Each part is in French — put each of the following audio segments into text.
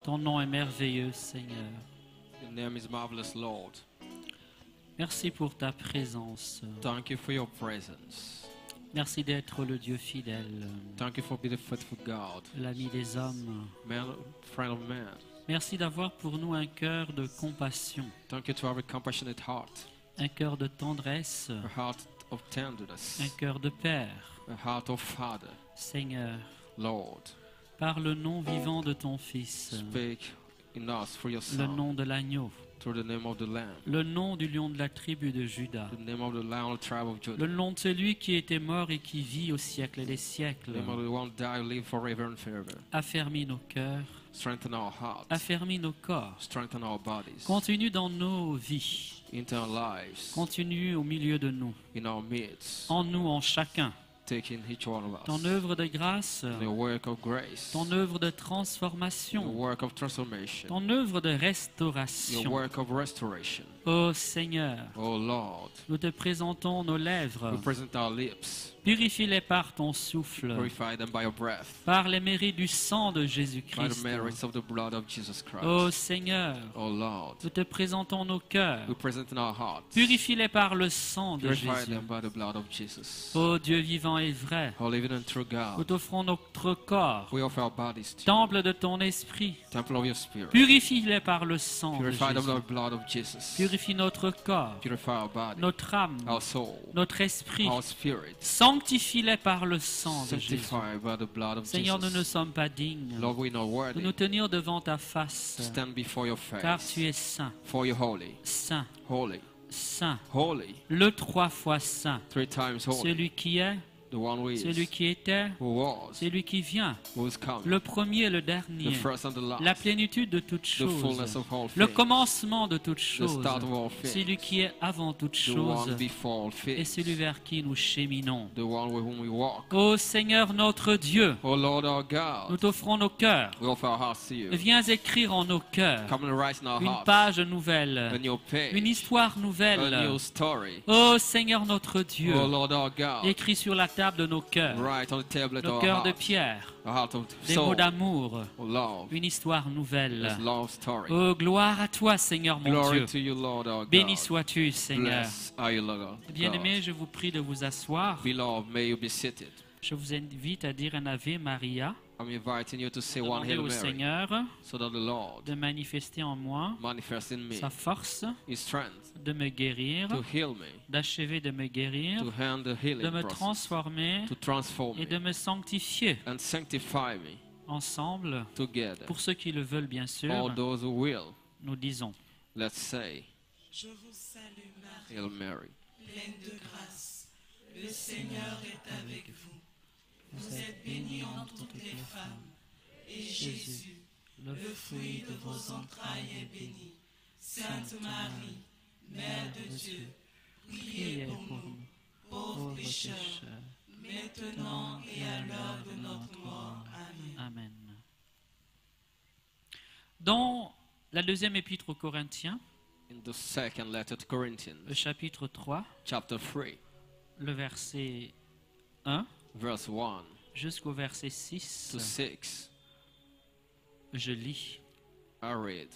Ton nom est merveilleux, Seigneur. Your name is marvelous, Lord. Merci pour ta présence. Thank you for your presence. Merci d'être le Dieu fidèle, Thank you for being a faithful God, l'ami des hommes. friend of man. Merci d'avoir pour nous un cœur de compassion, Thank you to have a compassionate heart, un cœur de tendresse, a heart of tenderness, un cœur de Père. a heart of Father. Seigneur, Lord, par le nom vivant de ton Fils, speak in us for your le Son, nom de l'agneau, through the name of the Lamb, le nom du lion de la tribu de Juda, the name of the Lion of the tribe of Judah, le nom de celui qui était mort et qui vit au siècle des the siècles. name of the one that live forever and forever. Affermis nos cœurs, Strengthen our hearts, affermis nos corps. strengthen our bodies, Continue dans nos vies, into our lives, continue au milieu de nous, in our midst, en nous, en chacun. taking each one of Ton us. œuvre de grâce, The work of grace, ton œuvre de the transformation, work of transformation, ton œuvre de your restauration. work of restoration. Ô Seigneur, Oh Lord, nous te présentons nos lèvres. we present our lips, Purifie-les par ton souffle, purify them by your breath, par les mérites du sang de by the Jésus-Christ. merits of the blood of Jesus Christ. Ô Seigneur, Oh Lord, nous te présentons nos cœurs. we present in our hearts, Purifie-les par le sang de purify Jésus. them by the blood of Jesus. Ô Dieu vivant et vrai, Oh living and true nous God, t'offrons notre corps, we offer our bodies to you, temple de ton esprit. temple of your spirit. Purifie-les par le sang de Purify them by Jésus. the blood of Jesus. Purifie notre corps, Purify our body, notre âme, our soul, notre esprit. our spirit. Sanctifie-les par le sang de Jésus. Sanctify by the blood of Seigneur, nous ne Jesus. sommes pas dignes Lord, we are not de worthy nous tenir devant ta to face, stand before your car face, tu es saint, for you're holy, saint, holy, saint, holy, le 3 fois saint, 3 times holy, celui qui est, the one who is, celui qui était, who was, celui qui vient, who is coming, le premier et le the dernier, first and the la last, plénitude de toutes the choses, fullness of all le things, commencement de toutes the choses, start of all things, celui qui est avant toutes the choses one before all et things, celui vers qui nous cheminons. the one with whom we walk. Ô Seigneur notre Dieu, Oh Lord our nous God, t'offrons nos cœurs. we offer our hearts to you. Viens écrire en nos cœurs Come and write in our une hearts page a nouvelle, new page, une histoire a nouvelle. new story. Ô Seigneur notre Dieu, Oh Lord our God, écris sur la table de nos cœurs, write on the tablet of nos our cœurs de hearts, pierre, a heart of des mots soul, d'amour, of love, une histoire this nouvelle. love story. Oh, gloire à toi, Seigneur mon Glory Dieu. to you, Lord our God. Béni sois-tu, Seigneur. Bless are you, Lord Bien-aimés, je vous prie de vous asseoir. God. Beloved, may you be seated. Je vous invite à dire un Ave Maria, I'm inviting you to say one demander Hail au Mary, Seigneur so that the Lord de manifester en moi manifest in me sa force, His strength de me guérir, to heal me, d'achever de me guérir, to hand the de healing me process, transformer to transform et de me me sanctifier and sanctify me ensemble. together. Pour ceux qui le veulent, bien sûr, All those who will, nous disons. let's say Je vous salue Marie, Hail Mary. pleine de grâce. Le Seigneur est avec vous. Vous êtes bénie entre toutes les femmes. Et Jésus, le fruit de vos entrailles, est béni. Sainte Marie, Mère de Dieu, priez pour nous, pauvres pécheurs, maintenant et à l'heure de notre mort. Amen. Amen. Dans la deuxième épître aux Corinthiens, In the second letter to Corinthians, le chapitre 3, chapter 3, le verset 1 verse 1 jusqu'au verset to 6, 6, je lis. I read.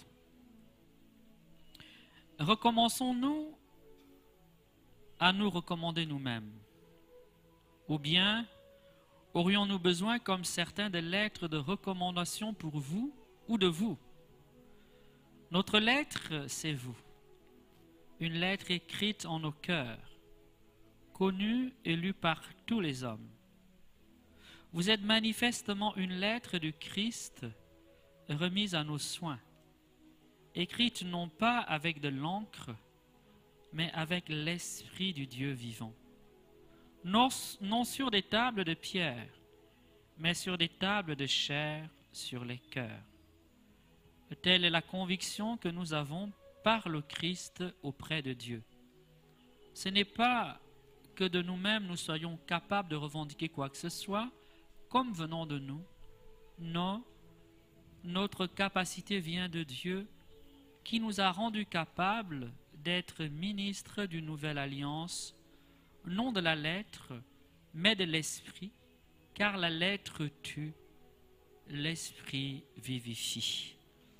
Recommençons-nous à nous recommander nous-mêmes? Ou bien aurions-nous besoin, comme certains, de lettres de recommandation pour vous ou de vous? Notre lettre, c'est vous. Une lettre écrite en nos cœurs, connue et lue par tous les hommes. Vous êtes manifestement une lettre du Christ remise à nos soins, écrite non pas avec de l'encre, mais avec l'Esprit du Dieu vivant. Non sur des tables de pierre, mais sur des tables de chair sur les cœurs. Telle est la conviction que nous avons par le Christ auprès de Dieu. Ce n'est pas que de nous-mêmes nous soyons capables de revendiquer quoi que ce soit, comme venant de nous. Non, notre capacité vient de Dieu, qui nous a rendus capables d'être ministres d'une nouvelle alliance, non de la lettre, mais de l'esprit, car la lettre tue, l'esprit vivifie.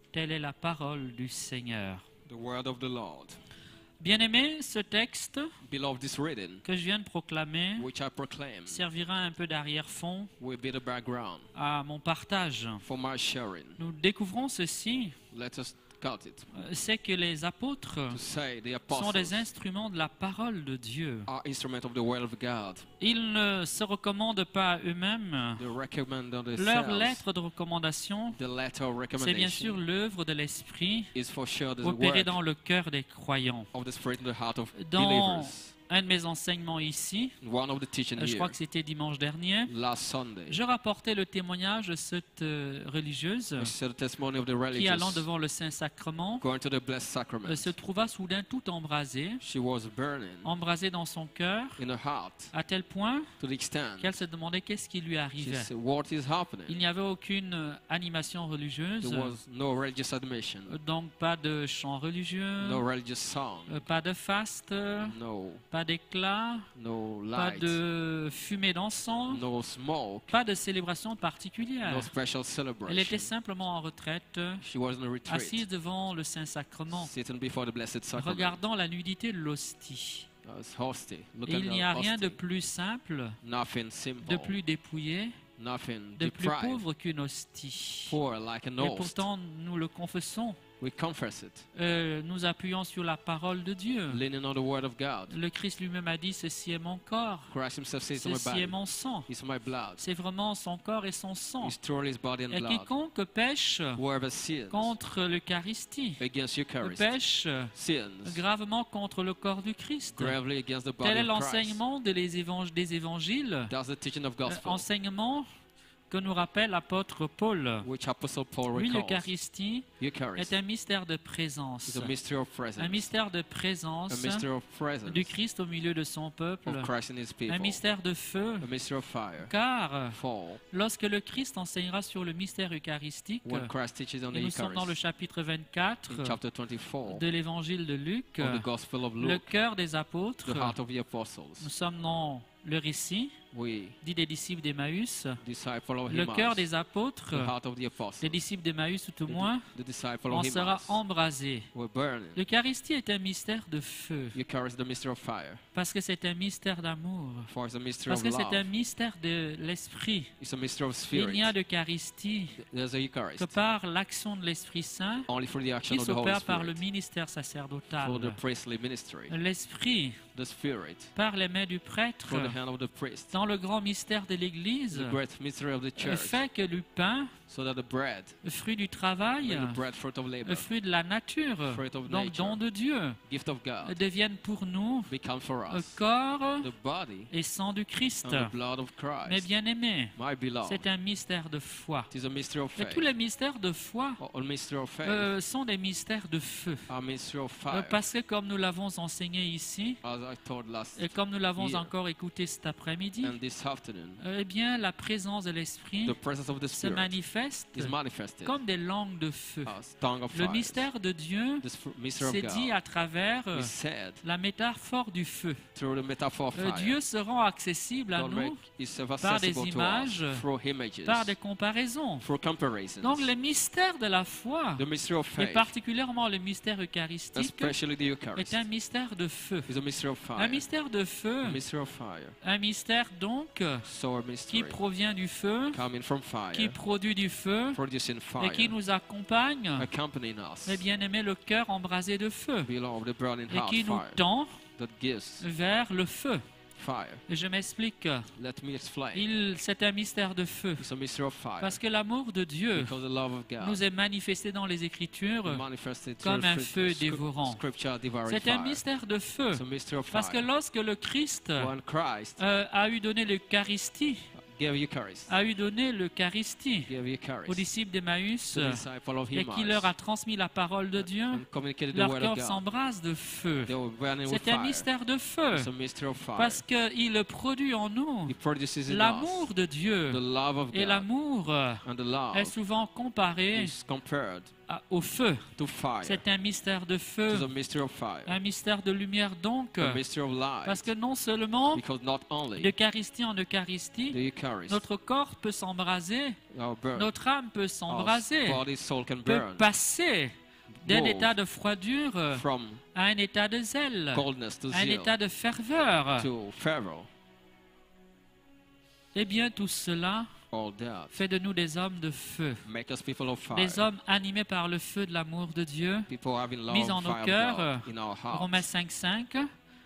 Telle est la parole du Seigneur. The word of the Lord. Bien-aimé, ce texte Beloved, this reading, que je viens de proclamer which I proclaim, servira un peu d'arrière-fond will be the background à mon partage. for my sharing. Nous découvrons ceci, Let us cut it. c'est que les apôtres To say the sont des apostles instruments de la parole de Dieu. are instrument of the word of God. Ils ne se recommandent pas à eux-mêmes. They recommend on Leur themselves. lettre de recommandation, The letter of c'est bien sûr recommendation l'œuvre de l'Esprit is for sure the opérée work dans le cœur des croyants. of the Spirit in the heart of Dans believers. un de mes enseignements ici, One of the teaching je crois here, que c'était dimanche dernier, last Sunday, je rapportais le témoignage de cette religieuse we said the testimony of the qui, allant religious devant le Saint-Sacrement, going to the blessed sacrament. se trouva soudain tout embrasée, She was burning embrasée dans son cœur, in her heart à tel point to the extent qu'elle se demandait qu'est-ce qui lui she arrivait. said, what is Il happening? n'y avait aucune animation religieuse, There was no religious admission, donc pas de chant religieux, no religious song, pas de faste, no pas d'éclat, no pas light, de fumée d'encens, no smoke, pas de célébration particulière. no special Elle était celebration. simplement en retraite, She was in a retreat, assise devant le Saint-Sacrement, sitting before the blessed sacrament. regardant la nudité de l'hostie. As hostie, Et looking il n'y at a rien de hostie. plus simple, Nothing simple, de plus dépouillé, nothing de plus deprived, pauvre qu'une hostie. poor like an Et host. pourtant, nous le confessons, We confess it, nous appuyons sur la parole de Dieu. leaning on the word of God. Le Christ lui-même a dit, ceci est mon corps, Christ himself says to my ceci est body, mon sang. it's my blood. C'est vraiment son corps et son sang. It's truly his body and Et blood. quiconque pêche Whoever sins contre l'Eucharistie, against Eucharist pêche sins gravement contre le corps du Christ. gravely against the Tel body est of Christ. l'enseignement des évangiles, That's the teaching of gospel, enseignement que nous rappelle l'apôtre Paul. which Apostle Paul Oui, recalls. l'Eucharistie Eucharist est un mystère de is présence. a mystery of presence, Un mystère de a présence mystery of presence du Christ au milieu de son peuple. of Christ and his people, Un mystère de feu. a mystery of fire. Car For lorsque le Christ enseignera sur le mystère eucharistique, when Christ teaches on the et nous sommes dans le Eucharist, chapitre 24 in chapter 24 de l'évangile de Luc, of the Gospel of le Luke, cœur des apôtres, the heart of the nous apostles, sommes dans le récit, we, dit des disciples d'Emmaüs, disciple of le cœur Emmaus, des apôtres, the heart of the des apostles, disciples d'Emmaüs tout au moins, the disciple en of sera Emmaus, embrasé. were burning. L'Eucharistie est un mystère de feu, Eucharist, the mystery of fire, parce que c'est un mystère d'amour, for it's a mystery parce of que c'est un love, mystère de l'Esprit. it's a mystery of Il spirit. n'y a d'Eucharistie There's a que Eucharist, par l'action de l'Esprit Saint only for the action qui of the Holy s'opère par le Spirit, ministère for the sacerdotal. priestly ministry, L'Esprit, the Spirit, par les mains du prêtre, for the hand of the priest, dans le grand mystère de l'Église, the great mystery of the church, fait que le pain, so that the bread, fruit du travail, the bread fruit of labor, fruit de la nature, fruit of donc nature, don de Dieu, gift of God, deviennent pour nous become for us corps the body et sang du Christ. and the blood of Mais Christ. bien aimé, My beloved, c'est un mystère de foi. it is a mystery of Et faith. tous les mystères de foi All mystery of faith sont des mystères de feu. are mystery of fire. Parce que comme nous l'avons enseigné ici, As I told last et comme nous l'avons year encore écouté cet après-midi, and this afternoon, eh bien, la présence de l'Esprit the presence of the se Spirit manifeste is manifested comme des langues de feu. as tongue of Le fire. mystère de Dieu This mystery c'est of dit God à travers is said la métaphore du feu. through the metaphor of fire. Dieu se rend accessible à God nous make himself par des accessible to images, us through images, par des comparaisons. through comparisons. Donc, le mystère de la foi, The mystery of et faith, particulièrement le mystère eucharistique, especially the est Eucharist, un mystère de feu. is a mystery of fire. Un mystère de feu, A mystery of fire. un mystère donc So a qui mystery provient du feu, coming from fire, qui produit du feu producing et fire, qui nous accompagne, accompanying us, mais bien aimé le cœur embrasé de feu, below the burning et heart qui nous fire tend that gives vers le feu. fire. Et je m'explique. Let me explain. C'est un mystère de feu. It's a mystery of fire. Parce que l'amour de Dieu Because the love of God nous est manifesté dans les Écritures manifested comme through un feu dévorant. Scripture devouring C'est un fire. mystère de feu. It's a mystery of Parce que fire. lorsque le Christ When Christ a eu donné l'Eucharistie, gave Eucharist, aux gave Eucharist disciples d'Emmaüs to the disciple of et qui leur a transmis la parole de Dieu, and communicated the leur word cœur of God. s'embrase de feu. They were burning with C'est un fire. mystère de feu. It's a mystery of fire. Parce qu'il produit en nous He produces in l'amour us de Dieu. the love of Et God. l'amour And the love est souvent comparé is compared au feu. to fire. C'est un mystère de It is feu, a mystery of fire. un mystère de lumière donc, A mystery of light. parce que non seulement Because not only d'Eucharistie en Eucharistie, the carries. Notre corps peut s'embraser, Our burn. notre âme peut Our s'embraser, body, soul can peut burn passer d'un Move état de froidure from à un état de zèle, coldness to à un zeal état de ferveur. to fervor. Eh bien, tout cela All that fait de nous des hommes de feu, make us people of fire. des hommes animés par le feu de l'amour de Dieu. People having love Mis en and nos fire cœurs, of God in our hearts. Romains 5.5,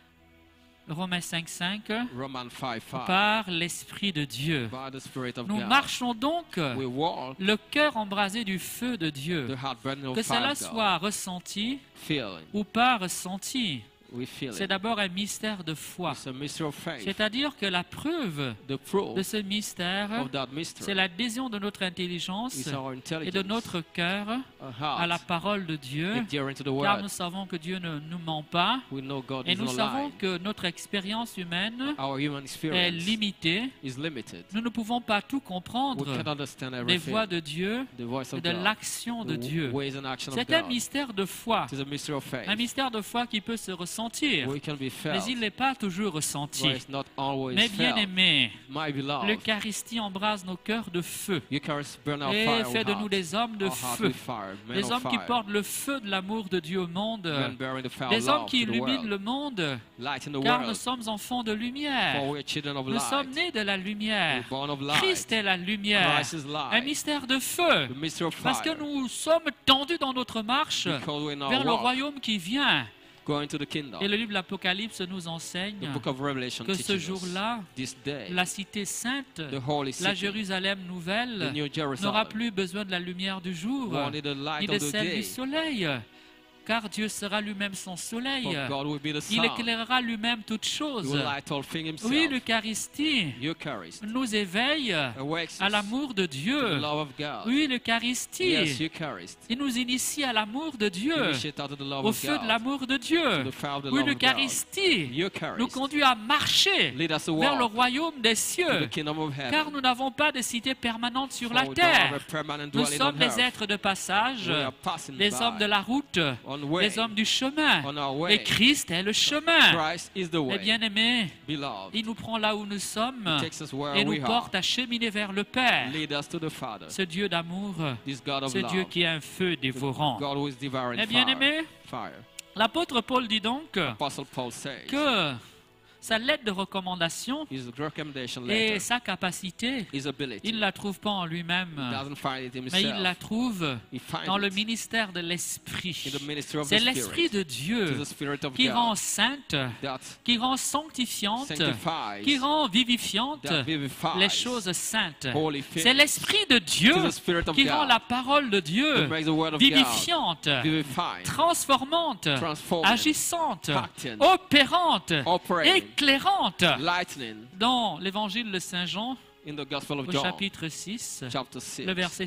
Romains 5.5, Romans 5:5. par l'Esprit de Dieu. By the Spirit of Nous God, marchons donc we walk le cœur embrasé du feu de Dieu. the heart burning of Que fire cela of God. soit ressenti Feeling, ou pas ressenti, we feel c'est it. d'abord un mystère de foi. It's a mystery of faith. C'est-à-dire que la preuve The proof de ce mystère, of that mystery c'est l'adhésion de notre intelligence is our et intelligence, de notre cœur our à la heart, parole de Dieu, adhering to the car word. nous savons que Dieu ne nous ment pas We know God et is nous not savons lying. que notre expérience humaine Our human est experience limitée. is limited. Nous ne pouvons pas tout We comprendre can't understand des everything. voies de Dieu The voice et of de God, l'action de the Dieu. ways and action of C'est un God. mystère de foi, It is a mystery of faith. un mystère de foi qui peut se ressentir, We can be mais felt, il n'est pas toujours ressenti. but it's not always Mais bien felt. aimé, My beloved, l'Eucharistie embrase nos cœurs de feu Eucharist burn our et fire, fait de nous des hommes de our heart feu, with fire, men des of hommes qui fire, portent le feu de l'amour de Dieu au monde, men bearing the fire des of hommes love qui to the illuminent world, le monde, light in the car nous world, sommes enfants de for lumière. we are children of Nous sommes light, nés de la lumière. we're born of light, Christ est la lumière. Christ is Un light, mystère de feu. the mystery of Parce que fire, nous sommes tendus dans notre marche because we're in vers our le walk, royaume qui vient. going to the kingdom. Et le livre de l'Apocalypse nous enseigne The book of Revelation que ce teaches us jour-là, this day, la cité sainte, the holy la city, Jérusalem the nouvelle, new n'aura Jerusalem, plus besoin de la lumière du jour, won't need the ni light de of the celle du day, soleil, car Dieu sera lui-même son soleil. for God will be the Il sun. éclairera lui-même toutes He choses. will light all things himself. Oui, l'Eucharistie Eucharist nous éveille awakes à us l'amour de to the Dieu. love of God. Oui, Yes, l'Eucharistie, Eucharist. il nous initie à l'amour de Dieu, Initiate out of the love au of feu de God, l'amour de to Dieu. the fire of the Oui, love of God. l'Eucharistie nous Eucharist conduit à marcher lead us to vers le walk royaume des to the cieux, kingdom of car heaven. nous n'avons pas de cité permanente sur For la we don't have a terre. permanent Nous dwelling sommes on des earth. êtres de passage, We are passing des by, hommes de la route, on way, des hommes du chemin. on our Et way. Christ est le chemin. Christ is the Et way. bien aimé, Beloved, il nous prend là où nous sommes He takes us where et nous we are. porte à cheminer vers le Père. Lead us to the Father. Ce Dieu d'amour, This God of ce Dieu love. qui est un feu dévorant. God who is devouring Eh bien fire. aimé, Fire. l'apôtre Paul dit donc Apostle Paul says que sa lettre de recommandation his recommendation et letter, sa capacité, his ability, il ne la trouve pas en he lui-même, doesn't find it mais il himself. la trouve He finds dans le it ministère de l'Esprit. in the ministry of C'est the l'Esprit Spirit. de Dieu To the Spirit of qui God rend sainte, that qui rend sanctifiante, sanctifies, qui rend vivifiante that vivifies, les choses saintes. holy things. C'est l'Esprit de Dieu To the Spirit of qui rend God la parole de that Dieu makes the word of God vivifiante, vivifying, transformante, transforming, agissante, acting, opérante, operating, éclairante. lightning. Dans l'évangile de Saint Jean, In the Gospel of au John, chapitre 6, chapter 6, le verset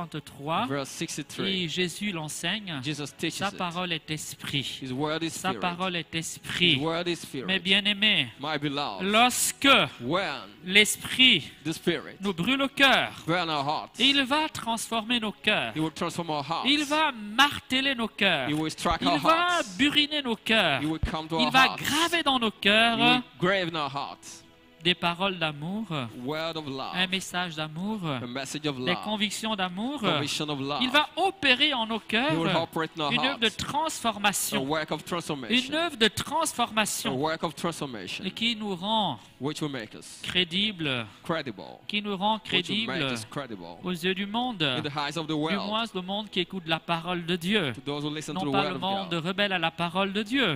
63, verse 63, et Jésus l'enseigne, Jesus teaches sa it. parole est esprit. His word is Sa spirit. parole est His esprit. word is spirit. Mais bien aimé, My beloved, lorsque when l'esprit the Spirit nous brûle au cœur, burn our hearts, il va transformer nos cœurs. He will transform our hearts. Il va marteler nos cœurs. He will strike Il our va hearts. buriner nos cœurs. He will come to Il our va hearts. graver dans nos He will cœurs grave in our hearts. des paroles d'amour, Word of love. un message d'amour, A message of des love. convictions d'amour. Conviction of love. Il va opérer en nos He will cœurs operate in our une œuvre de hearts. A transformation. work of Une transformation. œuvre de A transformation work of transformation. qui nous rend Which will make us crédibles, credible. qui nous rend Which will make crédibles us credible. aux yeux du monde, In the eyes of the du world. moins le monde qui écoute la parole de Dieu. To those who listen to Non the pas word le of monde God. rebelle à la parole de Dieu.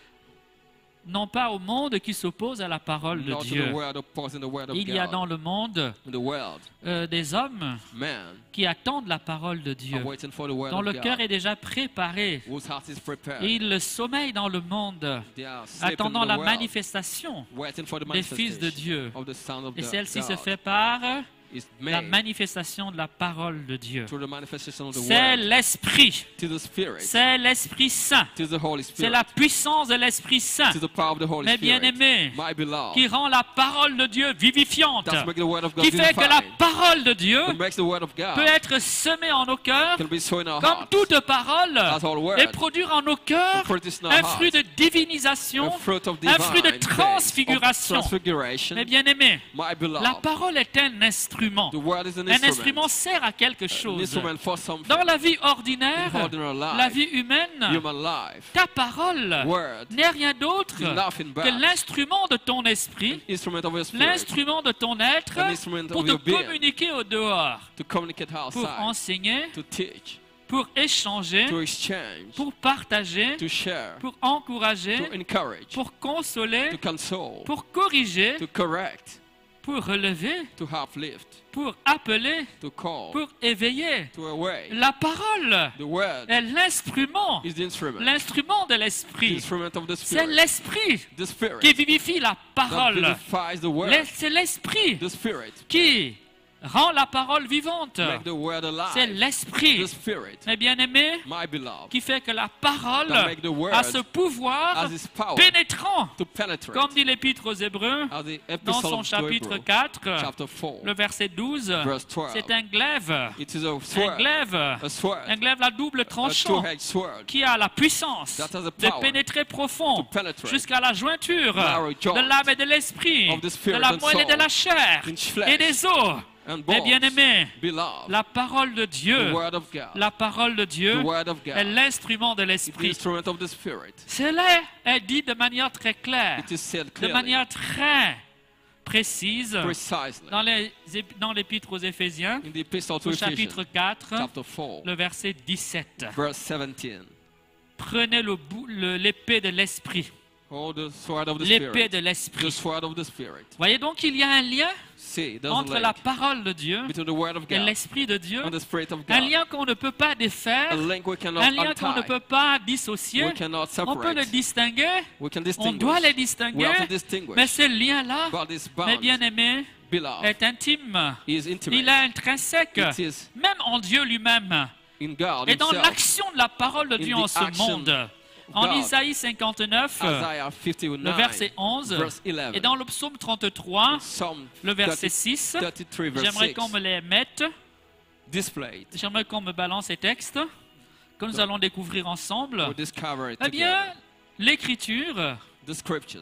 Non pas au monde qui s'oppose à la parole de Not to Dieu. the word opposing the word of Il y a dans God. le monde In the world, des hommes men qui attendent la parole de Dieu, are waiting for the word dont of le cœur God. est déjà préparé. Whose heart is prepared. Et ils sommeillent dans le monde, They are sleeping attendant in the la world, manifestation waiting for the des fils de manifestation Dieu. of the Son of Et celle-ci se God. fait par is la made manifestation de la parole de Dieu. through the manifestation of the C'est word l'Esprit. to the Spirit, C'est l'Esprit Saint. to the Holy C'est Spirit, la puissance de l'Esprit Saint to the power of the Holy Mes Spirit, bien-aimés, my beloved, qui rend la parole de Dieu vivifiante, that makes the word of God qui fait que la vivified, parole de Dieu that makes the word of peut God être semée en nos cœurs can be sown in our comme hearts, toute parole as all word, et produire en nos cœurs and produce in our un hearts fruit de divinisation, a fruit of un fruit de divine faith, transfiguration. of transfiguration. Mes bien-aimés, My beloved, la parole est un instrument. the word is an Un instrument sert à quelque an chose. instrument for something. Dans la vie ordinaire, In ordinary life, la vie humaine, human life, ta parole word n'est rien d'autre is nothing que but l'instrument de ton esprit, instrument of your spirit, l'instrument de ton être an instrument pour of te your being, communiquer au dehors, to communicate pour outside, enseigner, to teach, pour échanger, to exchange, pour partager, to share, pour encourager, to encourage, pour consoler, to console, pour corriger, to correct, pour relever, to uplift, pour appeler, to call, pour éveiller. to awake. La parole The word est l'instrument, is the instrument, l'instrument de the l'esprit. instrument of the C'est Spirit, l'esprit the Spirit qui vivifie la that parole. vivifies the word, C'est l'esprit the Spirit qui rend la parole vivante. make the word C'est alive, l'esprit, the Spirit, mes bien-aimés, my beloved, qui fait que la parole that make the word a ce pouvoir has its power pénétrant, to penetrate, comme dit l'Épître aux Hébreux, as the dans epistle son of chapitre Hebrews, 4, chapter 4, le verset 12. verse 12. C'est un glaive, It is a un sword, glaive, a sword, un glaive à double a tranchant, two-edged sword, qui a la puissance that has a de power pénétrer profond to penetrate jusqu'à la jointure narrow joint de l'âme et de l'esprit, of the spirit de la and moelle et de soul, la chair in flesh et des os. and Mes bones. bien-aimés, Beloved, la parole de the Dieu, word of God, la parole de Dieu the word of est God, l'instrument de is the l'esprit. instrument of the Spirit. Cela est dit de manière très claire, It is said de clearly, manière très précise precisely, dans l'épître aux Éphésiens, in the epistle to au chapitre Ephesians, 4, chapter 4, le verset 17. verse 17. Prenez l'épée de l'esprit. Hold the sword of the L'épée Spirit, de the l'esprit. sword of the Spirit. Voyez donc qu'il y a un lien See, there's entre a la link parole de Dieu between the word of et God l'esprit de Dieu, and the Spirit of un God. lien qu'on ne peut pas A défaire, link we cannot un lien qu'on ne untie, peut pas dissocier. we cannot On peut le separate, distinguer, we can on distinguish, doit les we distinguer, have to mais distinguish, ce lien-là, but this mes bond, bien-aimés, beloved, est intime. is Il intimate. est intrinsèque, It is même en Dieu lui-même, in God et dans himself. l'action de la parole de Dieu the en ce action monde. En God. Isaïe 59, Isaiah le 59, verset 11, verse 11. et dans le psaume 33, Psalm le verset 30, 6, 33, verse j'aimerais 6, qu'on me les mette, displayed. j'aimerais qu'on me balance ces textes, que nous allons découvrir ensemble. We discover it Eh bien, together. l'Écriture The scriptures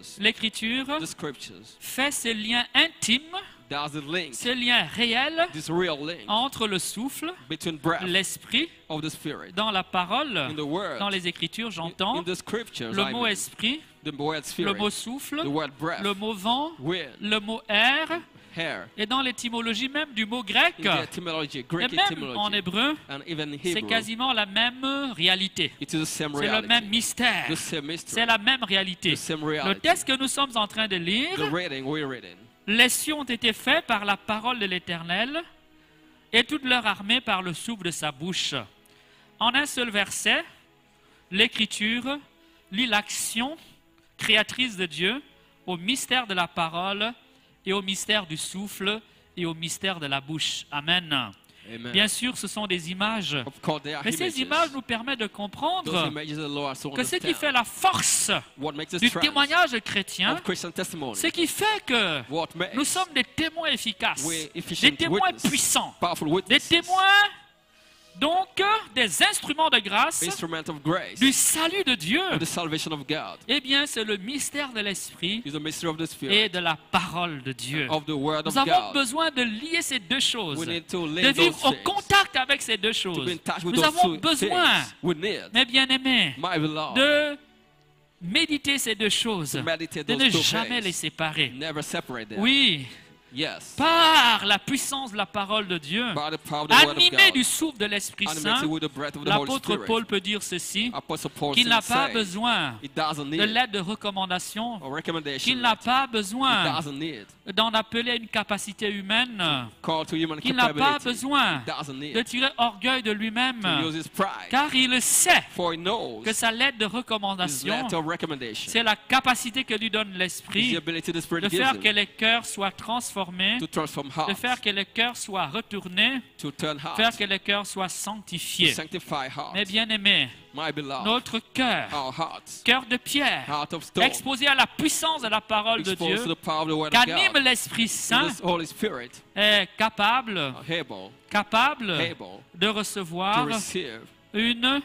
fait ces liens intimes, does the link, ces liens réels this real link entre le souffle, between breath l'esprit, of the Spirit dans la parole, in the word, dans les Écritures, in j'entends, the scriptures, le I mot mean, esprit, the word le Spirit, mot souffle, the word breath, le mot vent, wind, le mot air, hair, et dans l'étymologie même du mot grec, in the etymology, et Greek même en etymology, hébreu, and even in c'est Hebrew, quasiment la même réalité. it is the same C'est le reality, même mystère. the same mystery, C'est la même réalité. the same Le reality. texte que nous sommes en train de lire, The reading we're reading, les cieux ont été faits par la parole de l'Éternel et toute leur armée par le souffle de sa bouche. En un seul verset, l'Écriture lit l'action créatrice de Dieu au mystère de la parole et au mystère du souffle et au mystère de la bouche. Amen. amen. Bien sûr, ce sont des images, Of course, there are mais ces images nous permettent de Those comprendre images the Lord so que ce qui understand fait la force what makes us du strength témoignage chrétien, of Christian testimony, ce qui fait que what makes nous sommes des témoins efficaces, we're efficient des témoins witness, puissants, powerful des witnesses, témoins, donc des instruments de grâce instrument of grace, du salut de Dieu. of the salvation of God, Eh bien, c'est le mystère de l'Esprit is the mystery of the et Spirit, de la parole de Dieu. of the Word of Nous avons God. besoin de lier ces deux choses, We need to de lay vivre those au things, contact avec ces deux to choses. be in touch with Nous those avons two besoin, things. We need, mes bien-aimés, my beloved, de méditer ces deux choses, to meditate de those ne two jamais les things. séparer. Never separate them. Oui, Yes. par la puissance de la parole de Dieu, By the power of the Word of animé God, du souffle de l'Esprit animated Saint, with the breath of the Holy l'apôtre Spirit, Paul peut dire ceci, Apostle Paul qu'il n'a pas says, besoin it doesn't de need l'aide de recommandation, a recommendation, qu'il n'a letter. pas It besoin doesn't need d'en appeler à une capacité humaine, call to human qu'il n'a pas capability. besoin It doesn't de need tirer orgueil de lui-même, to use his pride, car il sait for he knows que sa lettre de his recommandation, letter of recommendation c'est la capacité que lui donne is the l'Esprit ability the Spirit de gives faire him que les cœurs soient transformés transformer, to transform de hearts, faire que le cœur soit retourné, to turn hearts, faire que le cœur soit to sanctifié. sanctify hearts. Mais bien aimé, My beloved, notre cœur, our hearts, cœur de pierre, heart of stone, exposé à la puissance de la parole de exposed Dieu, to the power of the word of qu'anime God, l'Esprit Saint, the Holy Spirit, est capable able de to recevoir receive une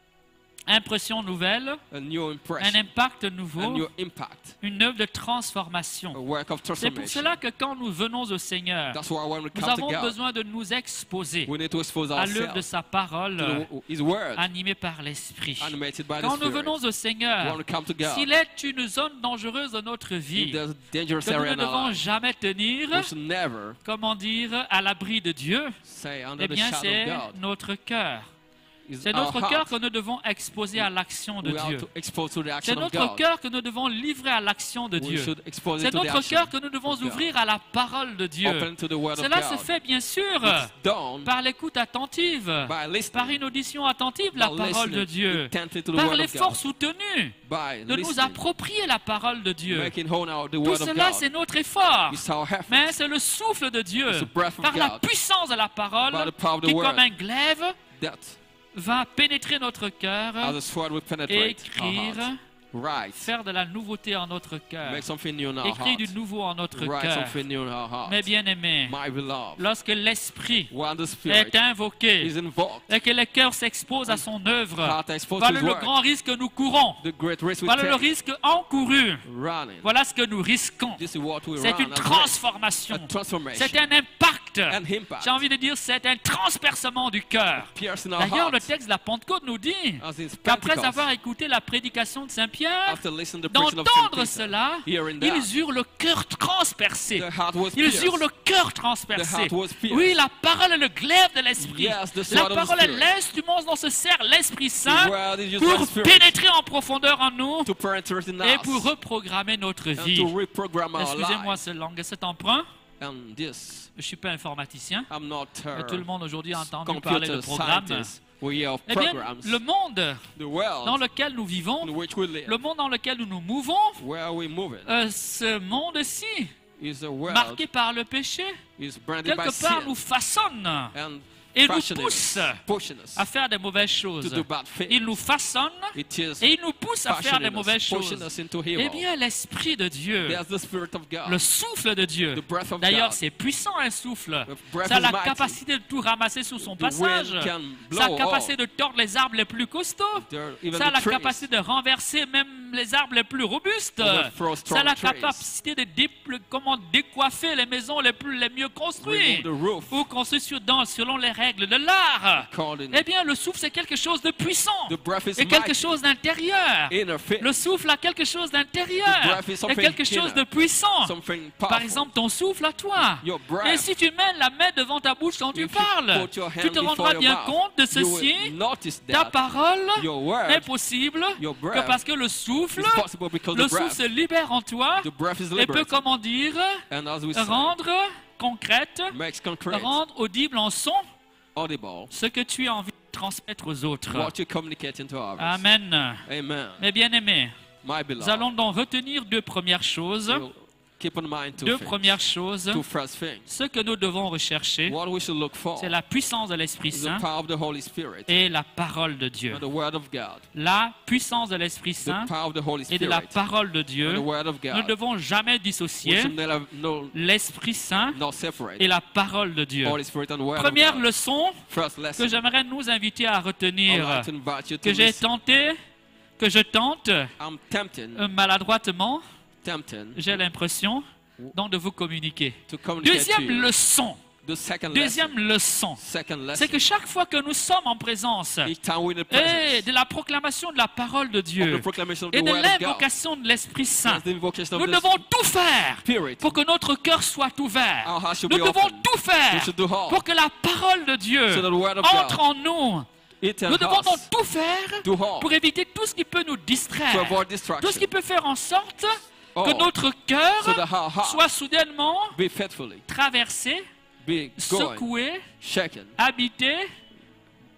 impression nouvelle, a new un impression, impact a nouveau, new impact, une œuvre de a transformation. work of C'est pour transformation. cela que quand nous venons au Seigneur, That's why when we nous come to avons God, besoin de nous exposer we need to expose à l'œuvre de ourselves sa parole, to His word, animée par l'Esprit. animated by the Quand nous Spirit. venons au Seigneur, When we come to God, s'il est une zone dangereuse de notre if vie, there's a dangerous que nous area ne in our devons life, jamais tenir, we should never comment dire, à l'abri de Dieu, say under eh the bien shadow c'est of God. notre cœur. It's C'est our notre cœur heart. que nous devons exposer à l'action de We are Dieu. to expose to the C'est action of notre God. cœur que nous devons livrer à l'action de We Dieu. should expose C'est it to the notre action cœur que nous devons of God. ouvrir à la parole de Dieu. Open to the word of Cela se God. fait bien sûr It's done par l'écoute attentive, by listening, par une audition attentive de la by parole de listening Dieu, intently to the par word of l'effort God, soutenu by de nous listening, approprier la parole de Dieu. making whole now the Tout word of cela, God. c'est notre effort. It's our effort. Mais c'est le souffle de Dieu, It's the breath of par la God, puissance de la parole, by the power of the qui word, comme un glaive that va pénétrer notre cœur, as a sword will penetrate écrire, our heart. Right. faire de la nouveauté en notre cœur, Make something new in our écrire du heart. nouveau en notre Write cœur. something new in our heart. Mais bien aimé, My beloved, lorsque l'Esprit when the Spirit est invoqué is invoked, et que le cœur s'expose à son œuvre, heart is exposed voilà to His le word, grand risque que nous courons. the great risk we Voilà le take, risque encouru. running. Voilà ce que nous risquons. This is what we C'est run une as race. transformation. A transformation, C'est un impact. an impact, J'ai envie de dire, c'est un transpercement du cœur. piercing our D'ailleurs, le hearts. texte de la Pentecôte nous dit As in qu'après Pentecost, avoir écouté la prédication de Saint Pierre, after listening to the preaching of Saint d'entendre Peter, cela, hearing that, ils eurent le cœur transpercé. the heart was Ils pierced. eurent le cœur The transpercé. heart was pierced. Oui, la parole est le glaive de l'Esprit. Yes, the La sword of the parole est Spirit. l'instrument dont se sert l'Esprit The Saint word is used pour by the Spirit pénétrer en profondeur en nous to penetrate in et us pour reprogrammer notre and vie. to reprogram our Excusez-moi lives. ce langue, cet emprunt. And this, Je ne suis pas informaticien. I'm not Mais tout le monde aujourd'hui a entendu parler de computer programme. scientist. We hear of Eh bien, programs. le monde The world dans lequel nous vivons, in which we live, le monde dans lequel nous nous mouvons, where we moving, ce monde-ci, is a world marqué par le péché, is branded by quelque part sin nous façonne and et nous fashioning pousse us, pushing us à faire des mauvaises to choses. do bad things. Il nous façonne It is et il nous pousse à faire des fashioning mauvaises us, pushing choses. us into Eh evil. bien, l'Esprit de Dieu, There's the Spirit of God, le souffle de Dieu, the breath of d'ailleurs, God. c'est puissant un souffle. The breath Ça a is la mighty. capacité de tout ramasser sous son The passage. wind can Ça a blow la capacité all. de tordre les arbres les plus costauds. There, even Ça a the la trees, capacité de renverser même les arbres les plus robustes. overthrow Ça a la strong trees, capacité de comment décoiffer les maisons les mieux construites remove the roof, ou construites selon les règles de l'art. according Eh bien, le souffle, c'est quelque chose de puissant the breath is et quelque mighty, chose d'intérieur. inner fit, Le souffle a quelque chose The d'intérieur breath is et something quelque chose inner. de puissant. something Par powerful. exemple, ton souffle à toi. Your Et breath, si tu mets la main devant ta bouche quand tu if you parles, put your hand tu te before rendras your bien mouth, compte de you ceci. will notice Ta that parole your n'est word possible your que breath parce que le souffle, is possible because le the souffle breath, se libère en toi the breath is et peut, liberated. comment dire, And as we say, rendre concrète, makes concrete, rendre audible en son audible, ce que tu as envie de transmettre aux autres. what you communicate into others. Amen. Amen. Mes bien-aimés, My nous beloved, allons donc retenir deux premières choses. we'll keep in mind Deux two premières choses. first things. Ce que nous devons rechercher, What we should look for c'est la puissance de l'Esprit is the Saint power of the Holy Spirit et la parole de Dieu. and the Word of God. La puissance de l'Esprit The Saint power of the Holy et de Spirit la parole de and Dieu. the Word of Nous ne God. devons jamais We dissocier should never l'Esprit Saint not separate et la parole de Dieu. Holy Spirit and Word of Première God. leçon First que lesson, j'aimerais nous inviter à I'd retenir, like to invite you to que j'ai listen. tenté, que je tente I'm maladroitement, tempted j'ai l'impression, donc de vous communiquer. to communicate to Deuxième you. leçon, The second deuxième leçon, lesson, c'est que chaque fois que nous sommes en présence each time we're in the et presence de la proclamation de la parole de of Dieu the proclamation of et the de Word of God, l'invocation de l'Esprit Saint, as the invocation nous of the devons tout faire Spirit, pour que notre cœur soit ouvert. our hearts should Nous be devons open. tout We faire should do all pour que la parole de Dieu so that the Word of entre God en nous. it Nous devons donc us tout faire do all pour éviter tout ce qui peut nous to distraire, avoid tout ce distraction, qui peut faire en sorte que all notre so cœur that our heart soit soudainement be faithfully, traversé, be going, secoué, shaken, habité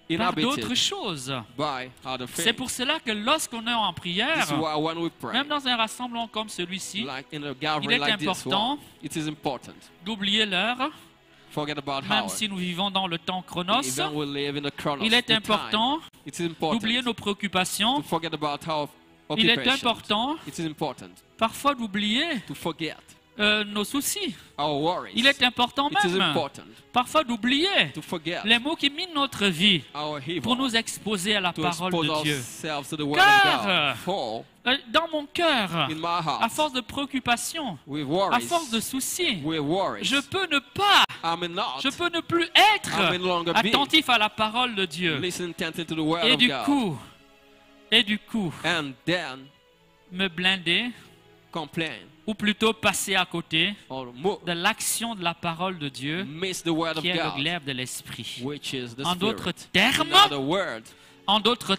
par d'autres inhabited choses. by other C'est things. pour cela que lorsqu'on est en This prière, is why when we pray, même dans un rassemblement comme celui-ci, like in a il gathering est like this important one, it is important. d'oublier l'heure, Forget about même hour. si nous vivons dans le temps chronos. Even we live in the chronos, Il est the time. important It is important d'oublier nos préoccupations. to forget about our Il est occupation. important It is important parfois d'oublier to forget nos soucis. our worries. Il est important It is même important parfois d'oublier to forget les mots qui minent notre vie our evil, pour nous exposer à la to parole expose de Dieu. ourselves to the word Car, of God. For Dans mon cœur, in my heart, à force de préoccupations, with à worries, force de soucis, with worries, je peux ne pas, I may not je peux ne plus I may être no longer be attentif à la parole de Dieu. listen intently to the word Et of du God. coup, And then me blinder, complain ou plutôt passer à côté or move, de l'action de la parole de Dieu, miss the word of qui est le God, glaive de l'esprit. which is the En d'autres Spirit. termes, In other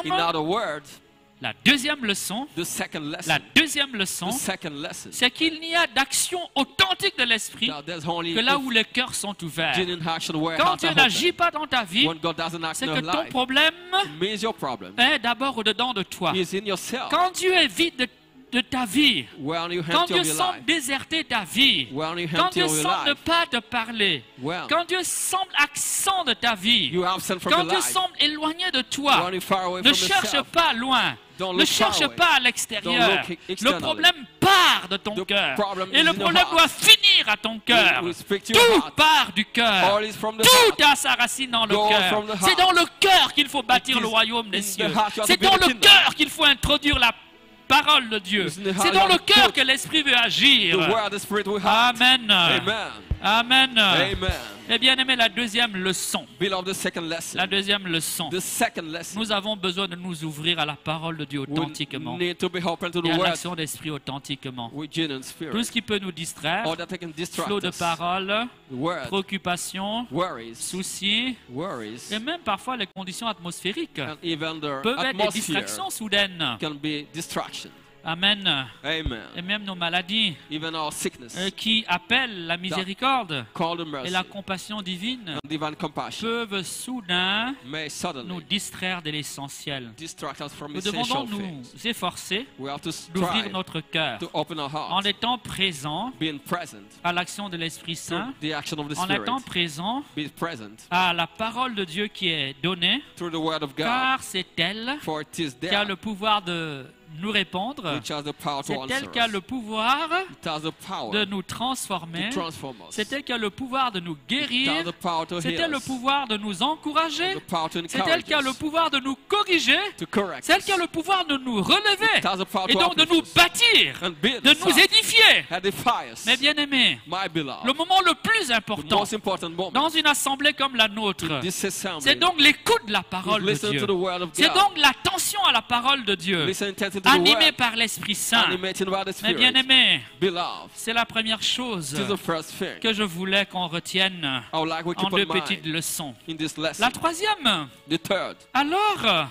words, la deuxième leçon, the second lesson, la deuxième leçon, the second lesson, c'est qu'il n'y a d'action authentique de l'esprit that there's only que là où les cœurs sont ouverts. genuine action where Quand hearts Dieu are n'agit open. pas dans ta vie, When God doesn't act c'est in que your ton life, problème it means your problem est d'abord au-dedans de toi. is in yourself. Quand Dieu est vide de ta vie, When you quand empty Dieu of your semble life, déserter ta vie, when you quand empty Dieu of your semble ne life, pas te parler, when quand Dieu semble absent de ta vie, you are absent from quand your Dieu life, semble éloigné de toi, when you're far away ne from cherche yourself, pas loin, don't ne look far cherche away. pas à Don't l'extérieur. look Le externally. problème part de ton The cœur. problem Et is le in your problème heart. doit finir à ton cœur. We speak to your Tout heart. part du cœur. All is from the Tout heart. a sa racine dans le Goes cœur. from the heart. C'est dans le cœur qu'il faut bâtir It is le royaume in des the cieux. heart you have C'est to build dans the le kingdom. cœur qu'il faut introduire la parole de Dieu. It's in the heart C'est you dans have le to cœur put que l'Esprit veut The agir. word, the Spirit will have. Amen. Amen. Amen. Amen. Et bien aimé, la deuxième leçon. Beloved, the second lesson. La deuxième leçon. The second lesson. Nous avons besoin de nous ouvrir à la parole de Dieu We authentiquement need to be open to et the à word l'action d'esprit authentiquement. with genuine Tout spirit. ce qui peut nous distraire, Or that they can distract flot de us. paroles, The word, préoccupations, worries, soucis, worries, et même parfois les conditions atmosphériques and even the peuvent être des atmosphere distractions soudaines. can be distraction. Amen. Amen. Et même nos maladies Even our sickness, qui appellent la miséricorde call the et mercy la compassion divine and divine compassion, peuvent soudain may nous suddenly distraire de l'essentiel. distract us from Nous devons donc essential nous things. efforcer We have to d'ouvrir strive notre cœur to open our en heart, étant présent being present à l'action de l'Esprit to Saint, the action of the en Spirit, étant présent be present à la parole de Dieu qui est donnée, through the word of God, car c'est elle for it is qui a there le pouvoir de nous répondre, which has the power c'est to elle answer qui a us. le pouvoir It has the power de nous transformer, to transform us. c'est elle qui a le pouvoir de nous It has guérir, the power to c'est heal elle le us. pouvoir de nous encourager, The power to c'est elle encourage qui a le us, pouvoir de nous corriger, to correct c'est elle qui a us. le pouvoir de nous relever It has the power et to donc de uplift nous us bâtir, and build de us nous up, édifier. edify us. Mais bien aimé, My beloved, le moment le plus the important most important moment dans une assemblée comme la nôtre, this assembly c'est donc l'écoute de la is parole de listen Dieu. to the word of C'est God. donc l'attention à la parole de Dieu, Listen intently to the animée word, par l'Esprit Saint. animated by the Mais Spirit. bien aimé, Beloved, c'est la première chose this is the first thing que je voulais qu'on retienne I would like we en keep deux in petites mind leçons. in this lesson. La troisième, The third, alors,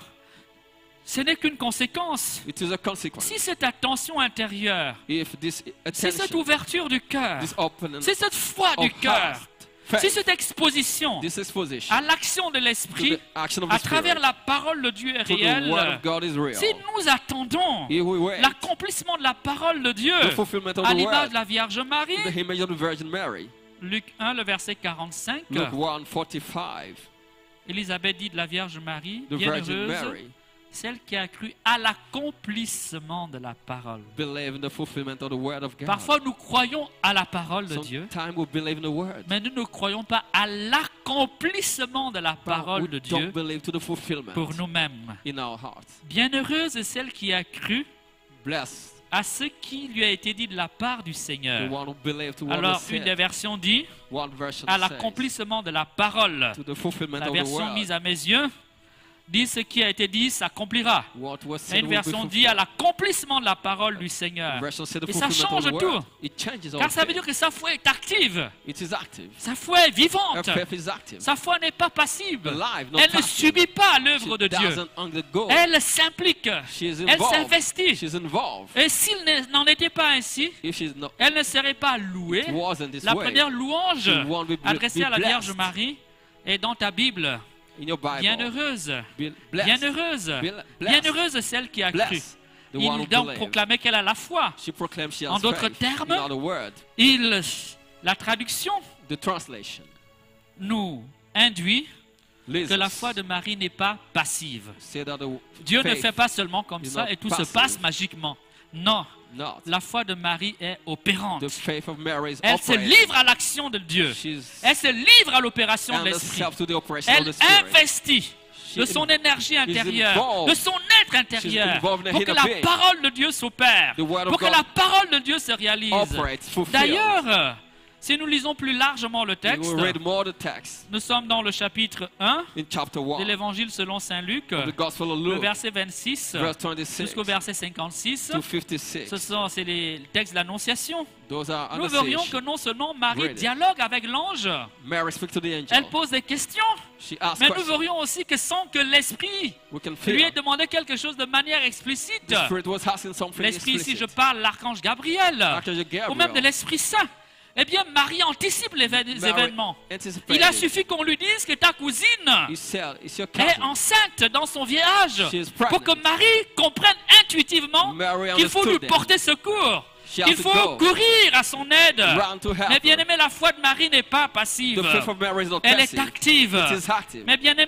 ce n'est qu'une conséquence. it is a consequence. Si cette attention intérieure, If this si cette attention, ouverture du cœur, this opening si cette foi du of cœur, heart, si faith, cette exposition this exposition à l'action de to l'Esprit, the action of à the travers Spirit, la parole de Dieu est to the word réelle, of God is real. si nous attendons If we wait, l'accomplissement de la parole de Dieu the fulfillment of à the l'image word, de la Vierge Marie, the image of the Virgin Mary. Luc 1, le verset 45, Luke 1:45, Élisabeth dit de la Vierge Marie, the Virgin bienheureuse, Mary celle qui a cru à l'accomplissement de la parole. believe in the fulfillment of the word of God. Parfois, nous croyons à la parole de Dieu, Sometimes we believe in the word, mais nous ne croyons pas à l'accomplissement de la but parole we de don't Dieu believe to the fulfillment pour nous-mêmes. in our hearts. Bienheureuse est celle qui a cru Blessed à ce qui lui a été dit de la part du the Seigneur. one who believes to what Alors, was une des said. versions dit One version à says, l'accomplissement de la parole. to the fulfillment La of the version word. mise à mes yeux dit ce qui a été dit s'accomplira. What was Et said une will be version dit à fulfilled. l'accomplissement de la parole du Seigneur. Version said the Et ça fulfillment of change the tout. word. It changes all Car ça veut things. dire que sa foi est active. It is active. Sa foi est Her vivante. faith is active. Sa foi n'est pas passive. Alive, not Elle ne passive. subit pas She l'œuvre de Dieu. doesn't undergo. Elle s'implique. She is Elle involved. s'investit. She's involved. Et s'il n'en était pas ainsi, If she's not, elle ne serait pas louée. it wasn't this La way. première louange She won't be adressée à la blessed. Vierge Marie est dans ta Bible. in your Bible. Bienheureuse, Blessed. bienheureuse, Blessed. bienheureuse celle qui a cru. Blessed. The one who Il donc believed. proclamait qu'elle a la foi. She proclaimed she En has d'autres faith. termes, In other words, La traduction the translation nous induit leads que la us foi de Marie n'est pas passive. say that the Dieu ne faith fait pas seulement comme is ça not et tout se passive. passe magiquement. Non, not. la foi de Marie est opérante. The faith of Mary is Elle se operating. livre à l'action de Dieu. She's Elle se livre à l'opération de and l'Esprit. herself to the operation of Elle the Spirit. investit de She son énergie intérieure, involved. de son être intérieur, involved in pour her que inner la being. parole de Dieu s'opère, The word of pour que God la parole de Dieu se réalise. operates, fulfilled. D'ailleurs, si nous lisons plus largement le We texte, will read more the text nous sommes dans le chapitre 1 in chapter de 1 l'évangile selon Saint Luc, of the Gospel of le Luke, verset 26 verse 26 jusqu'au verset 56. to 56. C'est les textes de l'Annonciation. Those are Nous verrions que annonciation. non seulement Marie Read it. dialogue avec l'ange, Mary speaks to the angel. elle pose des questions, She asks mais nous questions. verrions aussi que sans que l'Esprit We can lui ait feel demandé quelque chose de manière explicite, the Spirit was asking something l'Esprit ici, je explicit. parle l'archange Gabriel, Archangel ou même de Gabriel l'Esprit Saint, eh bien Marie anticipe les Mary événements. anticipated. Il a suffi qu'on lui dise que ta cousine He said, it's your est cousin. enceinte dans son vieillage She is pour que pregnant. Marie comprenne intuitivement Mary qu'il faut lui understood that. porter secours, She has qu'il to faut go. courir à son aide. Run to help Mais bien her. aimé, la foi de Marie n'est pas passive. The faith of Mary is not Elle est passive. active. It is active. Mais bien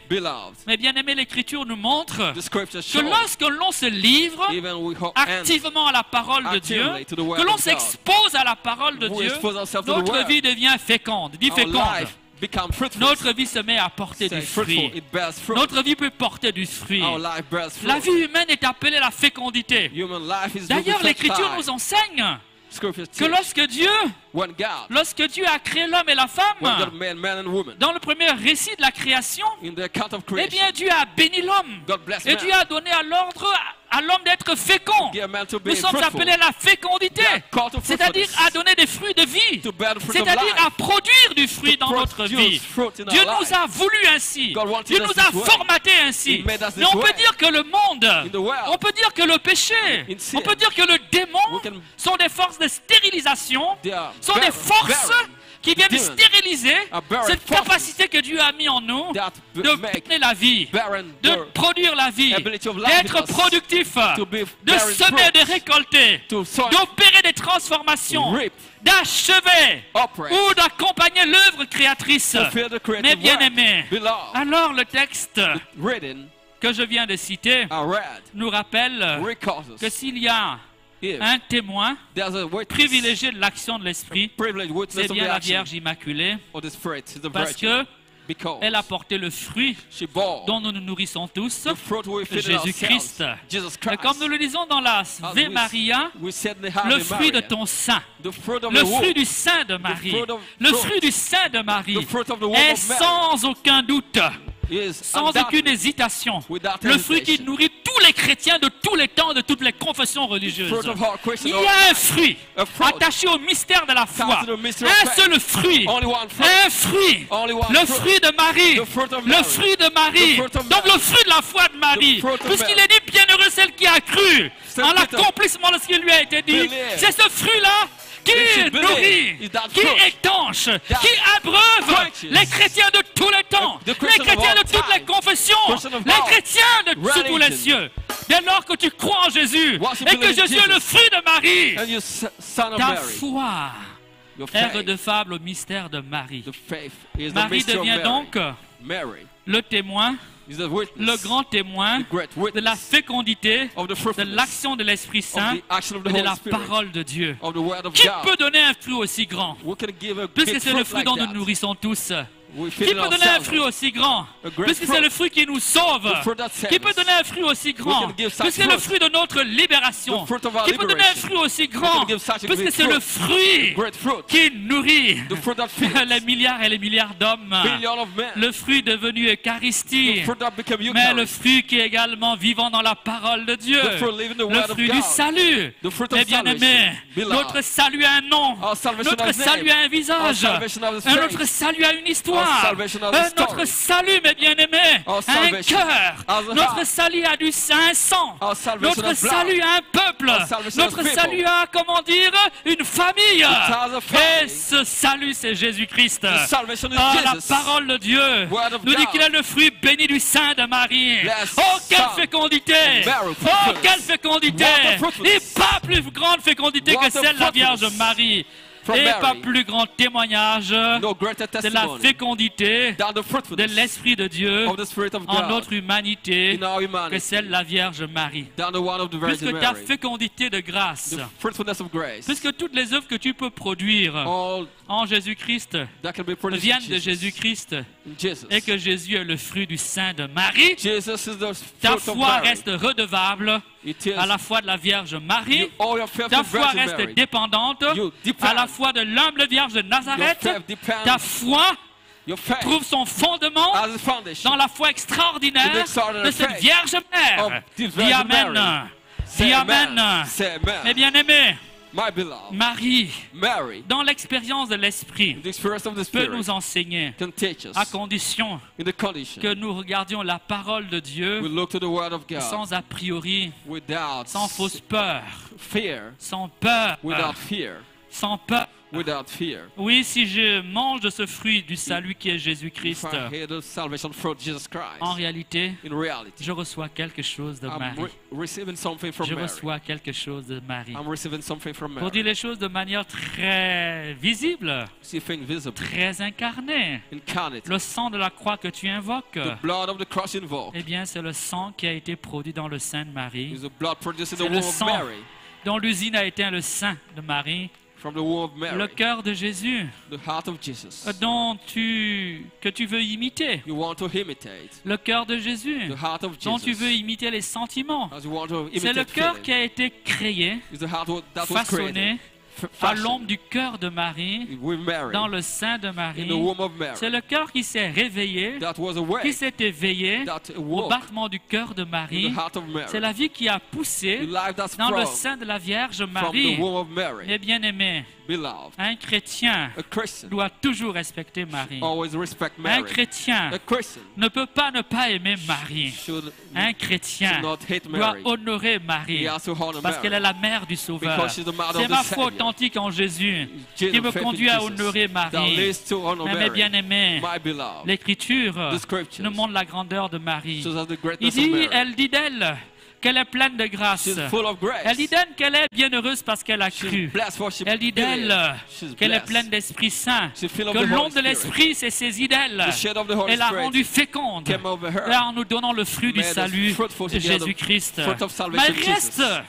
aimé, l'Écriture nous montre The scripture que shows lorsque l'on se livre even we hold activement à la parole de Dieu, actively to the word que l'on of God, s'expose à la parole de we Dieu, expose ourselves to the notre word. vie devient féconde. Dis our féconde. life become fruitful. Notre vie se met à porter Say du fruitful. fruit. It bears fruit. Notre vie peut porter du fruit. Our life bears fruit. La vie humaine est appelée la fécondité. Human life is D'ailleurs, moving l'Écriture fertile. nous enseigne Scripture que teach when lorsque Dieu a créé l'homme et la when God femme, made man and woman, dans le premier récit de la création, in the account of eh creation, bien Dieu a béni l'homme. God bless Et man. Dieu a donné à l'ordre à l'homme d'être fécond. Give man to be Nous sommes fruitful. appelés à la fécondité, We are called to c'est-à-dire fruitfulness. à donner des fruits de vie, To bear the fruit of c'est-à-dire life. à produire du fruit dans notre Produce vie. fruit in our Dieu life. nous a voulu ainsi. God wanted Dieu us nous this a way. formatés ainsi. He made us Mais this on peut way. dire que le monde, In the world, on peut dire que le péché, in sin, on peut dire que le démon we can- sont des forces de stérilisation, they are sont des barren, forces barren, qui viennent demons stériliser are barren cette forces capacité que Dieu a mis en nous that de make donner la vie, barren de birth, produire la vie, ability of life in d'être us, productif, to be de bearing semer, fruit, de récolter, to sow, d'opérer des transformations, reap, d'achever operate, ou d'accompagner l'œuvre créatrice. fulfill the Mais creative bien work. aimé, Beloved, alors le texte reading que je viens de citer are read, nous rappelle records que us. s'il y a If un témoin there's a witness, privilégié de l'action de l'Esprit, privileged witness c'est of bien the la action Vierge Immaculée, of the Spirit, is the parce virgin, que because elle a porté le fruit she bore dont nous nous nourrissons tous, the fruit we feed Jésus-Christ. ourselves, Jesus Et comme nous Christ. le disons dans la As Ve Maria, we said in the le Ave fruit de Maria, ton sein, the fruit of le the womb, fruit du sein de Marie, fruit of le fruit. fruit du sein de Marie the fruit of the womb est of Mary sans aucun doute, is sans undoubtedly, aucune hésitation, without le fruit qui hesitation, nourrit tous les chrétiens de tous les temps, de toutes les confessions religieuses. fruit of our Christian Il y a un fruit a fruit attaché au mystère de la foi, to the mystery of un faith. seul fruit, Only one fruit. un fruit, Only one le fruit. fruit de Marie, The fruit of le Mary. fruit de Marie, The fruit of donc Mary. le fruit de la foi de Marie, The fruit of puisqu'il Mary. est dit bienheureux celle qui a cru Celle en qui est- l'accomplissement de ce qui lui a été dit. Believe. C'est ce fruit-là qui If she believe, nourrit, is that qui fruit. étanche, qui abreuve quenches les chrétiens de tous les temps, the les Christian of chrétiens all de toutes les time, confessions, Christian of les all chrétiens de sous tous les religions. cieux. Dès lors que tu crois en Jésus Once you et que believe in Jésus est le Jesus, fruit de Marie, and you son of ta Mary, foi your est faith, redevable au mystère de Marie. the faith is the Marie mystery of devient Mary. donc Mary le témoin, is the witness, le grand témoin the great de witness la fécondité, of the de fruitfulness l'action de l'Esprit of Saint the action of the et de Holy la Spirit, parole de Dieu. of the word of Qui God. peut donner un fruit aussi grand? We can give a Puisque big c'est le fruit fruit like dont nous that. nous nourrissons tous. We Qui feed peut donner un ourselves. fruit aussi grand? A great Puisque c'est fruit. le fruit qui nous sauve. The fruit that saves. Qui peut donner un fruit aussi grand? can give such Puisque c'est le fruit. fruit de notre libération. The fruit of our Qui peut donner un liberation. fruit aussi can grand? give such a Puisque great c'est le fruit Great fruit. qui nourrit The fruit that feeds les milliards et les milliards d'hommes. billions of men. Le fruit devenu Eucharistie. The fruit that became Mais le Eucharist. fruit qui est également vivant dans la parole de Dieu. The fruit living the Le word of fruit du God. salut. The fruit Mais of bien aimé, salvation. Beloved. notre salut a un nom. Our salvation Notre has a salut name. a un visage. Our salvation has a Notre face. salut a une Our histoire. histoire, salvation has a story. notre salut, mes bien-aimés, Our a un salvation cœur. has a Notre heart. salut a du un sang. Our salvation Notre has blood. salut a un peuple. Our salvation Notre has people. salut a, comment dire, une famille. has a family. Et ce salut, c'est Jésus-Christ. The salvation is Oh, la Jesus. parole de Dieu Word of nous dit God. qu'il est le fruit béni du sein de Marie. Blessed Oh, quelle son fécondité! Mary, Oh, fruitfulness. quelle fécondité! What a Et fruitfulness. pas plus grande fécondité What que a celle de la Vierge fruitfulness. Marie. From Et Mary. pas plus grand témoignage No greater de la testimony fécondité than the de fruitfulness l'Esprit de Dieu of the Spirit of en God notre humanité in our que humanity celle de la Vierge Marie. than the one of the Puisque Virgin ta Mary. fécondité de grâce, The fruitfulness of grace. puisque toutes les œuvres que tu peux produire All en Jésus-Christ that can be produced viennent in de Jesus. Jésus-Christ In Jesus. et que Jésus est le fruit du sein de Marie, Jesus is the ta fruit of foi Mary. reste redevable It is à la foi de la Vierge Marie, you owe your faith ta to foi Virgin reste Mary. dépendante You à la depend. foi de l'humble Vierge de Your Nazareth. faith depends. Ta foi Your faith trouve son fondement as a foundation. dans la foi extraordinaire In the extraordinary de cette faith Vierge Mère. of the Dis Virgin Amen. Mary. Dis Say Amen. amen. Say amen. Mes bien-aimés, My beloved, Marie, Mary, dans l'expérience de l'Esprit, the experience of the peut Spirit nous enseigner can teach us à condition in the condition que nous regardions la parole de we Dieu look to the Word of God sans a priori, without sans fausse peur, fear, sans peur, without fear, sans peur. without fear. Oui, si je mange de ce fruit du salut qui est If Jésus-Christ, I hear the salvation from Jesus Christ, en réalité, in reality, je reçois quelque chose de I'm Marie. receiving something from Je Mary. reçois quelque chose de Marie. I'm receiving something from Pour Mary. dire les choses de manière très visible, See things visible, très incarnée. incarnate. Le sang de la croix que tu invoques, The blood of the cross involved eh bien, c'est le sang qui a été produit dans le sein de Marie, is the blood produced in C'est the le womb of sang. Mary, dont l'usine a été le sein de Marie, from the womb of le Mary, cœur de Jésus, the heart of Jesus. que tu veux imiter, You want to imitate le cœur de Jésus, the heart of dont tu veux Jesus. imiter les sentiments. As you want to C'est le imitate cœur feeling. qui a été créé, Is the heart that was façonné created, à fashioned l'ombre du cœur de Marie, with Mary, dans le sein de in Marie. the womb of C'est Mary, le cœur qui s'est réveillé, that was qui awake, s'est éveillé that au awoke battement du cœur de in Marie. the heart of C'est Mary, la vie qui a the poussé life that dans le sprung sein de la Vierge from Marie. the womb of Mary. Mes bien-aimés, Beloved, un chrétien a Christian doit toujours respecter Marie. always respect Un Mary. chrétien A Christian ne peut pas ne pas aimer Marie. should Un chrétien not hate doit Mary. honorer He Marie has to honor parce qu'elle est Mary. la mère du Sauveur. Because she's the mother C'est of ma the foi Savior. authentique en Jésus Jesus, qui me faith in conduit à Jesus, honorer that Marie. leads to honor Mais mes Mary. bien-aimés, My beloved, l'Écriture the scriptures nous montre la grandeur de Marie. shows us the Il greatness of dit, Mary. elle dit d'elle qu'elle est pleine de grâce. She's full of grace. Elle dit d'elle qu'elle est bienheureuse parce qu'elle a She's cru. blessed for she Elle dit d'elle believed. She's qu'elle est blessed. pleine d'Esprit Saint, She's filled of que the Holy l'onde de Spirit. l'Esprit s'est saisie d'elle The shade of the Holy et l'a Spirit rendue féconde came over her. et en nous donnant le fruit du Made us salut fruitful de together, Jésus-Christ. fruit of Mais salvation, il reste Jesus.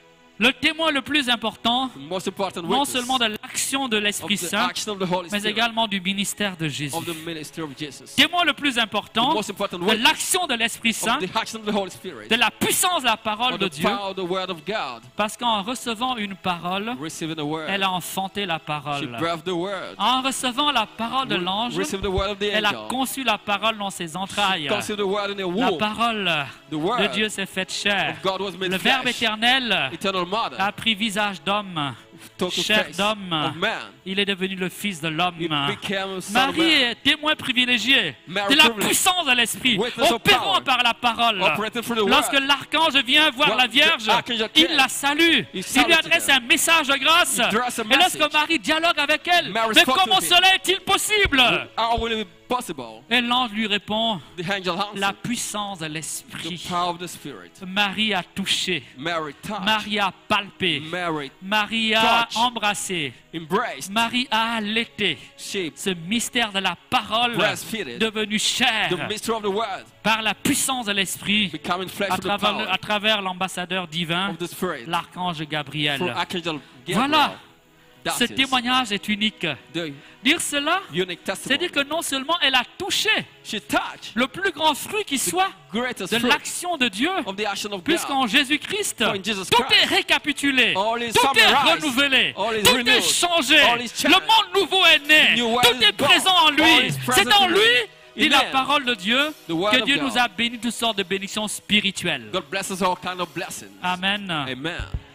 le témoin le plus important, The most important non witness seulement de l'action de of l'Esprit the Saint, action of the Holy mais Spirit, également du ministère de Jésus. of the ministry of Jesus. Témoin le plus The important most important de witness l'action de l'Esprit Saint, of the action of the Holy Spirit, de la puissance de la parole of de the Dieu, power of the word of God, parce qu'en recevant une parole, receiving the word. elle a enfanté la She parole. breathed the word. En recevant la parole de l'ange, Received the word of the elle a angel. conçu la parole dans ses entrailles. Conceived the word in her La womb. parole The word de Dieu s'est faite chair. of God was made Le Verbe flesh. éternel Eternal Mother. a pris visage d'homme, Took the chair face d'homme. of man. Il est devenu le Fils de l'homme. He became a son of Marie man. est témoin privilégié Mary de la privileged. puissance de l'Esprit, Witness of opérant power. par la parole. Operated through the Lorsque word. l'archange vient voir When la Vierge, the archangel il came, la salue. he Il lui saluted adresse her. un message de grâce. He addressed a Et lorsque message. Marie dialogue avec elle, Mary mais spoke to comment him. cela est-il possible? How will it be possible? Et l'ange lui répond, The angel la answered. puissance de The l'Esprit. power of the Spirit. Marie a touché, Mary touched. Marie a palpé, Mary Marie a touched. embrassé, embraced. Marie a allaité. She Ce mystère de la parole breastfeeded. devenu chair The mystery of the word. par la puissance de l'Esprit Becoming flesh à with the power travers l'ambassadeur divin, of the Spirit. l'archange Through Gabriel. Archangel Gabriel. Voilà. That Ce is témoignage est unique. the Dire cela, unique c'est testimony. dire que non seulement elle a touché She touched le plus grand fruit qui soit greatest de fruit l'action de Dieu, of the action of God. puisqu'en Jésus-Christ, For in Jesus tout Christ, est récapitulé, all is tout est summarized, renouvelé, all is tout est renewed, changé, all is le changed. monde nouveau est né, New world tout is est born, présent en all lui. is C'est present en in lui, him. dit la Amen. parole de Dieu, The word que of Dieu God. nous a bénis toutes sortes de bénédictions spirituelles. God blesses all kind of blessings. Amen. Amen.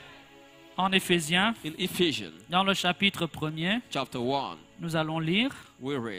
En Éphésiens, In Ephesians dans le chapitre 1er, chapter 1, nous allons lire we read it.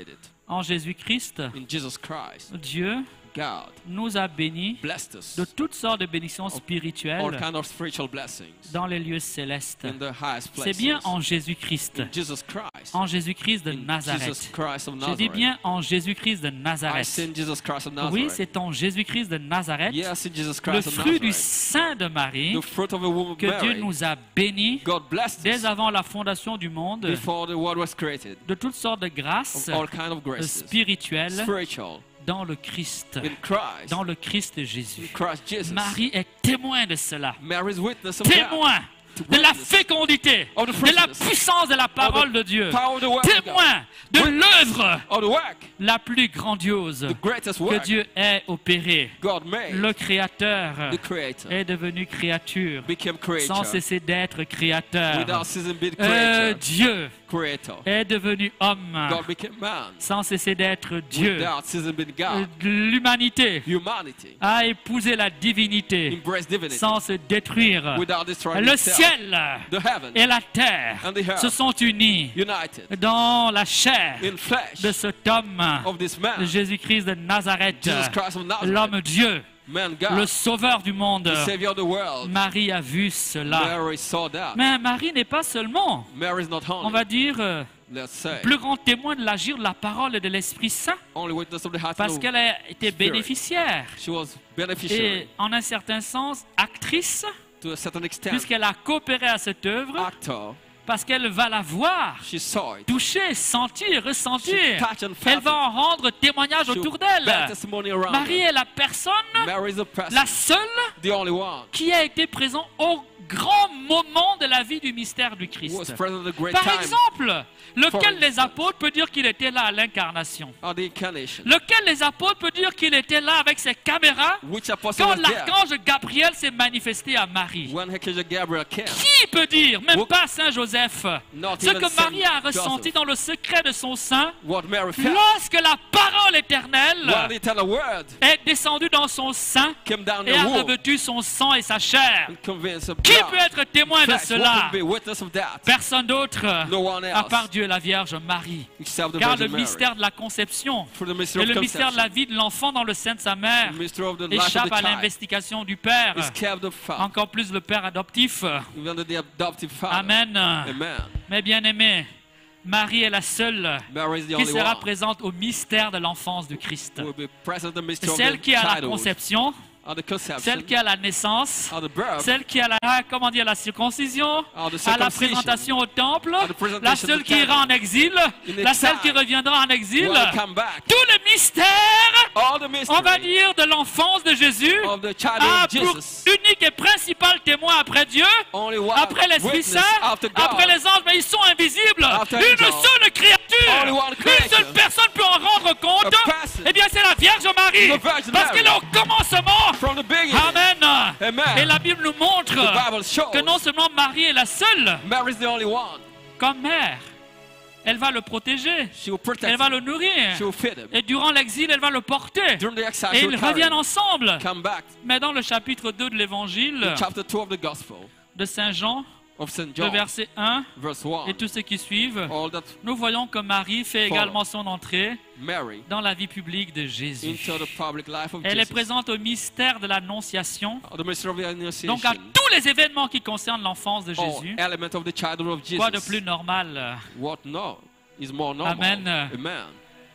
En Jésus-Christ, in Jesus Christ, Dieu God nous a bénis blessed us de toutes sortes de bénédictions all spirituelles kind of spiritual blessings dans les lieux célestes. in the highest C'est places. bien en Jésus-Christ. In Jesus Christ. En Jésus-Christ de In Jesus Nazareth. Christ of Je dis Nazareth. bien en Jésus-Christ de I Nazareth. say in Jesus Christ of Nazareth. Oui, c'est en Jésus-Christ de Nazareth, Yes, in Jesus le Christ of fruit du Nazareth. sein de Marie, The fruit of a woman que Dieu Mary. nous a bénis God blessed dès us avant la fondation du monde, before the world was created. de toutes sortes de grâces Of all kind of graces. spirituelles Spiritual. dans le Christ, In Christ. dans le Christ In Jésus. Christ Jesus. Marie est témoin de cela, Mary's witness of God. témoin de la fécondité, Of the de la fruitfulness. puissance de la parole de Dieu, Power of the word of God. témoin de l'œuvre Of the work. la plus grandiose The greatest que work Dieu ait opérée. God made. Le Créateur The Creator est devenu créature became sans creator. cesser d'être créateur. Without ceasing being creator. Dieu Creator. est devenu homme God became man. sans cesser d'être Dieu. Without ceasing being God. L'humanité Humanity. a épousé la divinité Embraced divinity. sans se détruire. Without destroying Le itself. ciel The heaven. et la terre And the earth. se sont unis United. dans la chair In flesh. de cet homme, Of this man. Jésus-Christ de Nazareth, Jesus Christ of Nazareth. l'homme Dieu, Man le God. sauveur du monde. The Savior of the world. Marie a vu cela. Mary saw that. Mais Marie n'est pas seulement, Mary is not on only. va dire, Let's say. plus grand témoin de l'agir de la parole et de l'Esprit Saint, Only witness of the heart parce of qu'elle a été Spirit. bénéficiaire She was beneficiary et en un certain sens actrice, to a certain extent. puisqu'elle a coopéré à cette œuvre, Actor. parce qu'elle va la voir, She saw it. toucher, sentir, ressentir. She touched and felt Elle va en rendre témoignage She autour bear d'elle. testimony around Marie her. est la personne, Mary is the person. la seule The only one qui a été présente au grand moment de la vie du mystère du who was Christ. present at the great Par time exemple, lequel For des apôtres peut dire qu'il était là à l'incarnation? of the incarnation. Lequel des apôtres peut dire qu'il était là avec ses caméras Which apostle quand was there l'archange Gabriel s'est manifesté à Marie? when Archangel Gabriel came? Qui peut dire, même Who- pas Saint Joseph, Not ce even que Saint Marie a ressenti Joseph. dans le secret de son sein What Mary felt lorsque la parole when éternelle the eternal word est descendue dans son sein came down et the a womb revêtu son sang et sa chair. and convinced of Qui blood. peut être témoin de Flesh, who cela? can be witness of that? Personne d'autre, No one à part else Dieu et la Vierge Marie. except the Car le Virgin Mary. mystère de la conception For the mystery et of le mystère de la conception, vie de l'enfant dans le sein de sa mère the mystery of the life of échappe the à child l'investigation du Père, is kept the father, encore plus le Père adoptif. even the adoptive father. Amen. Amen. Mes bien-aimés, Marie est la seule Mary is the qui only sera one présente au mystère de l'enfance du Christ. who will be present at the mystery of Celle the qui a la childhood, conception, of the conception, celle qui a la naissance, of the birth, celle qui a la, comment dire, la circoncision, of the à la circumcision, présentation au temple, of the presentation la to seule the qui ira en exil, In la seule qui exile. reviendra en exil. will come back. Tout le mystère, All the on va mystery dire, de l'enfance de Jésus of the child a of pour Jesus, unique et principal témoin après Dieu, only one après l'Esprit witness Saint, after God, après les anges, mais ils sont invisibles. After Une angels. seule créature, Only one une creature. seule personne peut en rendre compte. A person. Eh bien, c'est la Vierge Marie, The Virgin parce Mary. qu'elle est au commencement. from the beginning. Amen. Amen. Et la Bible nous montre The Bible shows que non seulement Marie est la seule, Mary is the only one. comme mère, elle va le protéger, She will protect elle va him. le nourrir. She will feed him. Et durant l'exil, elle va le porter. During the exile, Et she ils will carry reviennent him. ensemble. Come back. Mais dans le chapitre 2 de l'Évangile Chapter 2 of the Gospel de Saint Jean, of St. le John, verset 1 verse 1. et tous ceux qui suivent, All that nous voyons que Marie fait Follow. également son entrée Mary dans la vie publique de Jésus. into the public life of Elle est Jesus. présente au mystère de l'Annonciation, The mystery of the Annunciation. donc à tous les événements qui concernent l'enfance de All Jésus. element of the childhood of Jesus. Quoi de plus normal? What no is more normal. Amen. Amen.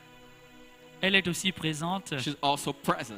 Elle est aussi présente She's also present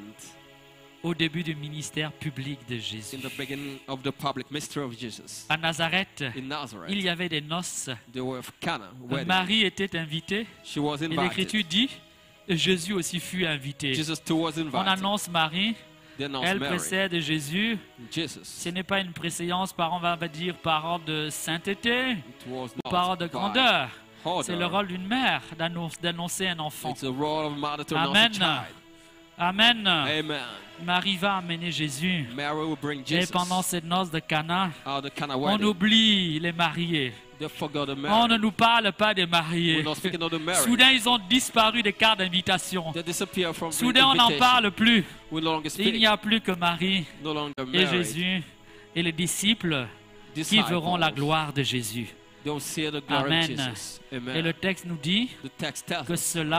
au début du ministère public de in Jésus. the beginning of the public mystery of Jesus. À Nazareth, In Nazareth, il y avait des noces. they were of Cana wedding. Marie était invitée She was et l'Écriture invited. dit Jésus aussi fut invité. Jesus too was On invited. annonce Marie, They announced elle Mary. précède Jésus. Jesus. Ce n'est pas une préséance par, on va dire, par ordre de sainteté It was ou not par ordre de by grandeur. order. C'est le rôle d'une mère d'annoncer un enfant. It's the role of mother to announce Amen. a child. Amen. Amen. Marie va amener Jésus. Mary will bring Et Jesus pendant cette noce de Cana, out of the Cana on wedding. oublie les mariés. They forgot the On Mary. ne nous parle pas des We're mariés. not speaking of the Mary. Soudain, ils ont disparu des cartes d'invitation. They disappear from the Soudain, on n'en invitation. parle plus. We no longer Il speak. n'y a plus que Marie No longer et Mary. Jésus et les disciples qui Disciples. verront la gloire de Jésus. They'll see the glory Amen. of Jesus. Amen. Et le texte nous dit The text tells que us cela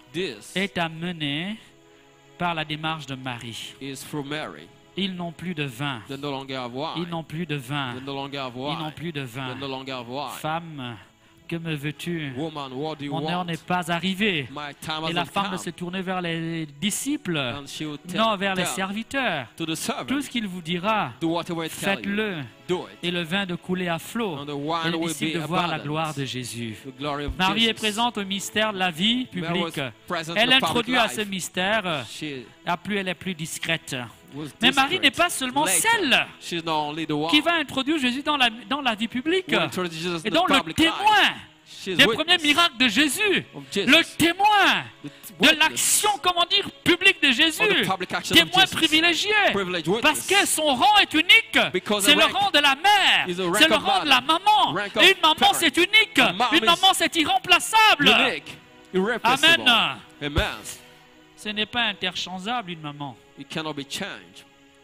This est amené par la démarche de Marie. is through Mary. Ils n'ont plus de vin. They no longer have wine. Ils n'ont plus de vin. They no longer have Ils wine. n'ont plus de They vin. no longer have wine. Femme, que me veux-tu? Woman, what do you Mon heure want? n'est pas arrivée. My time Et la hasn't femme come. se tournait vers les disciples, And she would non vers les tell serviteurs. to the Tout servant, ce qu'il vous dira, do whatever I tell you. faites-le. Do it. Et le vin de couler à flot. And the Et wine les will disciples be de voir la abundant. gloire de Jésus. The glory of Marie est Jesus. présente au mystère de la vie Mary was publique. present in Elle the public introduit à life. ce mystère, She elle est plus discrète. was Mais Marie discreet. n'est pas seulement Later, celle she's not only the one qui va introduire Jésus dans la vie publique. who introduced Jesus Et in the donc le public life. témoin She's des witness premiers miracles de Jésus, of Jesus. le témoin The de witness l'action, comment dire, publique de of the Jésus, public action of témoin Jesus. privilégié, Privileged witness. parce que son rang est unique. Because C'est the le rank rang de la mère, is a rank c'est le of rang de la maman. rank of Et une maman, parent. c'est unique. A mom Une is maman, c'est irremplaçable. unique, irreplaceable. Amen. Amen. Ce n'est pas interchangeable, une maman. It cannot be changed.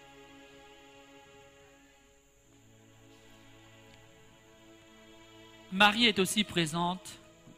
Marie est aussi présente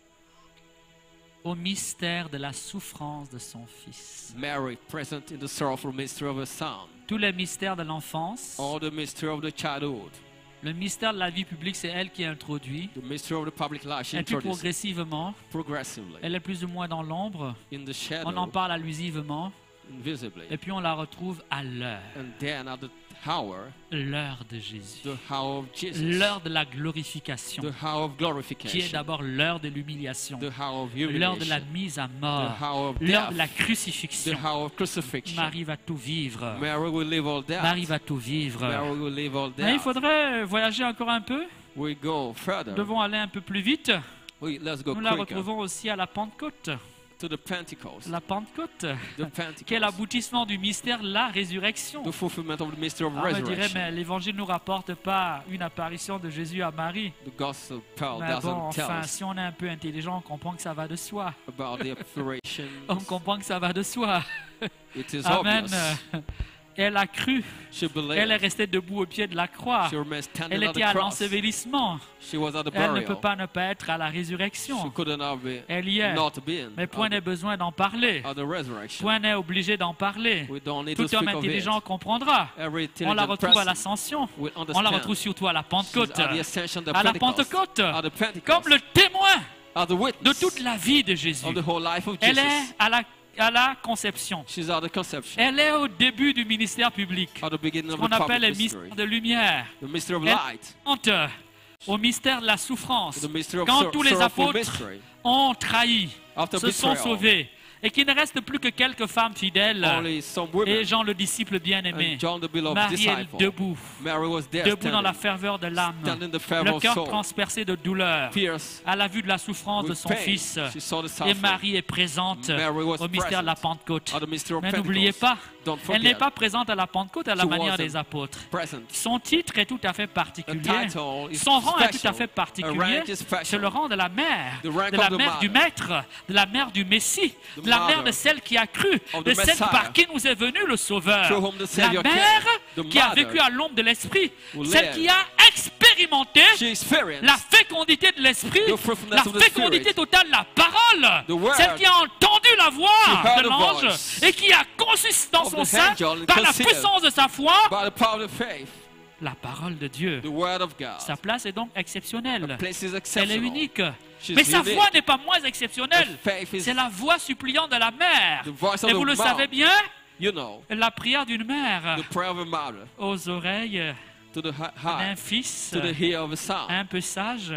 au mystère de la souffrance de son fils. Mary, present in the sorrowful mystery of her son. Tous les mystères de l'enfance, All the mystery of the childhood. le mystère de la vie publique, c'est elle qui introduit. The mystery of the public life. She Et puis introduced progressivement, progressively. elle est plus ou moins dans l'ombre. In the On en shadow, parle allusivement. invisibly. Et puis on la retrouve à l'heure. And then at the hour, L'heure de Jésus. the hour of Jesus. L'heure de la glorification. The hour of Qui est glorification. d'abord l'heure de l'humiliation. The hour of L'heure de la humiliation. mise à The mort. hour of L'heure de death. la The crucifixion. hour of crucifixion. Marie va tout vivre. Mary will live all that. Marie va tout vivre. Mary will live all Mais il that. faudrait voyager encore un peu. We go further. Nous devons aller un peu plus vite. Let's go Nous la quicker retrouvons aussi à la Pentecôte. to the Pentecost. La Pentecôte, The Pentecost. qui est l'aboutissement du mystère de la résurrection. The fulfillment of the mystery of On me dirait, resurrection. mais l'évangile ne nous rapporte pas une apparition de Jésus à Marie. The Gospel Pearl Mais bon, doesn't tell enfin, us si on est un peu intelligent, on comprend que ça va de soi. about the apparition. On comprend que ça va de soi. It is Amen. obvious. Elle a cru. She Elle est believed. restée debout au pied de la croix. She remained standing Elle at était the à cross. l'ensevelissement. She was at the Elle ne peut burial. pas ne pas être à la She résurrection. couldn't have been Elle y est. not been Mais point n'est at besoin d'en parler. the resurrection. Point n'est obligé d'en parler. We don't need to Tout homme speak of it. intelligent comprendra. Every On la intelligent retrouve à person l'ascension. will On la understand. retrouve surtout à la She's Pentecôte. at the ascension, the À la Pentecost. Pentecôte, At the Pentecost. comme le témoin At the de witness toute la vie de Jésus. of the whole life of Elle Jesus. est à la conception. She's at the conception. Elle est au début du ministère public. At the beginning Ce of qu'on the appelle le public mystery. mystère de lumière. The mystery of Elle light. honte au mystère de la souffrance. The mystery of Quand tous les sorrowful apôtres mystery. ont trahi, After se sont betrayal, sauvés, et qu'il ne reste plus que quelques femmes fidèles, only some women et Jean le disciple bien-aimé, and John the beloved Marie est disciple. debout, Mary was there debout dans la standing, ferveur de l'âme, standing in the fervor le of cœur soul, transpercé de douleur, pierced à la vue de la souffrance de with son pain. fils. She saw the Et suffering. Marie est présente Mary was au mystère de la Pentecôte. At the mystery of Mais Pentecost. n'oubliez pas, Don't elle n'est forget, pas présente à la Pentecôte à la She manière wasn't des apôtres. present. Son titre est tout à fait The particulier. title is Son rang est tout à special. fait A particulier. rank is special. C'est le rang de la mère, The rank de la of the mère du mother. Maître, de la mère du Messie, The de la mère mother de celle qui a cru, of de the celle Messiah. par qui nous est venu le Sauveur. Through whom the La Savior mère came. The qui a mother vécu à l'ombre de l'Esprit, who celle lived. qui a expérimenté She experienced la fécondité de l'Esprit, the fruitfulness la of the fécondité Spirit. totale de la parole, The word. celle qui a entendu la voix heard de the l'ange voice et qui a conçu dans of son the sein, angel and par la conceived puissance de sa foi, by the power of faith, la parole de Dieu. the word of God. Sa place est donc exceptionnelle. Place is Elle est exceptional. unique. She's Mais sa unique. voix n'est pas moins exceptionnelle. The faith is C'est la voix suppliante de la mère. the voice of Et the vous le mouth. savez bien, You know, la prière d'une mère the prayer of a mother aux oreilles to the d'un heart, fils to the ear of a son, un peu sage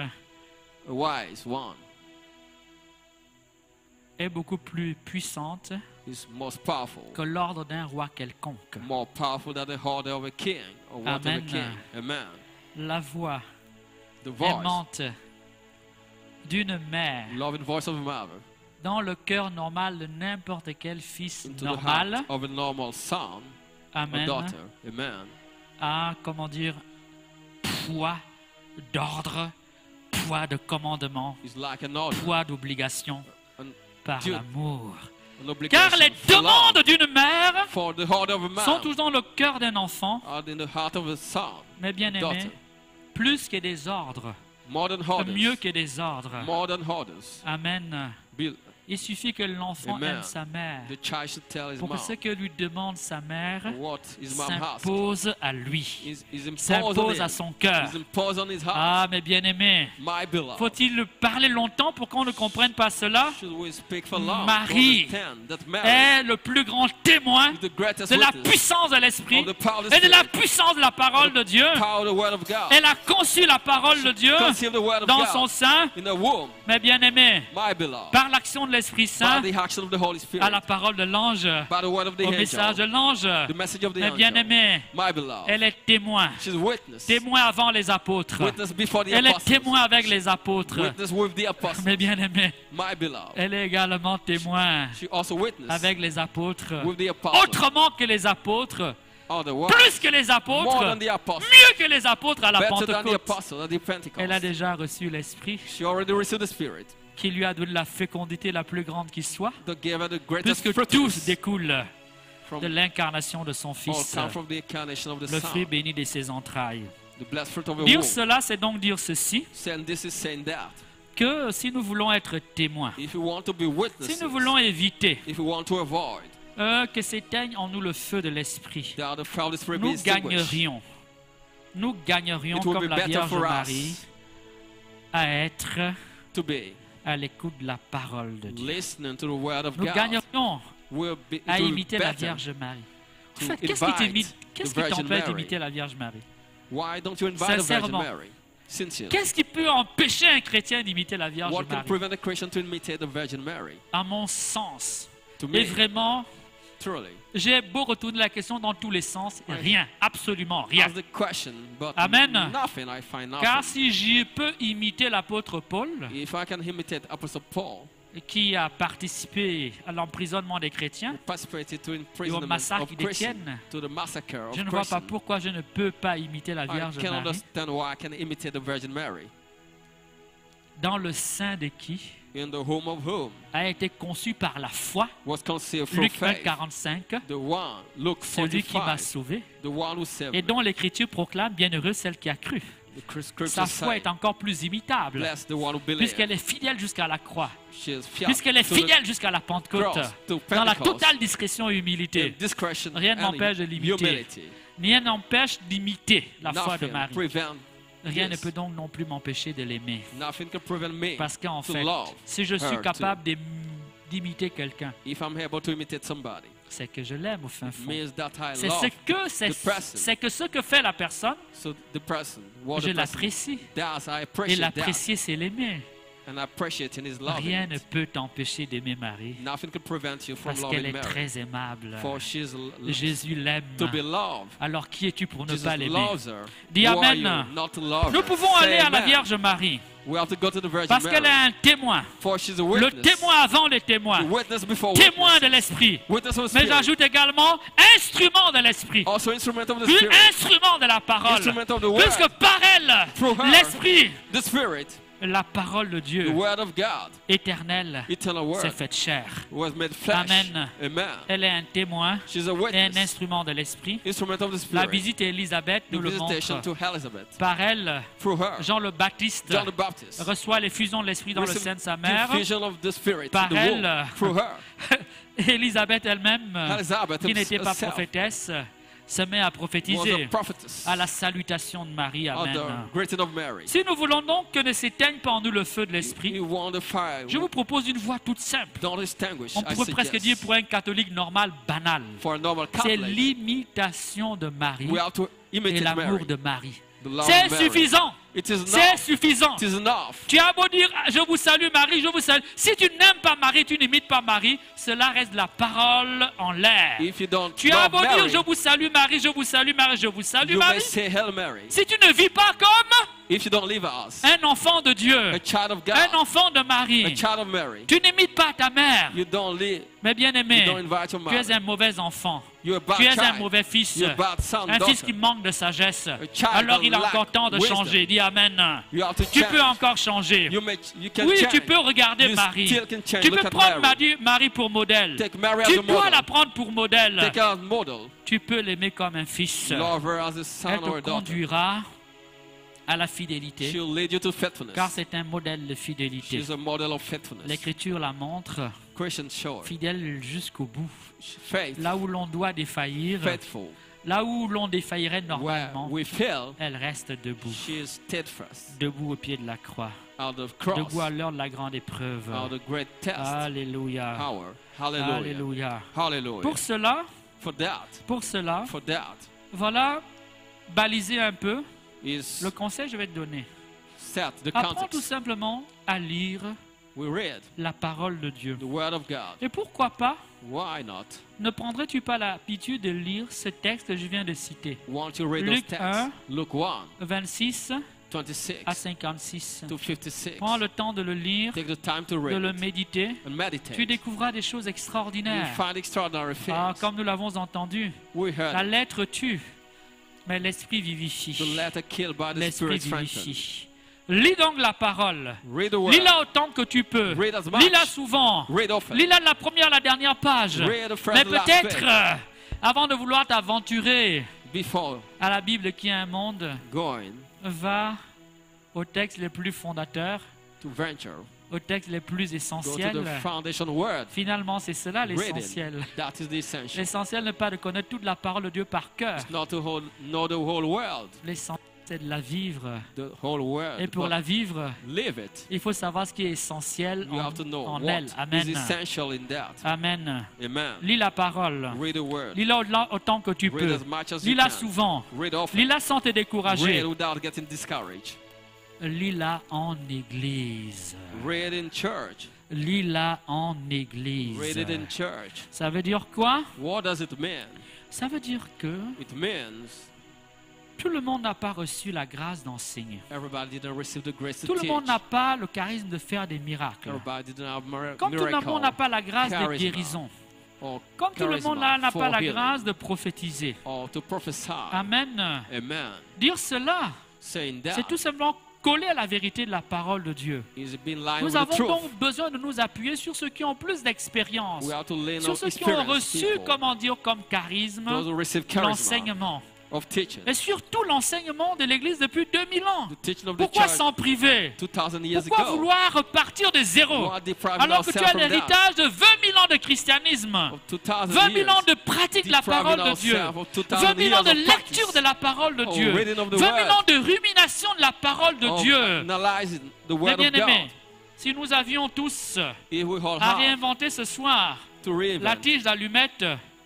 a wise one, est beaucoup plus puissante is most powerful, que l'ordre d'un roi quelconque. more powerful than the order of a king or what of a Amen. king. Amen. La voix The voice, aimante d'une mère loving voice of a mother, dans le cœur normal de n'importe quel fils into the normal, heart of a normal son, a amen, daughter. Amen. a, comment dire, poids d'ordre, poids de commandement, It's like an order, poids d'obligation an, par Dieu- l'amour. an obligation Car les for love. demandes d'une mère For the order of a man, sont tous dans le cœur d'un enfant, are in the heart of a son, mais bien aimé, daughter. plus que des ordres, More than orders, mieux que des ordres. more than orders. Amen. Be- Il suffit que l'enfant Amen. aime sa mère The child should tell his pour que mom ce que lui demande sa mère what his mom asks. s'impose à lui, Is imposed on s'impose à him. son cœur. Is imposed on his heart. Ah, mes bien-aimés, My beloved. faut-il parler longtemps pour qu'on ne comprenne pas cela? Should we speak for long? Marie To understand that Mary Est le plus grand témoin is the greatest de la witness puissance de l'Esprit of the power of the et de la Spirit, puissance de la parole de Dieu. power of the word of God. Elle a conçu la parole de Dieu Conceal the word of dans God son sein, in the womb, mes bien-aimés, my beloved. par l'action de l'Esprit Saint, By the action of the Holy Spirit, à la parole de l'ange, by the word of the au message de angel, l'ange. the message of the Mes angel. bien-aimés, My beloved. elle est témoin. She's witness. Témoin avant les apôtres. Witness before the Elle est apostles. témoin avec les apôtres. Witness with the apostles. Mes bien-aimés, My beloved. elle est également témoin She also witnessed avec les apôtres. with the apostles. Autrement que les apôtres, Otherwise, plus que les more apôtres, than the apostles. mieux que les apôtres à la Better than the Pentecôte. apostles at the Pentecost. Elle a déjà reçu l'Esprit She already received the Spirit qui lui a donné la fécondité la plus grande qui soit, that gave her the greatest puisque fruit. tous découlent From de l'incarnation de son all Fils, come from the incarnation of the le fruit Son, béni de ses entrailles. the blessed fruit of the Dire womb. cela, c'est donc dire ceci, And this is saying that que si nous voulons être témoins, if you want to be si witnesses, nous voulons éviter if you want to avoid que s'éteigne en nous le feu de l'Esprit, that the fruit of the Spirit be nous extinguished, gagnerions it will comme be la better Vierge for Marie us à être to be à l'écoute de la parole de Dieu. listening to the word of Nous God. gagnerions Will be, it à will be imiter la better. Vierge Marie. En to fait, invite qu'est-ce the qui Virgin t'empêche Mary. d'imiter la Vierge Marie? Why don't you invite the Virgin Sincèrement. Mary? Sincerely. Qu'est-ce qui peut empêcher un chrétien d'imiter la Vierge What can Marie? prevent a Christian to imitate the Virgin Mary? À mon sens, To et me, vraiment, truly. j'ai beau retourner la question dans tous les sens, rien, absolument rien. Ask the question, but Amen. nothing, I find Car nothing. si je peux imiter l'apôtre Paul, If I can imitate Apostle Paul, qui a participé à l'emprisonnement des chrétiens, participated to et au imprisonment massacre of Christians, d'Étienne, to the massacre of je ne vois pas Christians, pourquoi je ne peux pas imiter la I Vierge can Marie, understand why I can imitate the Virgin Mary. dans le sein de qui In the home of whom a été conçu par la foi, was conceived through Luc 1, faith. 45, The one, Luke celui qui m'a 45, sauvé, the one who saved et me. dont l'Écriture proclame bienheureux celle qui a cru. The scripture Sa foi say, est encore plus imitable, bless the one who believes. puisqu'elle est fidèle jusqu'à la croix, She is fiat puisqu'elle est to the fidèle jusqu'à la Pentecôte, cross, to dans la Pentecost, totale discrétion et in humilité. discretion Rien and n'empêche de l'imiter. humility. Rien n'empêche d'imiter la foi de Nothing Marie. prevent Rien ne this. peut donc non plus m'empêcher de l'aimer. Nothing can prevent me Parce qu'en to fait, love si je suis her capable d'imiter quelqu'un, if I'm able to imitate somebody. c'est que je l'aime au fin It fond. means that I C'est love the person. c'est que ce que fait la personne, So the person, what je the person l'apprécie. does, I Et appreciate that. l'apprécier, c'est l'aimer. And I appreciate in his love. Rien ne peut t'empêcher d'aimer Marie, Nothing can prevent you from parce qu'elle loving est Mary. très aimable. For she's Jésus l'aime. to be loved. Alors qui es-tu pour ne Jesus pas l'aimer? loves her. Dis Who are Amen. you not to love Nous her? pouvons Say aller à la amen. Vierge Marie, We have to go to the Virgin parce qu'elle est Mary. un témoin. For she's a Le witness. témoin avant les témoins. The witness before Témoin witness. de l'Esprit. Witness of the Mais Spirit. j'ajoute également instrument de l'Esprit. Also instrument of the Puis Spirit. instrument de la parole. Instrument of the word. Puisque par elle, Through her. l'Esprit, The Spirit. la parole de The Dieu Word of God. éternelle, Eternal s'est Word. faite chair. Was made flesh. Amen. Amen. Elle est un témoin She's a et un witness. instrument de l'Esprit. Instrument of the La Spirit. visite à Élisabeth The nous le visitation montre. to Elizabeth. Par elle, Through her. Jean le Baptiste John the Baptist. reçoit l'effusion de l'Esprit dans le Received sein de sa the mère. vision of the Spirit in Par the elle, womb. Through her. Élisabeth elle-même, Elizabeth qui n'était pas herself prophétesse, se met à was a prophétiser prophetess. à la salutation de Marie. Of Amen. the greeting of Mary. Si nous voulons donc que ne s'éteigne pas en nous le feu de l'Esprit, You want the fire. je vous propose une voie toute simple. Don't distinguish. On I pourrait presque dire suggest. pour un catholique normal, banal. For a normal C'est Catholic, l'imitation de Marie we have to et imitate l'amour Mary. de Marie. The love C'est of Mary. suffisant. It is C'est enough. suffisant. It is enough. Tu as beau dire, ah, je vous salue Marie, je vous salue. Si tu n'aimes pas Marie, tu n'imites pas Marie, cela reste de la parole en l'air. If you don't Tu as love beau dire, Mary, je vous salue Marie, je vous salue Marie, je vous salue you may Marie. say Hail Mary. Si tu ne vis pas comme If you don't live as un enfant de Dieu, a child of God, un enfant de a Marie, child of Mary, tu n'imites pas ta mère. you don't live, Mais bien you aimé, don't invite your tu es mother. un mauvais enfant. You're a bad Tu es un child. mauvais fils. You're a bad son, Un fils daughter. qui manque de sagesse. child Alors il a that encore lack temps de wisdom. changer. Dis Amen. You have to Tu change. peux encore changer. You can Oui, change. tu peux regarder You Marie. still can change. Tu Look peux at prendre Mary. Marie pour modèle. Take Mary as Tu a dois la model. prendre pour modèle. Take her as model. Tu peux l'aimer comme un fils. Love her as a son Elle or a te daughter. conduira à la fidélité, She'll lead you to car faithfulness. c'est un modèle de fidélité. She's a model of faithfulness. L'Écriture la montre, Christian short. fidèle jusqu'au bout. Faith. Là où l'on doit défaillir, Faithful. là où l'on défaillirait Where normalement, we fail, elle reste debout. she is steadfast. Debout au pied de la croix. Out of cross. Debout à l'heure de la grande épreuve. Out of great test. Alléluia. Power. Hallelujah. Alléluia. Hallelujah. Pour cela, For that. voilà, baliser un peu Is le conseil que je vais te donner. set the Apprends tout context. simplement à lire We read la parole de Dieu. the word of God. Et pourquoi pas, Why not? ne prendrais-tu pas l'habitude de lire ce texte que je viens de citer? Won't you read Luc those texts? 1, Luke 1, 26 26 à 56. to 56. Prends le temps de le lire, Take the time to de read le it méditer. and meditate. Tu découvriras des choses You'll extraordinaires. find extraordinary Ah, things. comme nous l'avons entendu, We la heard lettre tue, mais l'esprit vivifie. the letter killed by the L'esprit Spirit strengthened. vivifie. Lis donc la parole. Read the word. Lis-la autant que tu peux. Read as much. Lis-la souvent. Read often. Lis-la de la première à la dernière page. Read the first Mais and last peut-être, page. avant de vouloir t'aventurer Before à la Bible qui est un monde, going va au texte les plus fondateurs, to venture, au texte les plus go to essentiels. the foundation word. Finalement, c'est cela Read l'essentiel. it. That is the essential. L'essentiel n'est pas de connaître toute la parole de Dieu par cœur. Not to know the whole world, L'essentiel, c'est de la vivre. the whole world. Et pour but la vivre, live it. il faut savoir ce qui est essentiel You have to know en what elle. Amen. is essential in that. Amen. Amen. Lis la parole. Read the word. Lis-la autant que tu Read peux. as much as you Lis-la can. souvent. Read often. Lis-la sans te décourager. Read without getting discouraged. Lis-la en église. Read in church. Lis-la en église. Read it in church. Ça veut dire quoi? What does it mean? Ça veut dire que It means tout le monde n'a pas reçu la grâce d'enseigner. everybody didn't receive the grace to Tout le teach. monde n'a pas le charisme de faire des miracles. Everybody didn't have Comme tout le monde n'a miracle pas la grâce de charisma. guérison. or Comme tout le charisma monde n'a for pas la healing grâce de prophétiser. or to prophesy. Amen. Amen. Dire cela, Saying that c'est tout simplement coller à la vérité de la parole de Dieu. is being line Nous with the avons truth. donc besoin de nous appuyer sur ceux qui ont plus d'expérience, We have to lean sur on ceux qui ont experienced reçu, people, comment dire, comme charisme, those who receive charisma l'enseignement. of teaching, Et surtout l'enseignement de l'Église depuis 2000 ans. the teaching of the Pourquoi church s'en priver? 2000 years Pourquoi ago. vouloir repartir de zéro Why depriving alors que tu ourselves as from that? l'héritage de 20 000 ans de christianisme, Of 2000 20 000 years. ans de pratique de la parole de Dieu, Depriving ourselves of 20 000 ans 2000 de years of practice. lecture de la parole de Oh, Dieu, reading of the 20 000 word. ans de rumination de la parole de Of Dieu. analyzing the Mes word of bien-aimés, God. si nous avions tous If we all à have réinventer ce soir to reinvent, la tige d'allumette,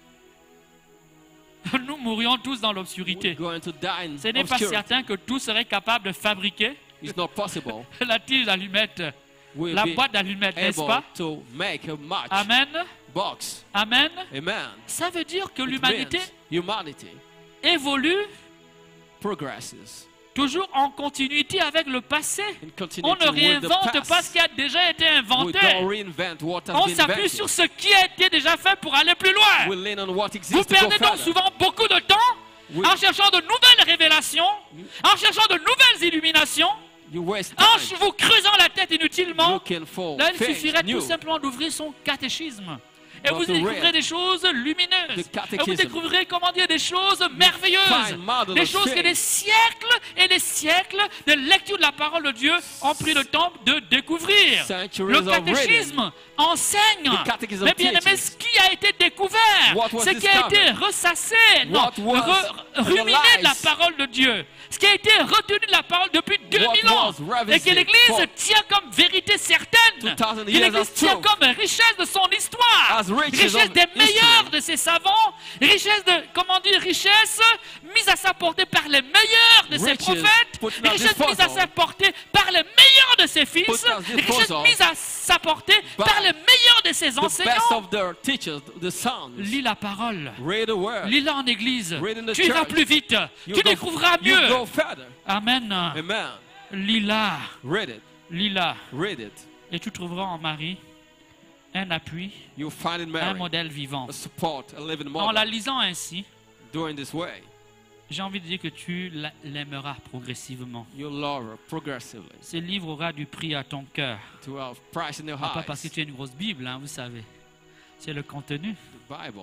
nous mourrions tous dans we're l'obscurité. going to die in Ce n'est pas obscurity. certain que tous seraient capables de fabriquer It's not possible. la tige d'allumette, We'll la be boîte d'allumettes, n'est-ce able pas? to make a match Amen. box. Amen. Amen. Ça veut dire que It l'humanité means humanity évolue progresses toujours en continuité avec le passé. in On continuity ne with the réinvente past. pas ce qui a déjà été We inventé. don't reinvent what has On been s'appuie invented. sur ce qui a été déjà fait pour aller plus We loin. lean on what Vous exists to go perdez donc further. souvent beaucoup de temps We- en cherchant de nouvelles révélations, en cherchant de nouvelles illuminations, You waste en time vous creusant la tête inutilement. looking for Là, il things suffirait new. tout simplement d'ouvrir son catéchisme. Et But vous to découvrirez read des choses lumineuses. the Et vous catechism. découvrirez, comment dire, des choses merveilleuses. find marvelous Des choses que things. des siècles et des siècles de lecture de la parole de Dieu ont pris le temps de découvrir. Centuries Le of reading. catéchisme enseigne. The catechism Mais bien aimé, teaches. ce qui a été découvert, What was ce qui a été discovered. ressassé, What was ruminé de la analyzed. parole de Dieu, ce qui a été retenu de la parole depuis 2000 ans, was revised et que l'Église for tient comme vérité certaine, 2000 que years l'Église as tient truth. comme richesse de son histoire, As riches richesse of des meilleurs history. de ses savants, richesse de, comment dire, richesse mise à sa portée par les meilleurs de ses Riches prophètes, put at richesse mise à disposal. sa portée par les meilleurs de ses fils, Put at richesse disposal mise à sa portée by par les meilleurs de ses The best enseignants. of their teachers, the sons. Lis la parole. Read the word. Lis-la en église. Read in the Tu iras church. plus vite. You Tu go- découvriras You mieux. go further. Amen. Amen. Lis-la. Read it. Lis-la. Read it. Et tu trouveras en Marie un appui, You find in un Mary modèle vivant. a support, a living En la model. lisant ainsi, Doing this way, j'ai envie de dire que tu l'aimeras progressivement. you love her progressively. Ce livre aura du prix à ton cœur. To have price in your Pas parce que eyes. tu as une grosse Bible, hein, vous savez. C'est le contenu. The Bible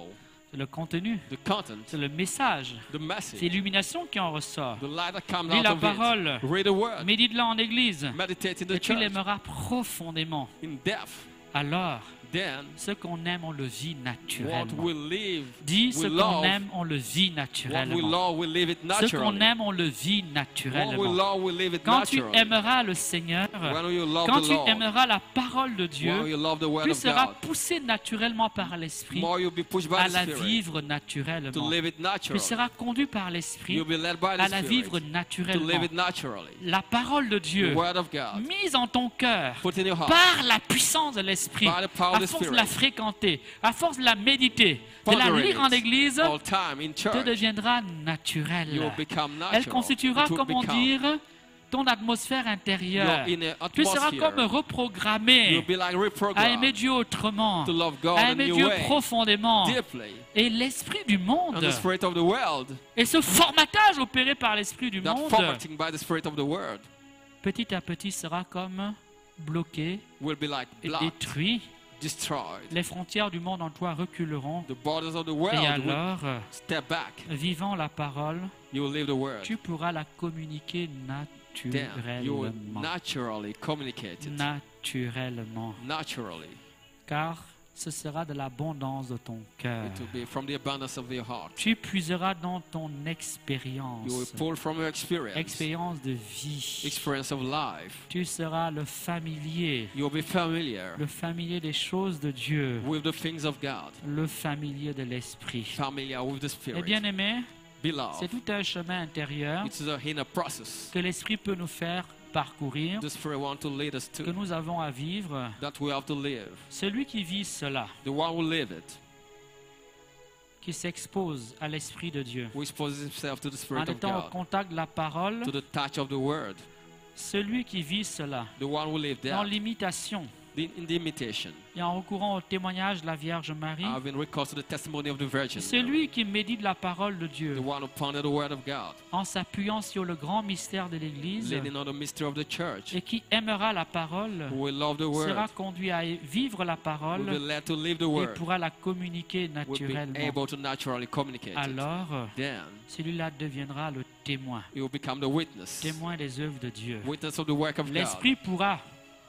c'est le contenu, the content, c'est le message, the c'est message, l'illumination qui en ressort. the light that comes Lis out la of parole, it. Read the word. médite-la en église, Meditate in et the tu church. l'aimeras profondément. In depth. Alors, Then, ce qu'on aime, on le vit what naturellement. we live, Dis, ce we qu'on love, aime, on le vit what we naturellement. love, we live it Ce qu'on naturally. aime, on le vit What we naturellement. love, we live it Quand tu naturally. aimeras le Seigneur, When you love quand the tu Lord, aimeras la parole de when Dieu, you love the word tu of seras God, poussé naturellement par l'Esprit more you'll be pushed by à the la Spirit vivre to naturellement. live it Tu naturally. seras conduit par l'Esprit You'll be led by à the la vivre Spirit to live naturellement. it naturally. La parole de The Dieu word of God, mise en ton cœur put in your heart, par la puissance de l'Esprit, by the power of à the force de la Spirit, fréquenter, à force de la méditer, de la pondering lire en it église, all time in te church. deviendra You'll naturelle. become Elle natural. constituera, It will comment become dire, ton atmosphère intérieure. your inner Tu seras atmosphere. comme reprogrammé You'll be like à aimer reprogrammed Dieu autrement, to love God à in a aimer new Dieu way, profondément. deeply, Et l'esprit du monde, and the spirit of the world, et ce formatage opéré par l'esprit du that monde, formatting by the spirit of the world, petit à petit sera comme bloqué will be like et blocked, détruit. destroyed. Les frontières du monde en toi reculeront. The borders of the Et world will alors, step back. vivant la parole, You will live the word. tu pourras la communiquer Then you will naturellement. naturally communicate it. Naturellement. Naturally. Car ce sera de l'abondance de ton cœur. It will be from the abundance of your heart. Tu puiseras dans ton You will expérience. pull from your experience. Expérience de vie. Experience of life. Tu seras le familier. You will be familiar Le familier des choses de Dieu. with the things of God. Le familier de l'esprit. Familiar with the Et Spirit. bien aimé, c'est Beloved, tout un chemin intérieur it's a inner process que l'esprit peut nous faire parcourir, the Spirit wants to lead us que to, nous avons à vivre. that we have to live. Celui qui vit cela, The one who live it, qui s'expose à l'esprit de Dieu, who exposes himself to the en Spirit of étant au God, contact de la parole, to the touch of the Word. celui qui vit cela, The one who lived dans that, l'imitation in the imitation, et en recourant au témoignage de la Vierge Marie, having recourse to the testimony of the Virgin, celui qui médite la parole de the Dieu, one who pondered the Word of God, en s'appuyant sur le grand mystère de l'Église, leaning on the mystery of the church, et qui aimera la parole, who will love the sera Word, conduit à vivre la will be parole led to live the et Word, pourra la communiquer will be naturellement. able to naturally communicate it. Alors, Then celui-là deviendra le témoin, he will become the witness, témoin des œuvres de Dieu. witness of the work of God. L'Esprit pourra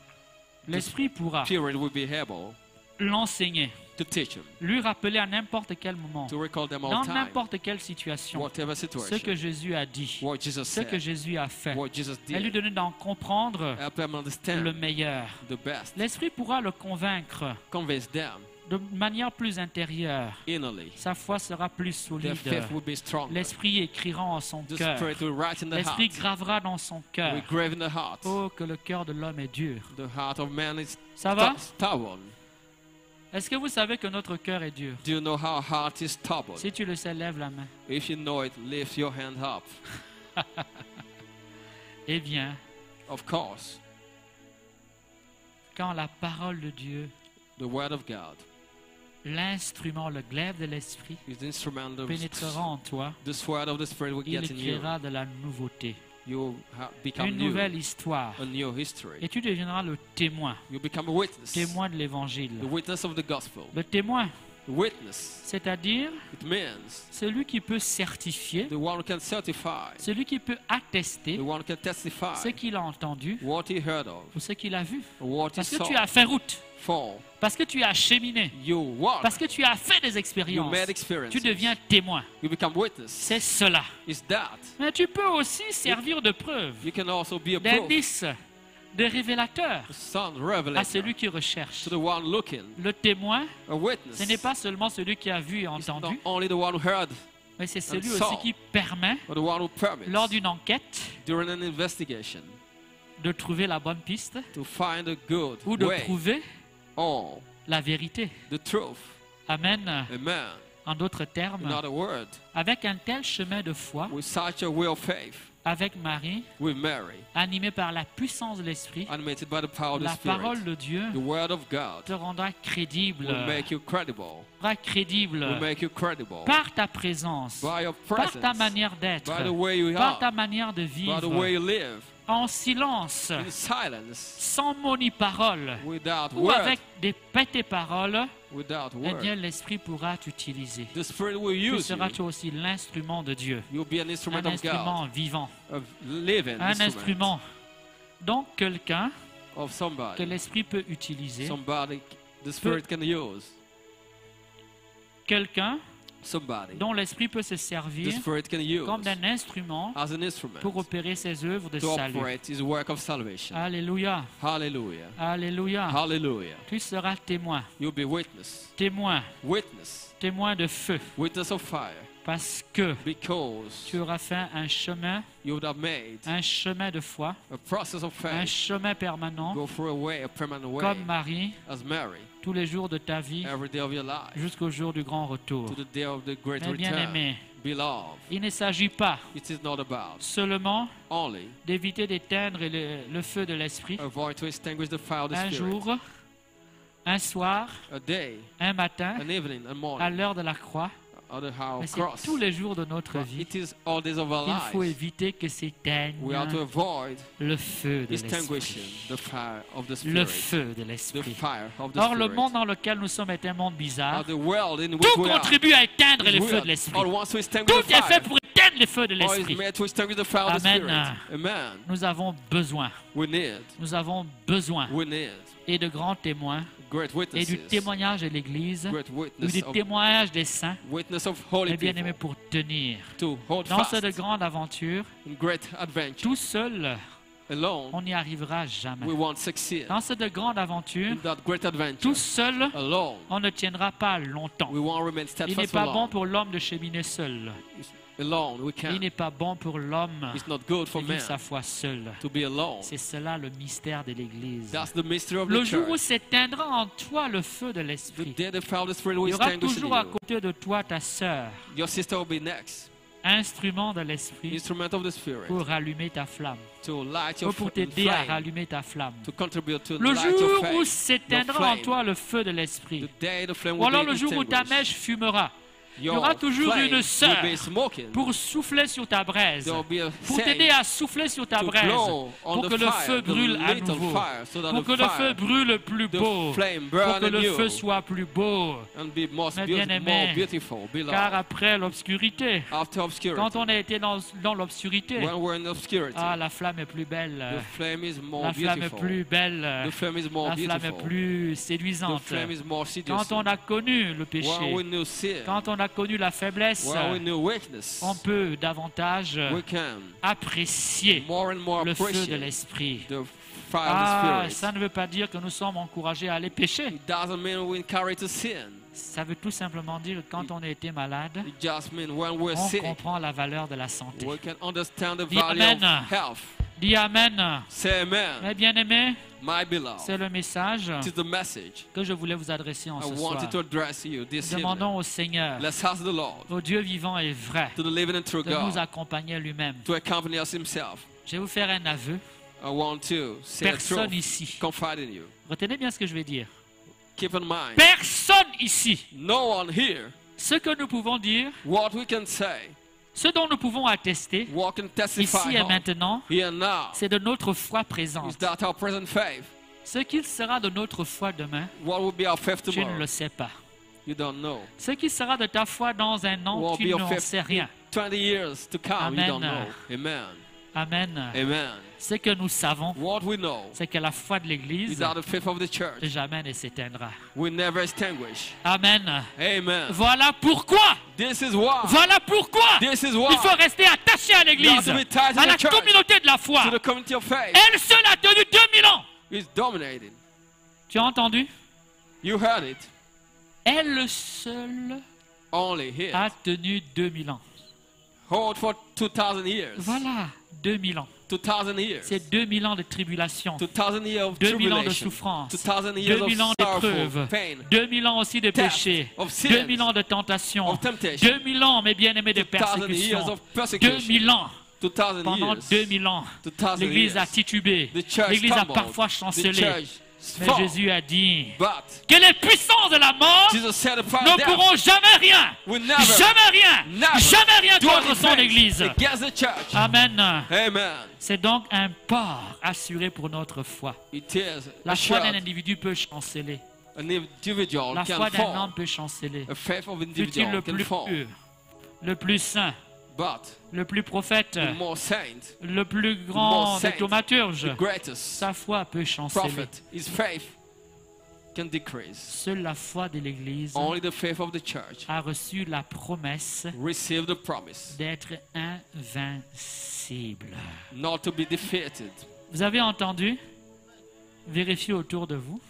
Spirit will be able l'enseigner, to teach him, lui rappeler à n'importe quel moment, to recall them all dans time, n'importe quelle situation, whatever ce situation, que Jésus a dit, what Jesus ce que said, Jésus a fait, what Jesus et lui did, donner d'en comprendre help them understand le meilleur. the best, L'Esprit pourra le convaincre convince them de manière plus intérieure. innerly. Sa foi sera plus Their solide. faith will be stronger. L'Esprit écrira en son The cœur. Spirit will write in the L'Esprit heart, gravera dans son will cœur. grave in the heart. Oh, que le cœur de l'homme est dur. The heart of man is Ça va? stubborn. Est-ce que vous savez que notre cœur est dur? Do you know how a heart is stubborn? Si tu le sais, lève la main. If you know it, lift your hand up. Eh bien, Of course, quand la parole de Dieu, the Word of God l'instrument, le glaive de l'Esprit, is the instrument of pénétrera en toi, the sword of the Spirit will il get in you. créera de la nouveauté, You become une new, nouvelle histoire. a new history. Et tu deviendras le témoin, You become a witness, témoin de l'Évangile. the witness of the gospel. Le témoin, The witness, c'est-à-dire it means celui qui peut certifier, the one who can certify, celui qui peut attester the one who can testify ce qu'il a entendu what he heard of, ou ce qu'il a vu. or what he Parce que saw. tu as fait route, For parce que tu as cheminé, you walk, parce que tu as fait des you expériences. made experiences, Tu deviins témoin. you become witness. C'est cela. Is that Mais tu peux aussi servir de preuve, you can also be a proof, d'indice, de révélateur a son à revelator, celui qui recherche. to the one looking, Le témoin, a witness. ce n'est pas seulement celui qui a vu et It's not entendu, only the one who heard, mais c'est celui saw. aussi qui permet, but the one who permits lors d'une enquête, during an investigation de trouver la bonne piste to find a good ou de way prouver or la vérité. the truth. Amen. Amen. En d'autres In termes, other words, avec un tel chemin de foi, with such a way of faith, avec Marie, with Mary, animé par la puissance de l'Esprit, animated by the power of the la parole Spirit, de Dieu the Word of God te rendra crédible, will make you credible, will make you credible par ta présence, by your par ta presence, manière d'être, by the way you par are, ta manière de by the way vivre, you live, en silence, in silence, sans mot ni parole, without ou word, avec des petites paroles, without eh bien word. l'Esprit pourra t'utiliser. The Spirit will Tu use you. seras toi aussi l'instrument de Dieu, You'll be an instrument un of God, instrument vivant, of living un instrument instrument. Donc quelqu'un of que somebody, l'Esprit peut utiliser, somebody the Spirit can use, quelqu'un somebody dont l'Esprit peut se the servir Spirit can use comme d'un instrument as an instrument pour opérer ses œuvres de to salut. operate His work of salvation. Alléluia, Hallelujah. alléluia. Hallelujah. Tu seras témoin, You'll be witness, témoin, witness, témoin de feu, witness of fire, parce que because tu auras fait un chemin de foi, a process of un faith, chemin permanent, go through a way, a permanent way, comme Marie, as Mary, tous les jours de ta vie, every day of your life, jusqu'au jour du grand retour. to the day of the great Mes return. bien-aimés, Beloved, il ne s'agit pas it is not about seulement only d'éviter d'éteindre le feu de l'Esprit avoid to extinguish the fire of the un Spirit. jour, un soir, A day, un matin, an evening, a à morning, l'heure de la croix, or the hour mais of c'est cross. tous les jours de notre But vie. it is all days of our Il faut lives. éviter que s'éteigne We are to avoid le feu de extinguishing l'Esprit. the fire of the Le Spirit. feu de The l'Esprit. fire of the Or, le Spirit. monde dans lequel nous sommes est un monde bizarre. The world in which Tout we are contribue à éteindre is le feu weird. de l'Esprit. All wants to extinguish Tout the est fait fire. pour éteindre le feu de All is l'Esprit. made to extinguish the fire of the Amen. Spirit. Amen. Nous avons besoin, We need et de grands témoins, great et witnesses, du témoignage de l'Église, great ou witness du of, témoignage des saints, witness of holy mes bien-aimés, people pour tenir. to hold Dans fast cette grande aventure, in great adventure. tout seul, Alone, on n'y arrivera jamais. we won't succeed. Dans cette grande aventure, In that great adventure, tout seul, alone, on ne tiendra pas longtemps. we won't remain Il n'est steadfast pas for bon long. pour l'homme de cheminer seul. Alone, we Il can't. n'est pas bon pour l'homme It's not good de for vivre man sa foi seul. to be alone. C'est cela le mystère de l'Église. That's the mystery of Le the jour où church. s'éteindra en toi le feu de The l'Esprit, day the fire of the Spirit il will y aura extinguish in toujours à you. côté de toi ta sœur, Your sister will be next. instrument de l'Esprit, Instrument of the Spirit pour rallumer ta flamme, to light ou your pour flame, t'aider à rallumer ta flamme. to contribute to Le light your jour où faith. s'éteindra en toi le feu de l'Esprit, The day the flame ou alors will le be jour où ta extinguished. mèche fumera, il y Your aura toujours flame une sœur will be smoking. pour souffler sur ta braise, There will be a pour saint t'aider à souffler sur ta to braise, blow on pour the que le fire, feu the brûle à little nouveau, fire, so that pour the que le feu fire, brûle plus the beau, flame pour burn que le anew feu soit plus beau. and be most Mes beautiful, bien-aimés, more beautiful, beloved. Car après l'obscurité, After obscurity, quand on a été dans l'obscurité, when we're in obscurity, la flamme est plus belle, the flame is more la flamme est beautiful. plus belle, The flame is more la flamme est beautiful. plus The séduisante. flame is more seducing. Quand on a connu le When péché, we knew sin, quand on a connu la faiblesse, when we knew weakness, on peut davantage we can apprécier more and more le feu de appreciate l'Esprit. the fire of the Spirit. Ça ne veut pas dire que nous sommes encouragés à aller pécher. It doesn't mean we encourage to sin. Ça veut tout simplement dire que quand on a été malade, It just means when we're on sick, comprend la valeur de la santé. we can understand the Dis value amen. of health. Dis Amen. Say amen. Mes bien-aimés, My beloved, c'est le message it is the message que je voulais vous adresser en I ce soir. wanted to address you this Demandons evening. au Seigneur, Let's ask the Lord, au Dieu vivant et vrai, to the living and true de nous God, accompagner lui-même. to accompany us himself. Je vais vous faire un aveu. I want to say the Personne truth, ici. confide in you. Retenez bien ce que je vais dire. Keep in mind, Personne ici. no one here, Ce que nous pouvons dire, what we can say, ce dont nous pouvons attester, what can testify ici et of, maintenant, here and now, c'est de notre foi is présente. that our present faith. Ce qu'il sera de notre foi demain, What will be our faith tu ne tomorrow? le sais pas. You don't know. Ce qui sera de ta foi dans un an, What will tu be your n'en faith sais rien. 20 years to come? You don't Amen. know. Amen. Amen. Amen. Ce que nous savons, What we know c'est que la foi de l'Église is that the faith of the church jamais ne s'éteindra. will never extinguish. Amen. Amen. Voilà pourquoi. This is why. Voilà pourquoi. This is Il why. faut rester attaché à l'Église, You have to be tied to à the la church, communauté de la foi. To the community of faith Elle seule a tenu 2000 ans. is dominating. Tu as entendu? You heard it. Elle seule Only here. a tenu 2000 ans. Hold for 2000 years. Voilà, 2000 ans. 2000 years. C'est 2000 ans de tribulation, 2000 years of 2000 ans de tribulation. souffrance, 2000 years 2000 ans of d'épreuves, sorrowful pain, 2000 ans aussi de Test, péché, of sins, 2000 ans de tentation, of temptation, 2000 ans, mes bien-aimés, de 2000 years persécution, of persecution, 2000 ans. Pendant 2000 ans, l'Église a titubé. L'Église a parfois chancelé. Mais Jésus a dit que les puissants de la mort ne pourront jamais rien contre son Église. Amen. C'est donc un port assuré pour notre foi. La foi d'un individu peut chanceler. La foi d'un homme peut chanceler. Fut-il le plus pur, le plus saint, le plus prophète, le plus grand des thaumaturges, sa foi peut chanceler. Seule la foi de l'Église a reçu la promesse d'être invincible. Vous avez entendu? Vérifiez autour de vous.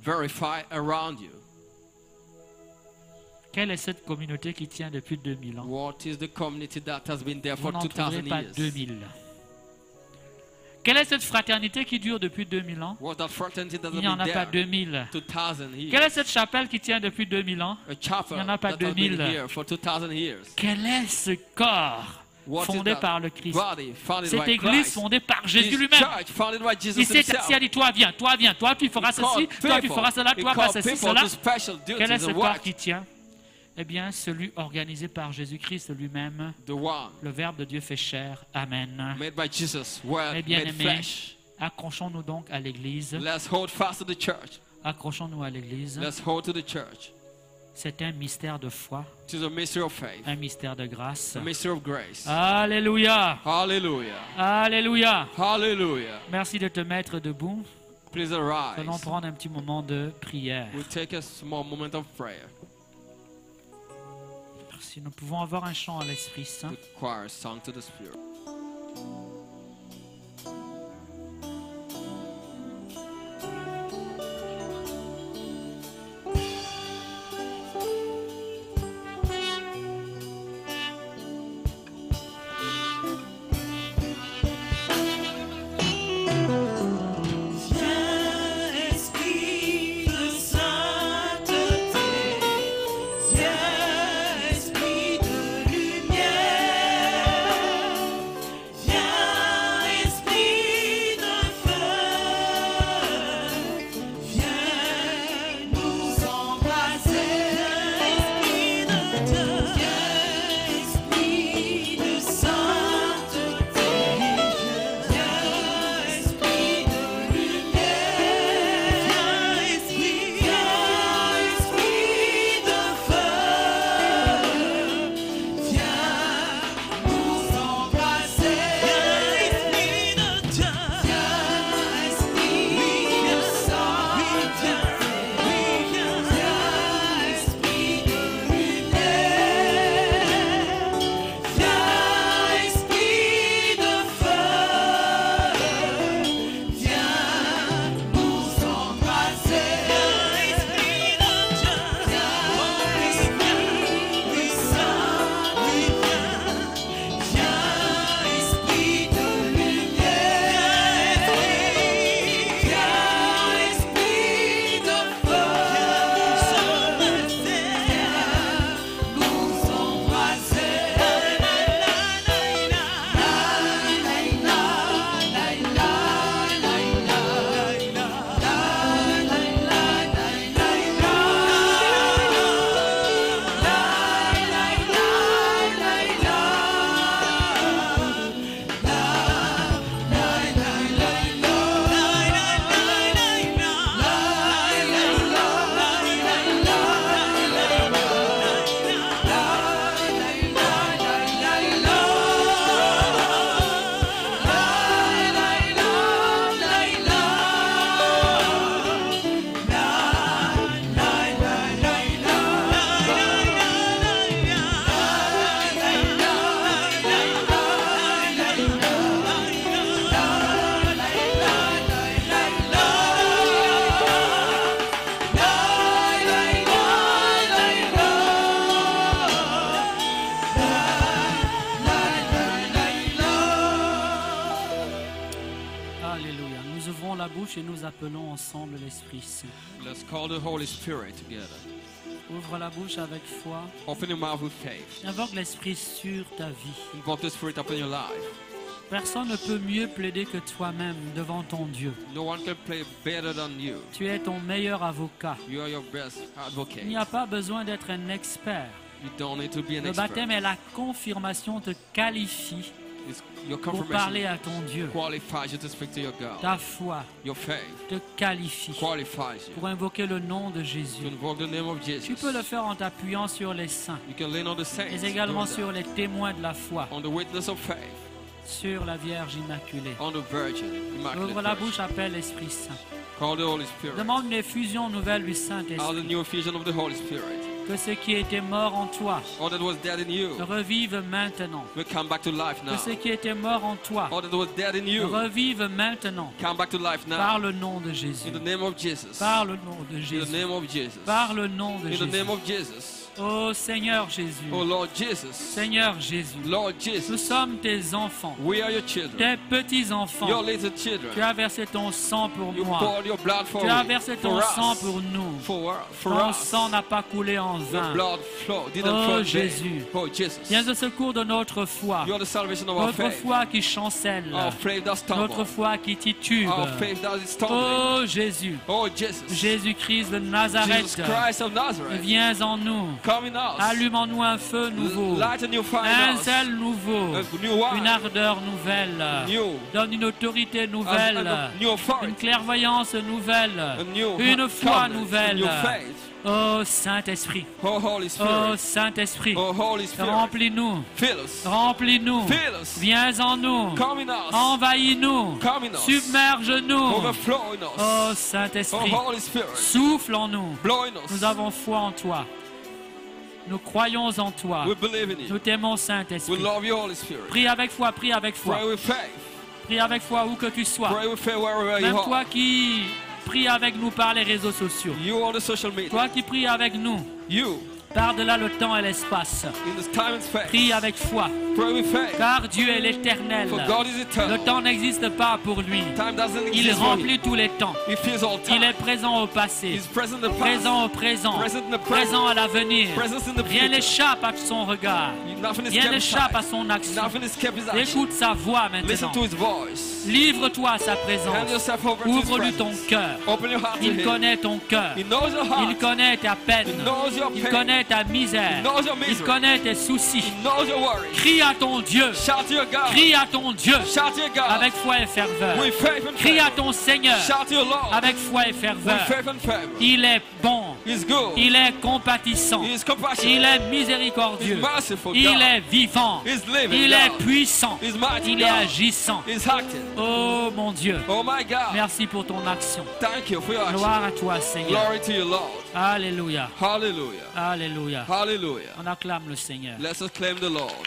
Quelle est cette communauté qui tient depuis 2000 ans? Vous n'en trouverez pas 2000. Quelle est cette fraternité qui dure depuis 2000 ans? Il n'y en a pas 2000. Quelle est cette chapelle qui tient depuis 2000 ans? Il n'y en a pas 2000. Quel est ce corps fondé par le Christ? Cette église fondée par Jésus lui-même. Il s'est assis, il a dit, toi viens, toi tu feras ceci, toi tu feras cela, toi pas ceci, cela. Quel est ce corps qui tient? Eh bien, celui organisé par Jésus-Christ lui-même, le Verbe de Dieu fait chair. Amen. Mes bien-aimés, accrochons-nous donc à l'Église. Accrochons-nous à l'Église. C'est un mystère de foi, un mystère de grâce. Alléluia. Alléluia. Merci de te mettre debout. Allons prendre un petit moment de prière. Si nous pouvons avoir un chant à l'Esprit Saint. Et nous appelons ensemble l'Esprit Saint. Let's call the Holy Spirit together. Ouvre la bouche avec foi. Open your mouth with faith. Invoque l'Esprit sur ta vie. Invoke the Spirit upon your life. Personne ne peut mieux plaider que toi-même devant ton Dieu. No one can play better than you. Tu es ton meilleur avocat. You are your best advocate. Il n'y a pas besoin d'être un expert. You don't need to be an Le expert. baptême est la confirmation, te qualifie Your pour confirmation parler à ton Dieu. qualifies you to speak to your God. Ta foi Your faith te qualifie qualifies you pour invoquer le nom de to Jésus. invoke the name of Jesus. Tu peux le faire en t'appuyant sur les saints, You can lean on the saints. mais également doing sur les témoins de la foi, that. On the witness of faith. sur la Vierge Immaculée. On the Virgin. Immaculate Ouvre la Virgin. bouche, appelle l'Esprit Saint. Call the Holy Spirit. Demande une effusion nouvelle du All the Saint-Esprit. new effusion of the Holy Spirit. Que ce qui était mort en toi All that was dead in you revive maintenant. will come back to life Que now. ce qui était mort en toi All that was dead in you revive maintenant. come back to life Par now. le nom de Jésus. In the name of Jesus. Par le nom de In the Jésus. name of Jesus. Par le nom de In the Jésus. name of Jesus. Oh Seigneur Jésus. Oh Lord Jesus. Seigneur Jésus. Lord Nous Jesus. sommes tes enfants. We are your children. Tes petits Your enfants. little Tu children. as versé ton sang pour You moi. poured your blood for Tu as me. versé For ton sang us. pour nous. For Ton us. sang n'a pas coulé en The vain. blood flow didn't Oh, flow in vain. Jésus. Oh Jesus. Viens au secours de notre foi. You are the salvation of our Notre faith. foi qui chancelle. Our faith that Notre stumble. foi qui titube. Our faith that is stumbling. Oh Jésus. Oh Jesus. Jésus-Christ de Nazareth. Jesus Christ of Nazareth. Viens en nous. Come in us. Allume en nous un feu nouveau. Light a new fire Un in us. zèle nouveau. A new wine. Une ardeur nouvelle. New. Donne une autorité And nouvelle. a new Une authority. clairvoyance nouvelle. A new Une foi covenant. A nouvelle. new faith. Oh Saint-Esprit. Oh Holy Spirit. Oh Saint-Esprit. Oh Holy Spirit. Remplis-nous. Fill us. Remplis-nous. Fill us. Viens en nous. Come in us. Envahis-nous. Come in us. Submerge-nous. Overflow in us. Oh Oh Saint-Esprit. Holy Spirit. Souffle en nous. Blow in us. Nous avons foi en toi. Nous croyons en toi. We believe in Nous you. t'aimons We Saint-Esprit. love you, Holy Spirit. Prie avec foi, prie avec foi. Pray with faith. Prie avec foi où que tu sois. Pray with faith wherever you Même toi are. qui prie avec nous par les réseaux sociaux. You on the social media. Toi qui prie avec nous You par-delà le temps et l'espace. in this time and space. Prie avec foi. Pray with faith. Car Dieu est l'éternel. For God is Le eternal. temps n'existe pas pour lui. Time doesn't Il exist for him. remplit tous les temps. He fills all Il est time. présent au passé. He's present in the past. Présent au présent. Present in the Présent à l'avenir. Presence in the Rien future. n'échappe à son regard. Nothing is Rien kept n'échappe à aside. son action. Nothing is kept his action. Écoute sa voix Listen maintenant. to his voice. Livre-toi à sa Hand présence. yourself over to his Ouvre-lui ton presence. cœur. Open your heart to Il him. connaît ton cœur. He knows your Il heart. connaît ta peine. He knows your Il pain. connaît ta He misère. knows your Il misery. connaît tes soucis. He knows your worries. Crie à ton Dieu. Shout to your God. Crie à ton Dieu. Shout to your God. Avec foi et ferveur. With faith and Crie à faith. ton Seigneur. Shout to your Lord. Avec foi et With ferveur. faith and faith. Il est bon. He's good. Il est compatissant. He is compassionate. Il est He's miséricordieux. merciful. Il God. est vivant. He's living. Il est God. puissant. He's mighty. Il est God. agissant. He's active. Oh mon Dieu. Oh my God. Merci pour ton action. Thank you for your action. Gloire à toi, Seigneur. Glory to you, Lord. Alléluia. Hallelujah. Alléluia. Hallelujah. On acclame le Seigneur. Let's acclaim the Lord.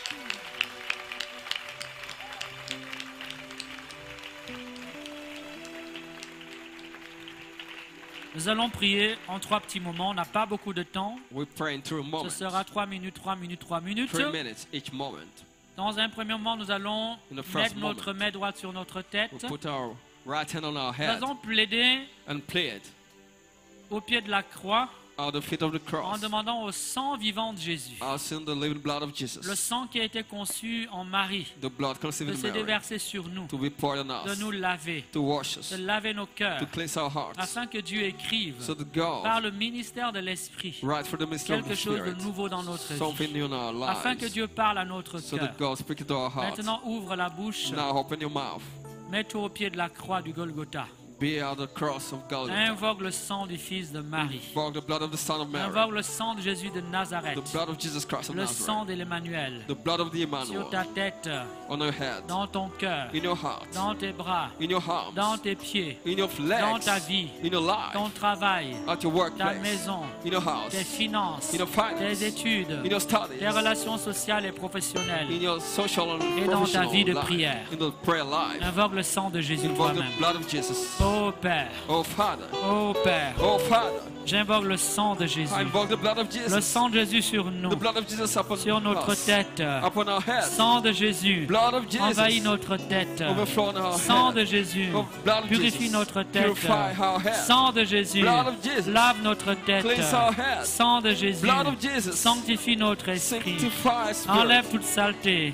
Nous allons prier en 3 petits moments. On n'a pas beaucoup de temps. We pray in 3 Ce moments. sera 3 minutes, 3 minutes, 3 minutes. 3 minutes each moment. Dans un premier moment, nous allons In the first mettre notre moment, main droite sur notre tête. We put our right hand on our Nous head allons plaider and play it au pied de la croix at the feet of the en cross. demandant au sang vivant de Jésus. I'll send the living blood of Le Jesus. sang qui a été conçu en Marie, The blood de conceived in se Mary. déverser sur nous, To be poured on de us. nous laver, To wash us. de laver nos cœurs, To cleanse our hearts. afin que Dieu écrive So that par God, le ministère de l'Esprit right for the mystery of quelque the chose de Spirit, nouveau dans notre something vie, new in our afin que lives. Dieu parle à notre So cœur. that God speaks to our hearts. Maintenant, ouvre la bouche, Now open your mouth. mets-toi au pied de la croix du Golgotha. Be at the cross of Golgotha. Invoque le sang du Fils de Marie. Invoke the blood of the Son of Mary. Invoque le sang de Jésus de Nazareth. The blood of Jesus Christ of Le sang Nazareth. de l'Emmanuel. The blood of the Sur Emmanuel. ta tête, On your head. dans ton cœur, In your heart. dans tes bras, In your arms. dans tes pieds, In your dans legs. ta vie, In your life. ton travail, At your ta workplace. maison, In your house. tes finances, In your finance. tes études, In your studies. tes relations sociales et professionnelles. In your social and Et dans ta professional vie de life. prière. In the prayer life. Invoque le sang de Jésus Invoke the toi-même. blood of Jesus. Ô Père, Oh Father. ô Père, Oh Father. j'invoque le sang de Jésus. I invoke the blood of Le Jesus. sang de Jésus sur nous, The blood of Jesus upon sur notre us. tête. Upon our head. Sang de Jésus, Blood of Jesus. envahit notre tête. Overflow on our Sang head. de Jésus, Oh, blood of purifie Jesus. notre tête. Purify our head. Sang de Jésus, Blood of Jesus. lave notre tête. Cleanse our head. Sang de Jésus, Blood of Jesus. sanctifie notre esprit. Sanctify spirit. Enlève toute saleté.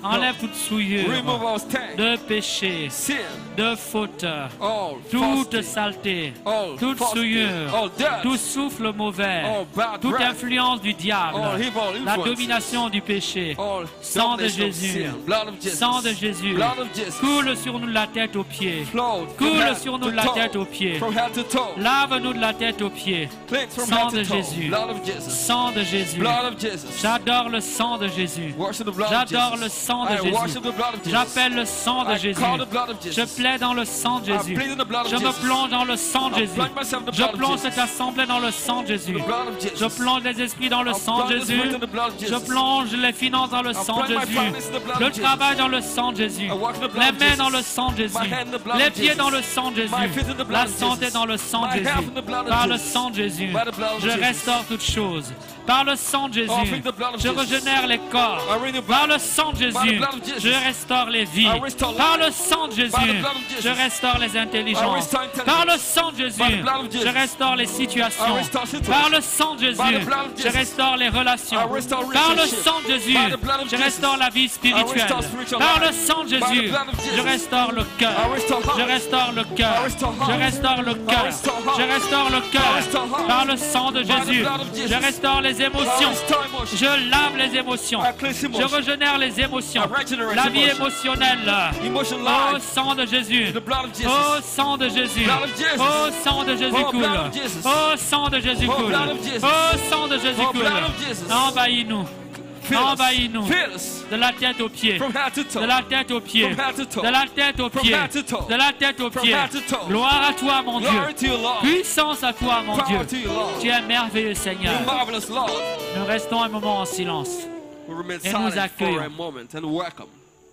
Enlève toute souillure Remove all stain, de péché, sin, de faute, all toute fasting, saleté, all toute fasting, souillure, all dirt, tout souffle mauvais, all bad toute breath, influence du diable, all evil la influences, domination du péché. all Sang de domination of Jésus, sin, blood of Jesus, sang de Jésus, blood of Jesus, coule sur nous de la tête aux pieds, flow from coule head sur nous to de la tête toe, aux pieds, from head to toe, lave-nous de la tête aux pieds, cleanse from sang head de to toe, Jésus, blood of Jesus, sang de Jésus. blood of Jesus, J'adore le sang de Jésus. worship the blood of J'adore le Jesus, sang de I Jésus. worship the blood of Jesus, J'appelle le sang de I Jésus. call the blood of Je Jesus, plais dans le sang de I Jésus. plead in the blood of Je me Jesus, plonge dans le sang de I Jésus. plunge myself in the Je blood of plonge Jesus, cette assemblée dans le sang de Jésus. the blood of Je Jesus, plonge les esprits dans le I sang de plunge the Jésus. spirit in the blood of Je Jesus, plonge les finances dans le sang de plunge my Jésus. finances in the blood Le of Jesus. travail dans le sang de Jésus. I walk in the blood Les of mains Jesus. dans le sang de Jésus. My hand in the blood Les of pieds Jesus. dans le sang de My Jésus. feet in the blood La of santé Jesus. dans le sang de My health Jésus. in the blood of Par le Jesus. sang de Jésus. By the blood of Je Jesus. restaure toutes choses. Par le sang de Offering Jésus. the blood of Je Jesus. régénère les corps. I renew Par le sang de By the Jésus. blood of Jesus. Je restaure les vies. I restore Par life. le sang de By the Jésus. blood of Jesus. Je restaure les I intelligences. restore intelligence. Par le sang de Jésus. By the blood of Jesus. Je restaure les situations. I restore situations. Par le sang de Jésus. By the blood of Je Jesus. restaure les relations. I restore Par le relationships. sang de Jésus. By the blood of Je Jesus. restaure la vie spirituelle. I restore spiritual Par le life. sang de By the Jésus. blood of Jesus. Je restaure le cœur. I restore hearts. Je restaure le cœur. I restore hearts. Je restaure le I cœur. restore hearts. Je restaure le I cœur. restore hearts. Par le sang de By the Jésus. blood of Jesus. Je restaure les I émotions. restore emotions. Je lave les émotions. I cleanse Je emotions. régénère les émotions. I regenerate La vie emotions. émotionnelle. Emotion Au life. sang de Jésus. The blood of Jesus. Au sang de Jésus. Blood of Jesus. Au sang de Jésus Oh, coule. blood of Jesus. Au sang de Jésus Oh, coule. blood of Jesus. Au sang de Jésus Oh, coule. blood of Jesus. Envahis-nous. Fill us. Envahis-nous. Fill us. De la tête aux pieds. From head to toe. De la tête aux pieds. From head to toe. De la tête aux From pieds. head to toe. De la tête aux From pieds. head to toe. Gloire à toi, mon Dieu. Glory to you, Lord. Puissance à toi, mon Dieu. Power to you, Lord. Tu es merveilleux, Seigneur. You marvelous Lord. Nous restons un moment en silence. We remain Et nous silent for accueillons. a moment and welcome.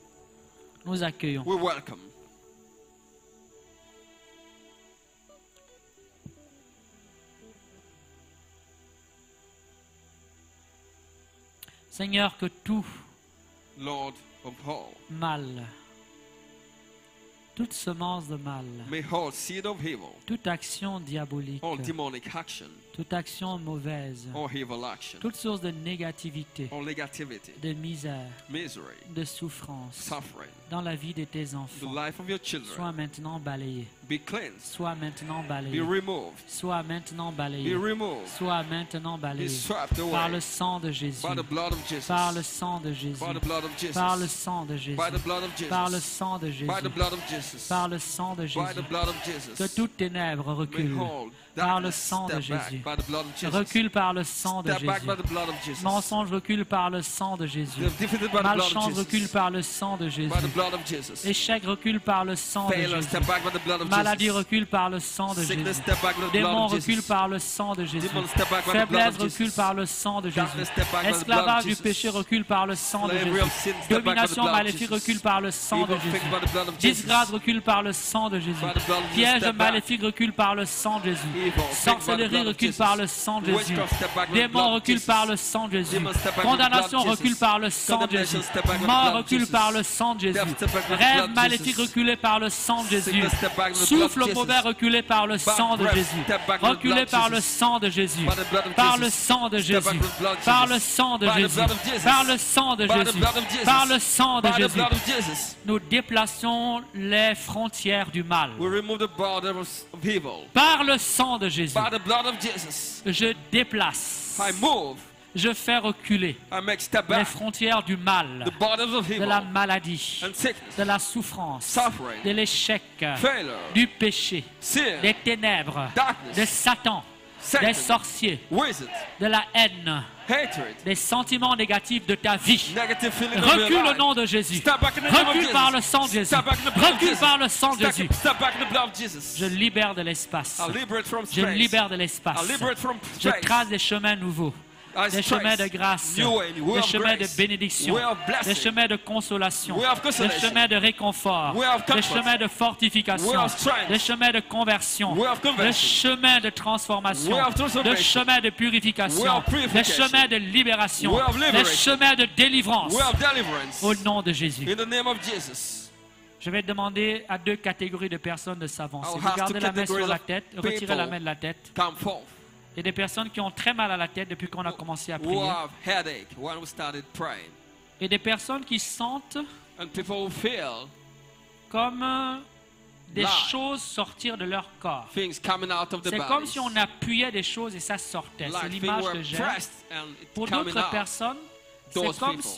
Nous accueillons. We welcome. Seigneur, que tout Lord of all, mal, toute semence de mal, may all seed of evil, toute action diabolique, all demonic action, toute action mauvaise, all evil action, toute source de négativité, all negativity, de misère, misery, de souffrance suffering, dans la vie de tes the enfants, life of your children, sois maintenant balayé, be cleansed, sois maintenant be balayé, removed, sois maintenant be balayé, removed, sois maintenant be balayé swept par away le sang de Jésus, by the blood of Jesus, par le sang de Jésus, by the blood of Jesus, par le sang de Jésus, by the blood of par le Jesus, sang de Jésus, by the blood of Jesus, par le sang de by Jésus. the blood of Jesus. Que toute ténèbre recule Behold, par le darkness, sang de step back Jésus. by the blood of Jesus. Recule par le sang de Step back Jésus. by the blood of Jesus. Mensonge recule par le sang de Jésus. They're defeated by the blood of Malchance recule Jesus. par le sang de Jésus. By the blood of Jesus. Échec recule par le sang de Failure, Jésus. step back by the blood of Maladie Jesus. recule par le sang de Sickness, Jésus. step back by the blood Démon of recule Jesus. par le sang de Jésus. Demons, step back by the blood Faiblesse of recule Jesus. par le sang de Jésus. Darkness, step back by the blood of Esclavage du Jesus. péché recule par le sang de Slavery Jésus. of sin, step back by the Domination blood of maléfique Jesus. recule par le sang de Evil Jésus. fixed by the blood of Jesus. Disgrâce recule par le sang de Jésus. By the blood of Jesus, Piège step back. maléfique recule par le sang de Jésus. Evil fixed by the Sorcellerie blood of recule Jesus. par le sang de Jésus. Witchcraft, step back by the blood Démon of recule Jesus. par le sang de Jésus. Demons, step back by the Condamnation blood of recule Jesus. par le sang de Jésus. Condemnation, step back by the Mort blood of recule Jesus. par le sang de Jésus. Death, step back by the blood Rêve of maléfique Jesus. reculé par le sang de Jésus. Sickness, step back by the blood of Souffle Jesus. mauvais reculé par le sang de breath, Jésus. step back by the blood Reculé of par le Jesus. sang de Jésus. By the blood of Par Jesus. le sang de Step back Jésus. by the blood of Par Jesus. le sang de By the Jésus. blood of Jesus. Par le sang de By the Jésus. blood of Jesus. Par le sang de By the Jésus. blood of Jesus. Nous déplaçons les frontières du mal. We remove the borders of evil. Par le sang de Jésus. By the blood of Jesus. Je déplace. I move. Je fais reculer I make step les back. frontières du mal, The borders of de evil la maladie, and sickness, de la souffrance, suffering, de l'échec, failure, du péché, sin, des ténèbres, darkness, de Satan, Satan, des sorciers, wizards, de la haine, hatred, des sentiments négatifs de ta vie. negative feeling of your Recule au life. nom de Jésus. Step back in the name of Recule Jesus. par le sang de Jésus. Step back in the blood of Recule Jesus. par le sang de Jésus. Step back in the blood of Jesus. Je libère de l'espace. I liberate from Je space. libère de l'espace. I liberate from Je space. trace des chemins nouveaux. I Des trace chemins de grâce, new way, way des of chemins de grace, bénédiction, way of blessing, des chemins de consolation, way of des consolation, chemins de réconfort, way of des comfort, chemins de fortification, way of strength, des chemins de conversion, way of conversion, des chemins de transformation, way of transformation, des chemins de way purification, of des purification, chemins de libération, way of des liberation, chemins de délivrance. way of deliverance. Au nom de Jésus. In the name of Jesus. Je vais demander à deux catégories de personnes de s'avancer. I'll Vous have gardez two la main sur categories la of tête, retirez people. la main de la tête. Come forth. Il y a des personnes qui ont très mal à la tête depuis qu'on a commencé à Who prier. have headache when we started praying. Et des personnes qui sentent and people who feel comme des like choses sortir de leur corps. things coming out of the C'est body. comme si on appuyait des choses et ça sortait. C'est Like things l'image were que j'ai. pressed and it's Pour coming d'autres out. personnes, Those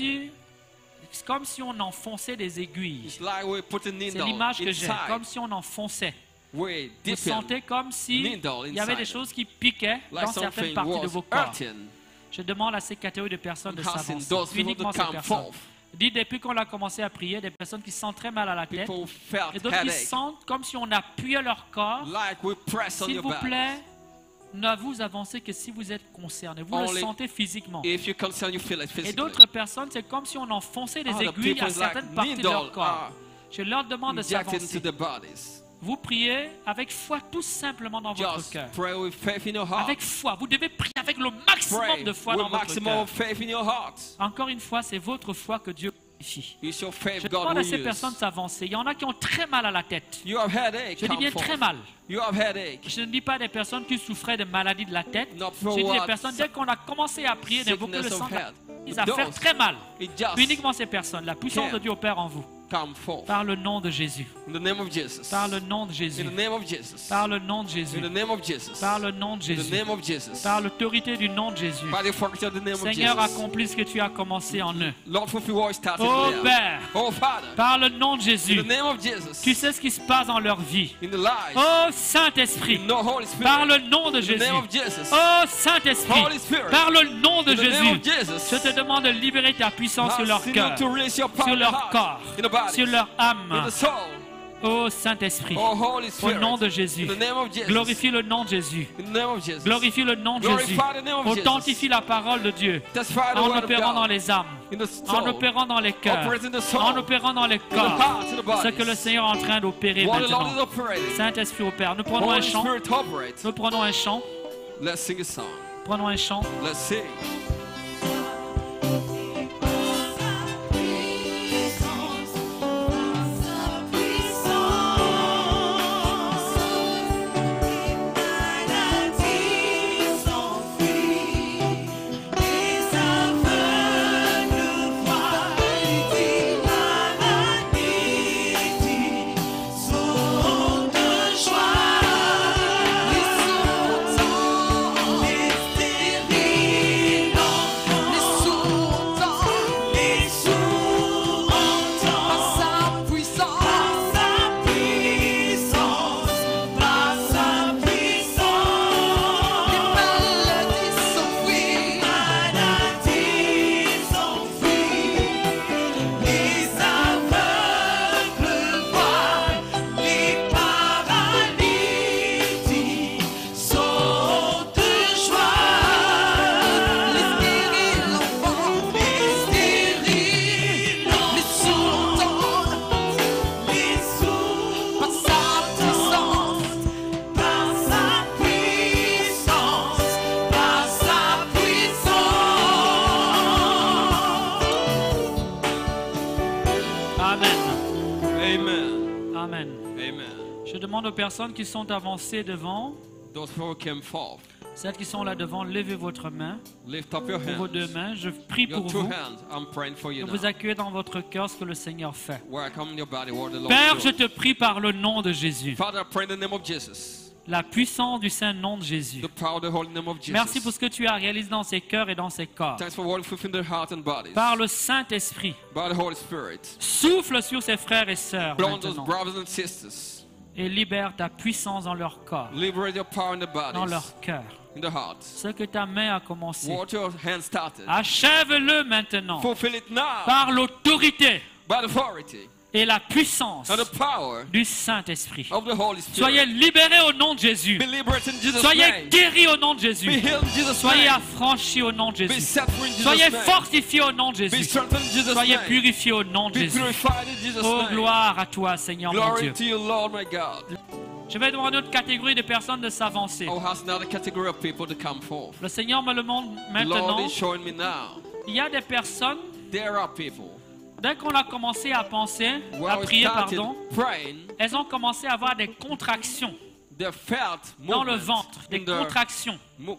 c'est comme si on enfonçait des aiguilles. It's like we put a C'est needle l'image que j'ai, inside. comme si on enfonçait. We Vous dip sentez comme si needle il y avait des inside. choses qui piquaient Like dans certaines something parties de was vos corps. hurting. Je demande à ces catégories de personnes de Causing s'avancer. those people Uniquement to ces come personnes. forth. Dites, depuis qu'on a commencé à prier, des personnes qui sentent très mal à la tête People who felt et d'autres qui headache. sentent comme si on appuyait leur corps. Like we press on S'il your vous body. plaît, ne vous avancez que si vous êtes concerné. Vous le Only sentez physiquement. If you concern, you feel it Et physically. d'autres personnes, c'est comme si on enfonçait des Other aiguilles people à is certaines like parties de leur needle corps. are Je leur demande de injected s'avancer. into the bodies. Vous priez avec foi tout simplement dans votre Just cœur. pray with faith in your heart. Avec foi. Vous devez prier avec le maximum Pray de foi with dans votre maximum cœur. of faith in your heart. Encore une fois, c'est votre foi que Dieu glorifie. It's your faith Je God demande à will ces personnes de use. s'avancer. Il y en a qui ont très mal à la tête. You have headache. Je dis Come bien forth. très mal. You have headache. Je ne dis pas des personnes qui souffraient de maladies de la tête. Not Je for dis des what? personnes, dès qu'on a commencé à prier, d'invoquer le Sickness sang of de la health. ils à faire Those. très mal. It just Uniquement ces personnes. La puissance de Dieu opère en vous. come forth. Par le nom de Jésus. In the name of Jesus. Par le nom de Jésus. In the name of Jesus. Par le nom de Jésus. In the name of Jesus. Par le nom de In the Jésus. name of Jesus. Par l'autorité du nom de Jésus. By the authority of the name of Seigneur, Jesus. accomplis ce que tu as commencé en eux. Lord, fulfill what is started Oh there. Père, Oh Father. par le nom de In Jésus, the name of Jesus. tu sais ce qui se passe dans leur vie. In the lives. Oh Saint-Esprit, In the Holy Spirit. par le nom de In the Jésus. name of Jesus. Oh Saint-Esprit, Holy Spirit. par le nom de In the name Jésus, of Jesus. je te demande de libérer ta puissance sur leur Ask you cœur, to release your power sur in the leur heart, corps, in the body, sur leur âme. in the soul. Oh Saint-Esprit, Oh Holy au Spirit. nom de Jésus, In the name of Jesus. glorifie le nom de Jésus. In the name of Jesus. Glorifie le nom de Glorify Jésus. the name of Jesus. Authentifie la parole de Dieu Testify the en word of opérant God. dans les âmes, In the en soul. opérant dans les cœurs, Operate in the soul. en opérant dans les In the corps. heart, in the bodies. Ce que le Seigneur est en train d'opérer What the Lord is maintenant. operating. Saint-Esprit opère. Nous prenons un Holy chant. Spirit operates. Nous prenons un chant. Let's sing a song. Prenons un chant. Let's sing. Amen. Amen. Amen. Je demande aux personnes qui sont avancées devant, Those people came forth. celles qui sont là devant, levez votre main, Lift up your ou vos deux hands. mains. Je prie Your pour two vous. hands. I'm praying for you Que now. vous accueillez dans votre cœur ce que le Seigneur fait. Welcome in your body what the Lord Père, is je doing. te prie par le nom de Jésus. Father, I pray in the name of Jesus. La puissance du saint nom de Jésus. The power of the holy name of Jesus. Merci pour ce que tu as réalisé dans ces cœurs et dans ces corps. Thanks for what you fulfill in their heart and bodies. Par le Saint-Esprit, By the Holy Spirit. souffle sur ces frères et sœurs Blow on those maintenant brothers and sisters. et libère ta puissance dans leur corps, Liberate your power in the dans bodies. leur cœur. In the heart. Ce que ta main a commencé, What your hand started. achève-le maintenant Fulfill it now. par l'autorité By the authority et la puissance and the power du Saint-Esprit. of the Holy Spirit. Soyez libérés au nom de Jésus. Be liberated in Jesus' Soyez name. guéris au nom de Be Jésus. healed in Jesus' Soyez name. affranchis au nom de Be Jésus. set free in Jesus' Soyez name. fortifiés au nom de Be Jésus. strengthened in Jesus' Soyez name. purifiés au nom de Be Jésus. purified in Jesus' Oh, name. gloire à toi, Seigneur mon Glory Dieu. to you, Lord, my God. Je vais demander à une autre catégorie de personnes de s'avancer. Oh, has another category of people to come forth. Le Seigneur me le montre The Lord maintenant. is showing me now. Il y a des personnes, There are people. dès qu'on a commencé à penser, à When we prier, started pardon, praying, elles ont commencé à avoir des contractions they felt dans le movement ventre, des in their contractions.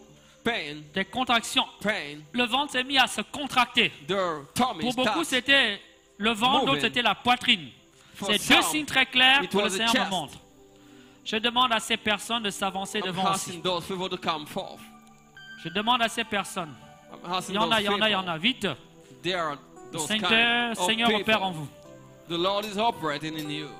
pain, des contractions. pain, Le ventre s'est mis à se contracter. their tummy Pour beaucoup, starts. c'était le ventre, d'autres, c'était la poitrine. For C'est some, deux signes très clairs it que le was the Seigneur me chest. montre. Je demande à ces personnes de s'avancer I'm devant aussi. asking those people to come forth. Je demande à ces personnes. I'm asking Il y en a, those il y en a, il y en people. a. Vite. There are Le those Seigneur, kind of Seigneur opère en people. vous. The Lord is operating in you.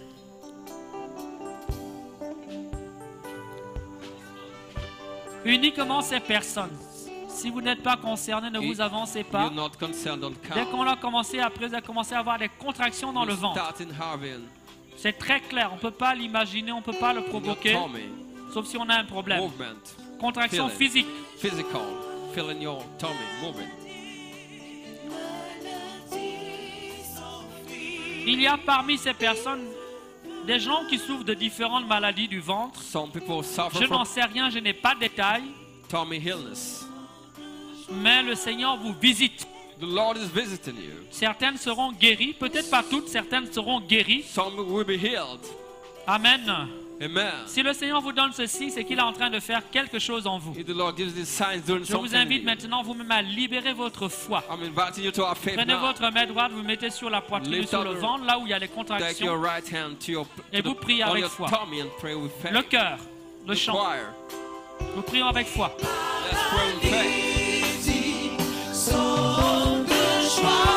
Uniquement ces personnes. Si vous n'êtes pas concerné, ne vous avancez pas. You're not concerned, don't Dès come. qu'on a commencé, après, vous avez commencé à avoir des contractions dans le You're ventre. starting having C'est très clair. On ne peut pas l'imaginer, on ne peut pas le your provoquer, tummy sauf si on a un problème. movement, Contraction Feeling. physique. physical, feeling your tummy moving. Il y a parmi ces personnes des gens qui souffrent de différentes maladies du ventre. Some people suffer Je from n'en sais rien, je n'ai pas de détails, tummy illness. mais le Seigneur vous visite. The Lord is visiting you. Certaines seront guéries, peut-être pas toutes, certaines seront guéries. Some will be healed. Amen. Amen. Si le Seigneur vous donne ceci, c'est qu'il est en train de faire quelque chose en vous. If the Lord gives these signs, doing Je something vous in invite you. maintenant vous-même à libérer votre foi. I'm inviting you to have faith Prenez now. votre main droite, vous mettez sur la poitrine, Lift sur up le your- ventre, là où il y a les Take your contractions, right hand to your Et to vous priez on avec your foi. tummy and pray with faith. le cœur, le The chant. choir. Nous prions avec foi. Let's pray with faith. Son de joie.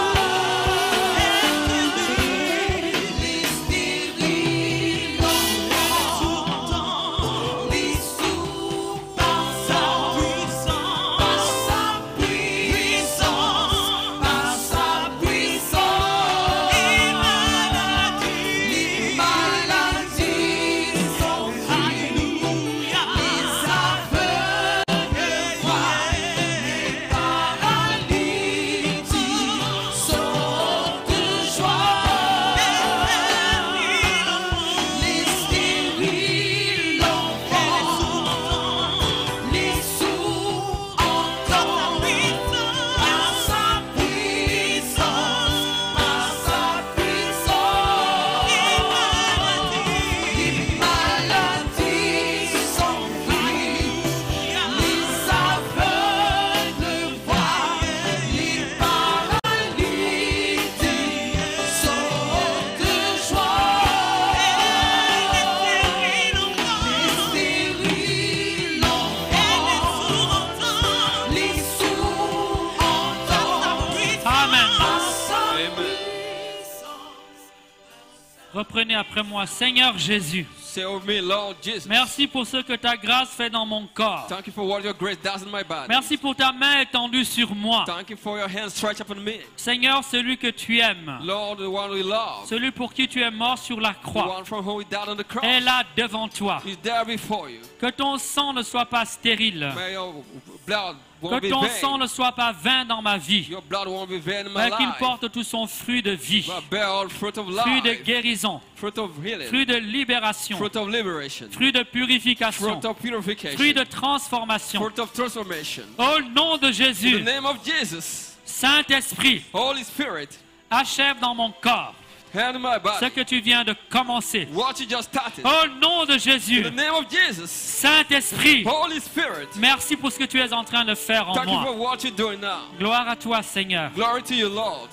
Reprenez après moi, Seigneur Jésus. Say with me, Lord Jesus. Merci pour ce que ta grâce fait dans mon corps. Thank you for what your grace does in my body. Merci pour ta main étendue sur moi. Thank you for your hand stretched upon me. Seigneur, celui que tu aimes, Lord, the one we love. celui pour qui tu es mort sur la The croix, one from whom we died on the cross. est là devant toi. He's there before you. Que ton sang ne soit pas stérile. May your blood won't Que be ton vain. sang ne soit pas vain dans ma vie. Your blood won't be vain in my Mais qu'il life. porte tout son fruit de vie, But bear all fruit of fruit de life. guérison, Fruit of healing. fruit de libération, Fruit of liberation. fruit de purification, Fruit of purification. fruit de transformation. Fruit of transformation. Au nom de In the Jésus, name of Jesus, Saint-Esprit, Holy Spirit, achève dans mon corps hand in my ce body. que tu viens de commencer. What you just started. Au nom de In Jésus, the name of Jesus, Saint-Esprit, Holy Spirit, merci pour ce que tu es en train de faire en thank you moi. for what you're doing now. Gloire à toi, Seigneur. Glory to you, Lord.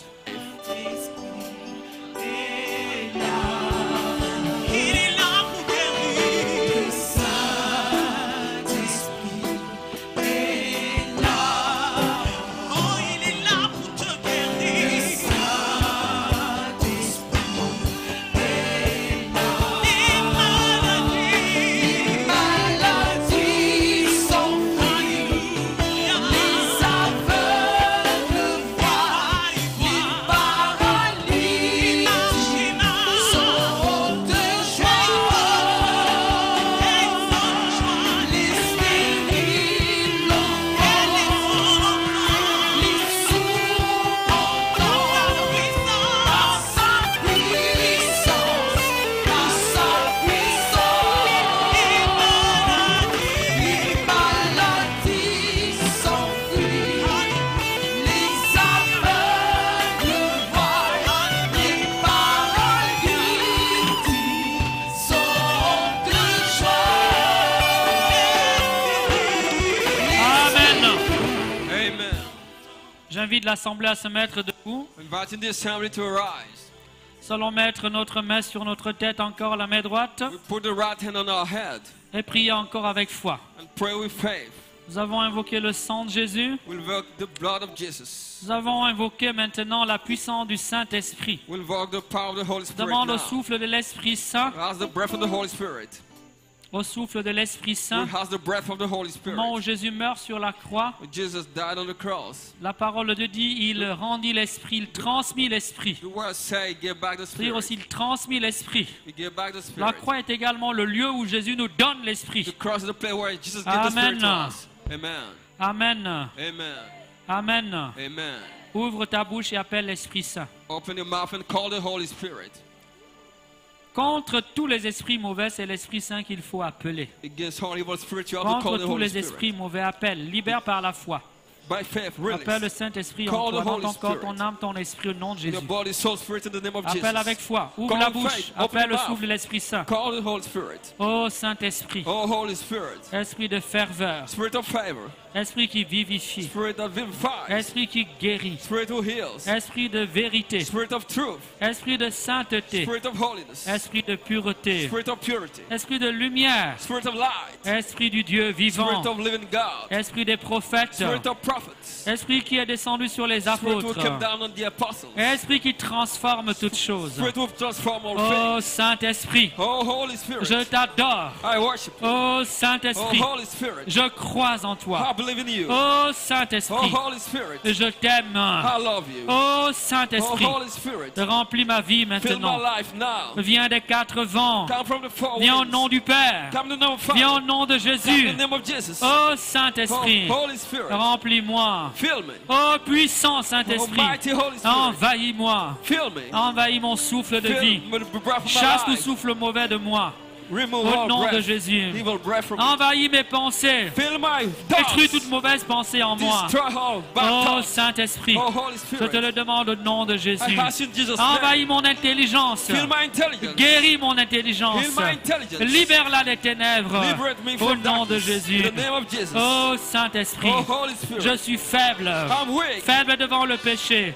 Il est là pour guérir. Saint-Esprit est là. Oh, il est là pour te guérir. Saint-Esprit est là. Les maladies sont finies. Les aveugles voient. J'invite l'assemblée à se mettre debout. Inviting the assembly to arise. Nous allons mettre notre main sur notre tête, encore la main droite, We put the right hand on our head et prier encore avec foi. and pray with faith. Nous avons invoqué le sang de Jésus. We'll invoke the blood of Jesus. Nous avons invoqué maintenant la puissance du Saint-Esprit. We'll invoke the power of the Holy Spirit Demande au now. souffle de l'Esprit Saint, Ask the breath of the Holy Spirit. au souffle de l'Esprit Saint, We'll ask the breath of the Holy au moment où Spirit. Jésus meurt sur la croix. When Jesus died on the cross, La parole de Dieu dit, il rendit l'Esprit, il transmit l'Esprit. the word say, give back the C'est-à-dire Spirit. aussi, il transmit l'Esprit. He gave back the La Spirit. croix est également le lieu où Jésus nous donne l'Esprit. The cross is the place where Jesus gave the Spirit to Amen. us. Amen. Amen. Amen. Amen. Amen. Ouvre ta bouche et appelle l'Esprit Saint. Open your mouth and call the Holy Spirit. Contre tous les esprits mauvais, c'est l'Esprit Saint qu'il faut appeler. Against all evil spirit, you have to Contre call the tous Holy les esprits Spirit. mauvais, appelle. Libère par la foi. By faith, Appelle le release. Saint-Esprit en Call toi, the dans Holy ton corps, Spirit. ton âme, ton esprit, au nom de Your Jésus. body, soul, spirit, in the name of Jesus. Appelle avec foi. Ouvre Call la with bouche. faith. Open Appelle le your souffle mouth. de l'Esprit Saint. Call the Holy Spirit. Ô Saint-Esprit, Oh, Holy Spirit. Esprit de ferveur, Spirit of favor. Esprit qui vivifie, Spirit that vivifies. Esprit qui guérit, Spirit who heals. Esprit de vérité, Spirit of truth. Esprit de sainteté, Spirit of holiness. Esprit de pureté, Spirit of purity. Esprit de lumière, Spirit of light. Esprit du Dieu vivant, Spirit of living God. Esprit des prophètes, Spirit of prophets. Esprit qui est descendu sur les Spirit who came apôtres, down on the apostles. Esprit qui transforme toutes choses. Spirit who transformed all Ô things. Saint-Esprit, Oh, Holy Spirit. je t'adore. I worship you. Ô Oh, Saint-Esprit, Holy Spirit. je crois en I toi. believe in you. Ô Oh, Saint-Esprit, Holy Spirit. je t'aime. I love you. Ô Oh, Saint-Esprit, Holy Spirit. remplis ma vie Fill my maintenant. life now. Viens des quatre vents. Come from the four Viens au winds. nom du Père. Come in the name of Viens au Father. nom de Come in Jésus. the name of Jesus. Ô Oh, Saint-Esprit, Holy Spirit. remplis-moi. Fill me. Ô puissant Oh, Saint-Esprit, mighty Holy Spirit. envahis-moi. Fill me. Envahis mon souffle de vie. Fill me with the breath of Chasse tout my life. souffle mauvais de moi. Remove Au all nom de breath. Jésus. Evil breath from me. Envahis mes pensées. Fill my Détruis thoughts. toute mauvaise pensée en moi. Destroy all bad Oh thoughts. Saint-Esprit, Oh, Holy je te Spirit. le demande au nom de Jésus. I ask in Jesus' name. Envahis mon intelligence. Fill my intelligence. Guéris mon intelligence. Fill my intelligence. Libère-la des ténèbres. Liberate me Au from nom de darkness. Jésus. In the name of Jesus. Oh Saint-Esprit, Oh, Holy Spirit. je suis faible. I'm weak. Faible devant le péché.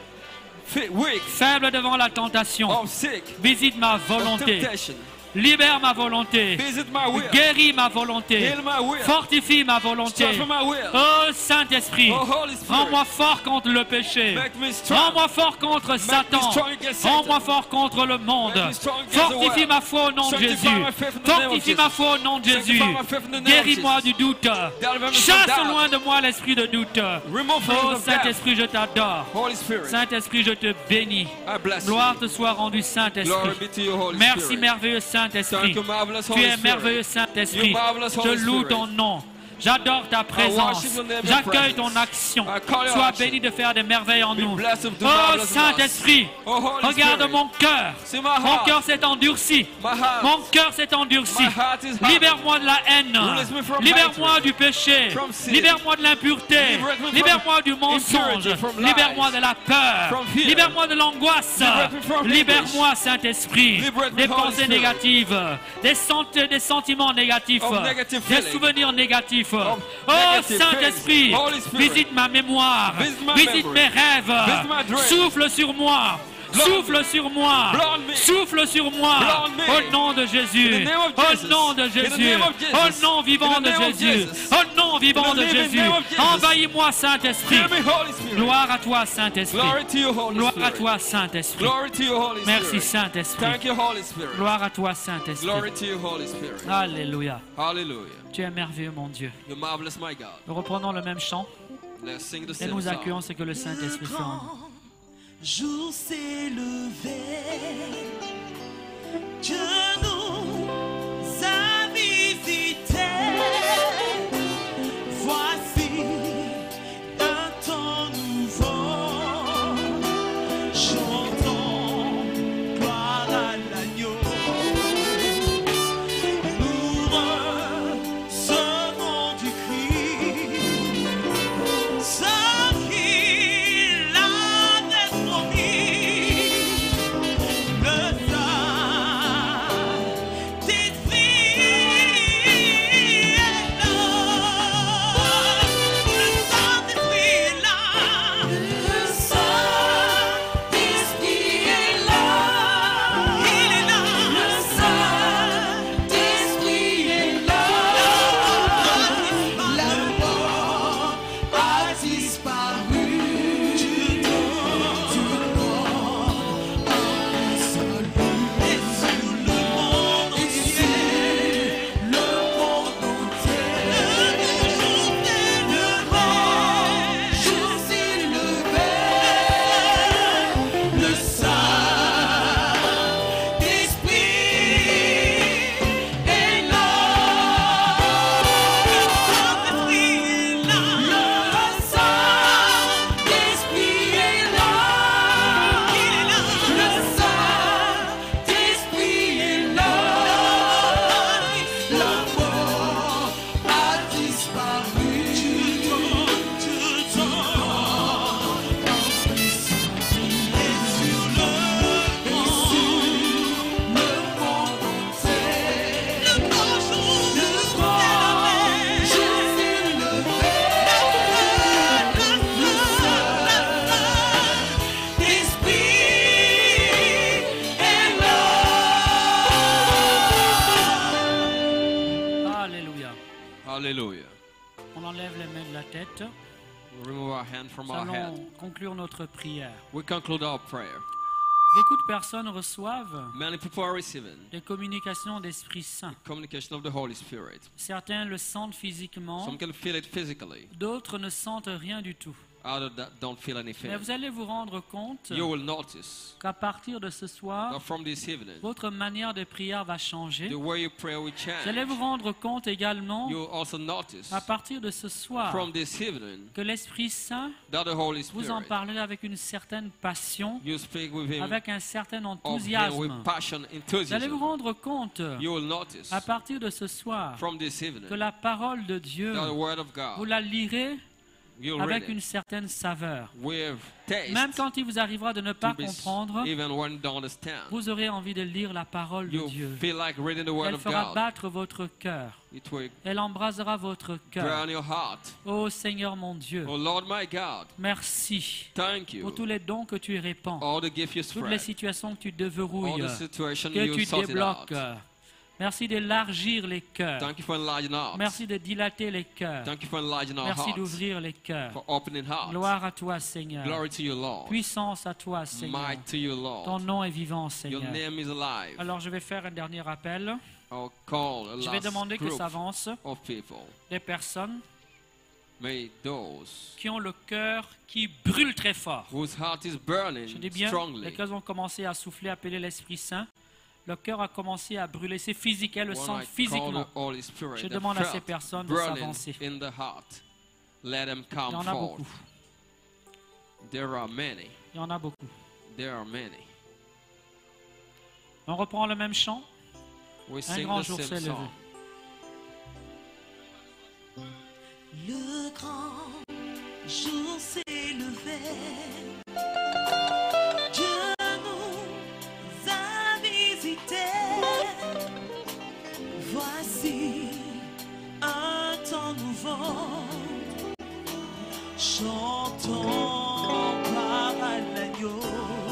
Weak. Faible devant la tentation. I'm sick. Visite ma Of volonté. temptation. Libère ma volonté. Visit my will. Guéris ma volonté. Heal my will. Fortifie ma volonté. Strengthen my will. Oh Saint-Esprit, Oh, Holy Spirit. rends-moi fort contre le péché. Make me strong. Rends-moi fort contre Satan. strong against Satan. Rends-moi fort contre le monde. Make me strong against the Fortifie world. ma foi au nom de Sanctify Jésus. my faith in the name of Fortifie Jesus. ma foi au nom de Jésus. Sanctify my faith in the name of Guéris-moi Jesus. du doute. Deliver me from Chasse doubt. loin de moi l'esprit de doute. Remove from Oh the death. Saint-Esprit, je t'adore. Holy Spirit. Saint-Esprit, je te bénis. I bless Gloire you. te soit rendue, Glory Saint-Esprit. be to you, Holy Merci, Spirit. merveilleux Thank Saint-Esprit. you, marvelous Tu Holy es Spirit. merveilleux Saint-Esprit. You marvelous Je Holy loue Spirit. ton nom. J'adore ta présence. worship your name, your J'accueille presence. ton action. I call your Sois action. béni de faire des merveilles en Be nous. blessed with the Oh marvelous Saint-Esprit, Oh, Holy regarde Spirit. mon cœur. See my Mon heart. cœur s'est endurci. My heart. Mon cœur s'est endurci. My heart is hard. Libère-moi de la haine. Release me from Libère-moi hatred. du péché. From sin. Libère-moi de l'impureté. Liberate me from Libère-moi du mensonge. impurity, from lies. Libère-moi de la peur. From fear. Libère-moi de l'angoisse. Liberate me from Libère-moi, Saint-Esprit, Liberate me, des Holy pensées Spirit. négatives, des sentiments négatifs, Of negative des feeling. souvenirs négatifs. Oh negative Saint-Esprit, feelings. Holy Spirit. visite ma mémoire, Visit my visite memory. mes rêves, Visit my dreams. souffle sur moi. Blow Souffle me. sur moi, Blow on me. souffle sur moi, Blow on me. au nom de Jésus, In the name of au Jesus. nom de In the Jésus, name of Jesus. au nom vivant In the de name of Jésus, Jesus. au nom vivant In the de living Jésus. name of Jesus. Envahis-moi, Saint-Esprit. Hear me, Holy Spirit. Gloire à toi, Saint-Esprit. Glory to you, Holy Gloire à Spirit. toi, Saint-Esprit. Glory to you, Holy Merci, Spirit. Saint-Esprit. Thank you, Holy Spirit. Gloire à toi, Saint-Esprit. Glory to you, Holy Spirit. Alléluia. Hallelujah. Tu es merveilleux, mon Dieu. You're marvelous, my God. Nous reprenons le même chant Let's sing the et same nous song. accueillons ce que le Saint-Esprit fait en nous. Jour s'est levé, Dieu nous a visités. Voici un temps nouveau, chantons gloire à l'agneau. Nous recevons du Christ ce qu'il avait promis. Le Hallelujah. On enlève les mains de la tête. We remove our hand from Nous our head. allons conclure notre prière. We conclude our prayer. Beaucoup de personnes reçoivent Many people are receiving des communications d'Esprit Saint. communication of the Holy Spirit. Certains le sentent physiquement, Some can feel it physically. d'autres ne sentent rien du tout. Others that don't feel anything. Mais vous allez vous rendre compte You will notice qu'à partir de ce soir, that from this evening, votre manière de prière va changer. the way you pray will Vous allez change. vous rendre compte également, You will also notice à partir de ce soir, from this evening que l'Esprit Saint that the Holy vous en Spirit, parlerez avec une certaine passion, you speak with Him, avec un certain of Him with enthousiasme. passion, Vous allez vous enthusiasm. rendre compte, You will notice à partir de ce soir, from this evening que la parole de Dieu, that the Word of vous God, la lirez you'll avec read une it certaine saveur. with taste, Même quand il vous arrivera de ne pas to be comprendre, even when you don't understand. vous aurez envie de lire la parole de You Dieu. feel like reading the Word Elle of fera God. battre votre cœur. It will Elle embrasera votre cœur. burn your heart. Ô Seigneur mon Dieu, Oh Lord my God, merci thank you. pour tous les dons que tu répands, All the gifts you toutes les spread, situations que tu all déverrouilles, the situations que you tu sorted débloques. out. Merci d'élargir les cœurs. Thank you for enlarging hearts. Merci de dilater les cœurs. Thank you for enlarging our Merci hearts. d'ouvrir les cœurs. For opening hearts. Gloire à toi, Seigneur. Glory to you, Lord. Puissance à toi, Seigneur. Might to you, Ton Lord. nom est vivant, Your Seigneur. name is alive. Alors, je vais faire un dernier appel. I'll call a Je vais last demander que group s'avancent of people. des personnes May those qui ont le cœur qui brûle très fort. whose heart is Je burning dis bien, strongly. les cœurs ont commencé à souffler, appeler l'Esprit Saint. Le cœur a commencé à brûler. C'est physique, elles le When sentent I call physiquement. the Holy Spirit, Je the demande à ces felt personnes de burning s'avancer. in the heart. Let them Il y come en a forth. beaucoup. There are many. Il y en a beaucoup. There are many. On reprend le même chant. We Un sing grand the jour s'est same levé. song. Le grand jour s'est levé. Dieu nous a visités. Voici un temps nouveau. Chantons par l'agneau.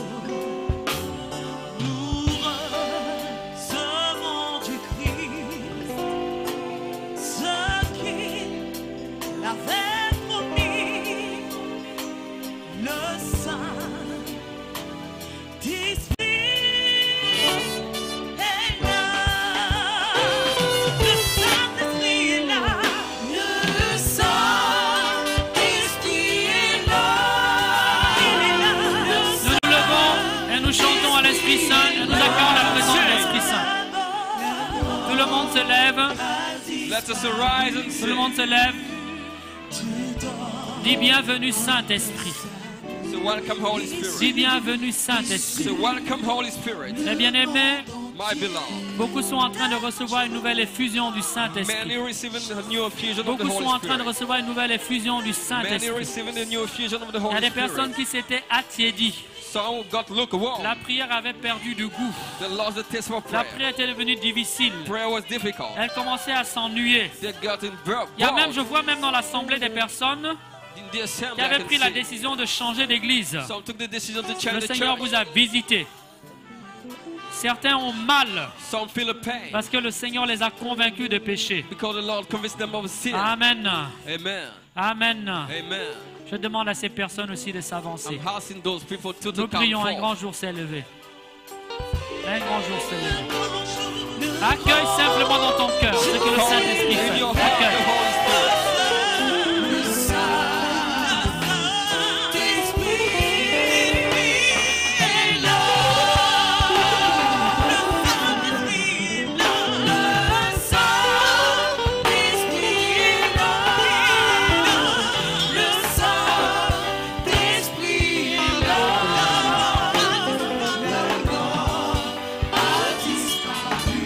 Nous recevons du Christ ce qu'il avait promis. Le Saint-Esprit est là. Le Saint-Esprit est là. Le Saint-Esprit est là. Il est là. Nous nous levons et nous chantons à l'Esprit Saint et nous accueillons la présence de l'Esprit Saint. Tout le monde se lève. Let us arise and Tout le monde sing. se lève. Dis bienvenue Saint-Esprit. So welcome, Holy Dis Spirit. bienvenue Saint-Esprit. So welcome, Holy Spirit. Les bien-aimés, My beloved. beaucoup sont en train de recevoir une nouvelle effusion du Many Saint-Esprit. receiving the new effusion of the Beaucoup sont Holy en train de Spirit. recevoir une nouvelle effusion du Many Saint-Esprit. receiving the new effusion of the Il y a Holy des personnes Spirit. qui s'étaient attiédies. Some got lukewarm. La prière avait perdu du goût. They lost the taste for La prayer. prière était devenue difficile. Prayer was difficult. Elle commençait à s'ennuyer. They got in Il y a même, je bored. vois même dans l'assemblée des personnes In the assembly, qui I avaient can pris la see. décision de changer d'église. Some took the decision to Le change the Seigneur church. vous a visité. Certains ont mal Some feel a pain parce que le Seigneur les a convaincus de péché. because the Lord convinced them of sin. Amen. Amen. Amen. Amen. Je demande à ces personnes aussi de s'avancer. I'm asking those people to Nous come prions, un forth. grand jour s'est levé. Un grand jour s'est levé. Accueille simplement dans ton cœur ce que le Saint-Esprit In fait. your heart, the Accueille. Holy Spirit. Le Saint-Esprit est là. Le Saint-Esprit est là. Le Saint-Esprit est là. Le corps a disparu.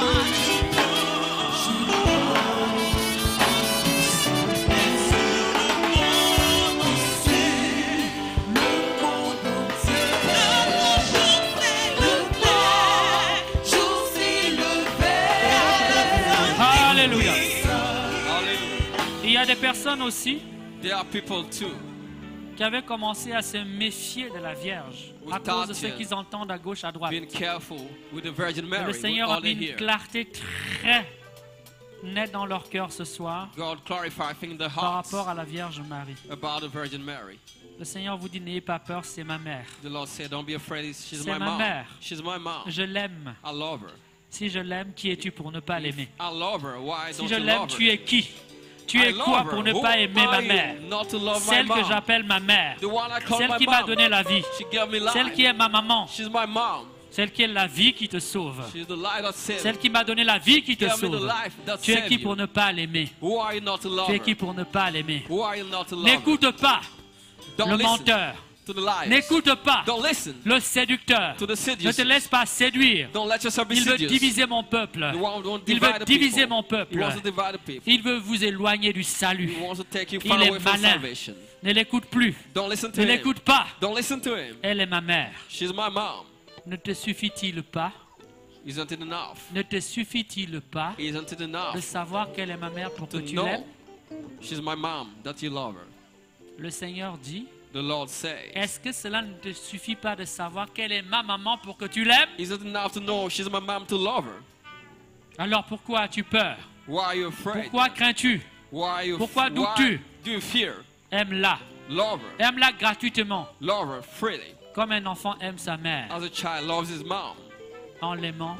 Alléluia. Hallelujah. Il y a des personnes aussi There are people too qui avaient commencé à se méfier de la Vierge à cause de ce qu'ils entendent à gauche, à droite. being careful with the Virgin Et Mary. le with Seigneur a all they mis une hear. clarté très naît dans leur cœur ce soir God, clarify things in the par hearts rapport à la Vierge Marie. about the Virgin Mary. Le Seigneur vous dit, n'ayez pas peur, c'est ma mère. The Lord said, don't be afraid, she's C'est my ma mom. mère. She's my mom. Je l'aime. I love her. Si je l'aime, qui es-tu pour ne pas If l'aimer? I love her, why Si don't je you l'aime, love tu her? es qui? Tu I es love quoi her. pour ne Who pas aimer are ma you mère? not to love Celle my que mom? j'appelle ma mère. The one I call Celle my qui m'a mom. donné la vie. She gave me life. Celle qui est ma maman. She's my mom. Celle qui est la vie qui te sauve. She's the light that saves. Celle qui m'a donné la vie qui te Give me the sauve. life that Tu es saves qui you. pour ne pas l'aimer? Who are you not to love Tu es her? qui pour ne pas l'aimer? Who are you not to love her? N'écoute pas Don't le listen menteur. to the liars. N'écoute pas Don't listen le séducteur. to the Ne seducers. te laisse pas séduire. Don't let yourself be Il veut seduced. diviser mon peuple. The one who won't Il divide veut the diviser people. mon He peuple. wants to divide the people. Il veut vous éloigner du salut. He wants to take you Il far est away from malin. salvation. Ne l'écoute plus. Don't listen to Ne him. l'écoute pas. Don't listen to him. Elle est ma mère. She's my mom. Ne te suffit-il pas? Isn't it enough? Ne te suffit-il pas Isn't it de enough savoir qu'elle est ma mère pour que to tu know l'aimes? she's my mom, that you love her? Le Seigneur dit, The Lord says, est-ce que cela ne te suffit pas de savoir qu'elle est ma maman pour que tu l'aimes? is it enough to know she's my mom to love her? Alors pourquoi as-tu peur? Why are you afraid? Pourquoi crains-tu? Why are you Pourquoi why doutes-tu? do you fear? Aime-la. Love her. Aime-la gratuitement, Love her freely. comme un enfant aime sa mère. As a child loves his mom. En l'aimant,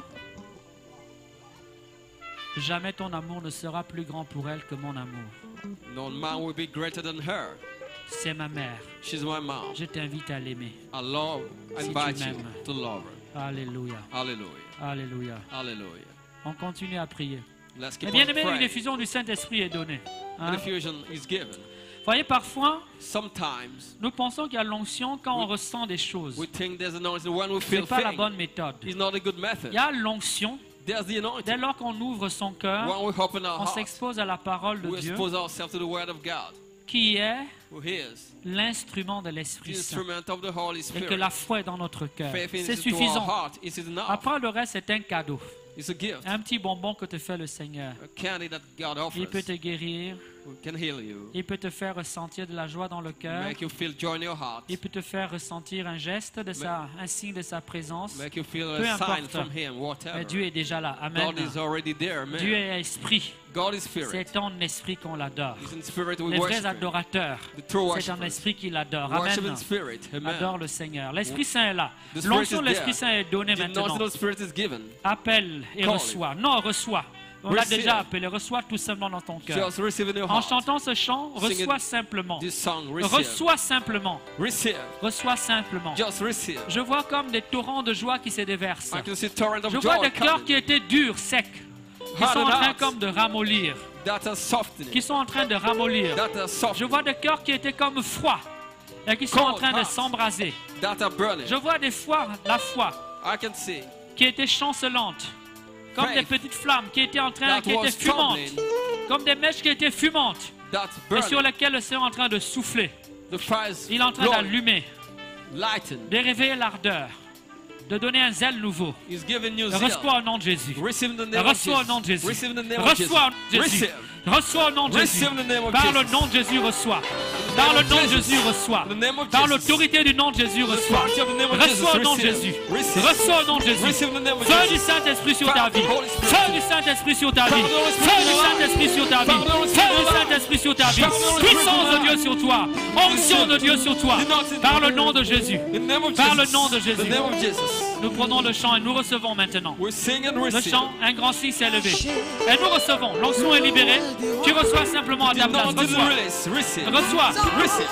jamais ton amour ne sera plus grand pour elle que mon amour. No man will be greater than her. C'est ma mère. She's my mom. Je t'invite à l'aimer. I love, I Si tu invite you m'aimes. to love her. Alléluia. Hallelujah. Alléluia. Hallelujah. On continue à prier. Let's Mais keep bien on aimé, une praying. effusion du Saint-Esprit est donnée. Hein? An effusion is given. Voyez, parfois, Sometimes nous pensons qu'il y a l'onction quand on ressent des choses. we think there's anointing when we Ce feel n'est pas la things. bonne méthode. It's not a good method. Il y a l'onction. There's the Dès anointing. lors qu'on ouvre son cœur, When we open our on heart, s'expose à la parole de we Dieu, expose ourselves to the Word of God, qui est who is l'instrument de the l'Esprit Saint. instrument of the Holy Et Spirit. que la foi est dans notre cœur. Faith C'est into our suffisant. heart. It is enough. Après, le reste, c'est un cadeau. It's a gift. Un petit bonbon que te fait le Seigneur. A candy that God Il peut offers. te guérir. Can heal you. Il peut te faire ressentir de la joie dans le cœur. Make you feel joy in your heart. Il peut te faire ressentir un geste, un signe de sa présence. Make you feel Peu a sign importe. from Him, Mais whatever. Dieu est déjà là. Amen. God is already there, man. Dieu est esprit. God is spirit. C'est en esprit qu'on l'adore. It's in spirit we Les vrais worship Him. adorateurs, The true c'est en worshipers. esprit qui l'adore. Worship Amen. in spirit. Amen. Adore le Seigneur. L'Esprit Saint est là. The Spirit L'onction de is l'Esprit there. Saint est donnée The maintenant. anointing of the Spirit is given. Appelle et Call reçois. Non, reçois. On l'a Receive. déjà appelé. Reçois tout simplement dans ton cœur. Just receive in your En heart. chantant ce chant, Sing reçois it. simplement. This song, receive. Reçois simplement. Receive. Reçois simplement. Just receive. Je vois comme des torrents de joie qui se déversent. I can see torrent of Je vois joy des cœurs coming. qui étaient durs, secs, qui sont en train comme de ramollir, That are softening. qui sont en train de ramollir. That are Je softening. vois des cœurs qui étaient comme froids et qui sont en Cold train de hearts. s'embraser. That are burning. Je vois la foi I can see. qui était chancelante, comme Faith. des petites flammes qui étaient That qui étaient was fumantes, trembling. comme des mèches qui étaient fumantes That et sur burning. lesquelles le Seigneur est en train de souffler. The fires Il est en train glowing, d'allumer, lighten. de réveiller l'ardeur, de donner un zèle nouveau. He's giving you zeal. Reçois au nom de Jésus. Receive in the name of Reçois au Jesus. nom de Jésus. Receive in the name of Jesus. Reçois au nom de Jésus. Receive. Reçois au nom de Jésus. Receive in the name of Par le Jesus. nom de Jésus, reçois. Par le nom de Jésus, reçois. In the name of Par Jesus. l'autorité du nom de Jésus, reçois. authority of the name of Reçois au Jesus. nom de Receive. Jésus. Receive. Reçois au nom de Jésus. Receive in the name of Feu Jesus. du Saint-Esprit sur ta Fire of the vie. Holy Spirit. Feu du Saint-Esprit sur ta vie. Fire of the Holy Spirit. Feu du Saint-Esprit sur ta vie. Fire of the Holy Feu Spirit. du Saint-Esprit sur ta vie. Fire of the Holy Spirit. Puissance de Dieu sur toi. Onction de Dieu sur toi. Par le nom de Jésus. In the name of Par le Jesus. nom de The Jésus. name of Jesus. Nous prenons le chant et nous recevons maintenant. We sing and Le receive. chant, un grand signe s'est levé. Et nous recevons. L'onction est libérée. Tu reçois simplement à ta place. No, to the Reçois. release. Receive. Reçois. Receive.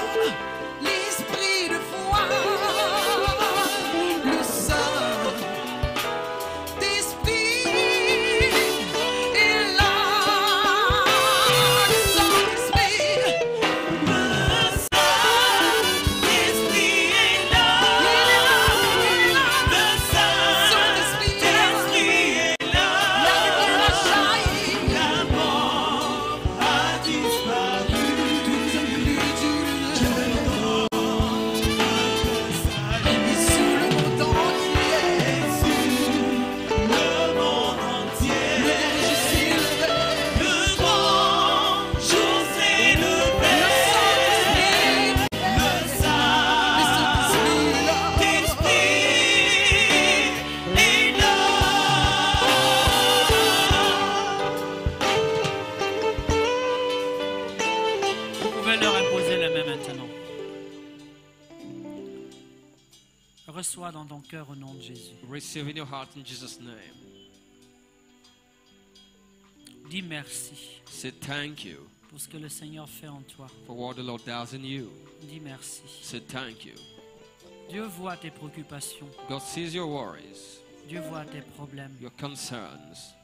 L'esprit de foi, le Saint-Esprit est là. Le Saint-Esprit, le Saint-Esprit est là. Le Saint-Esprit est là. La lumière a jailli. La mort a disparu. Tout Reçois dans ton cœur au nom de Jésus. Receive in your heart in Jesus' name. Dis merci Say thank you pour ce que le Seigneur fait en toi. for what the Lord does in you. Dis merci. Say thank you. Dieu voit tes préoccupations. God sees your worries, Dieu voit tes problèmes. your concerns.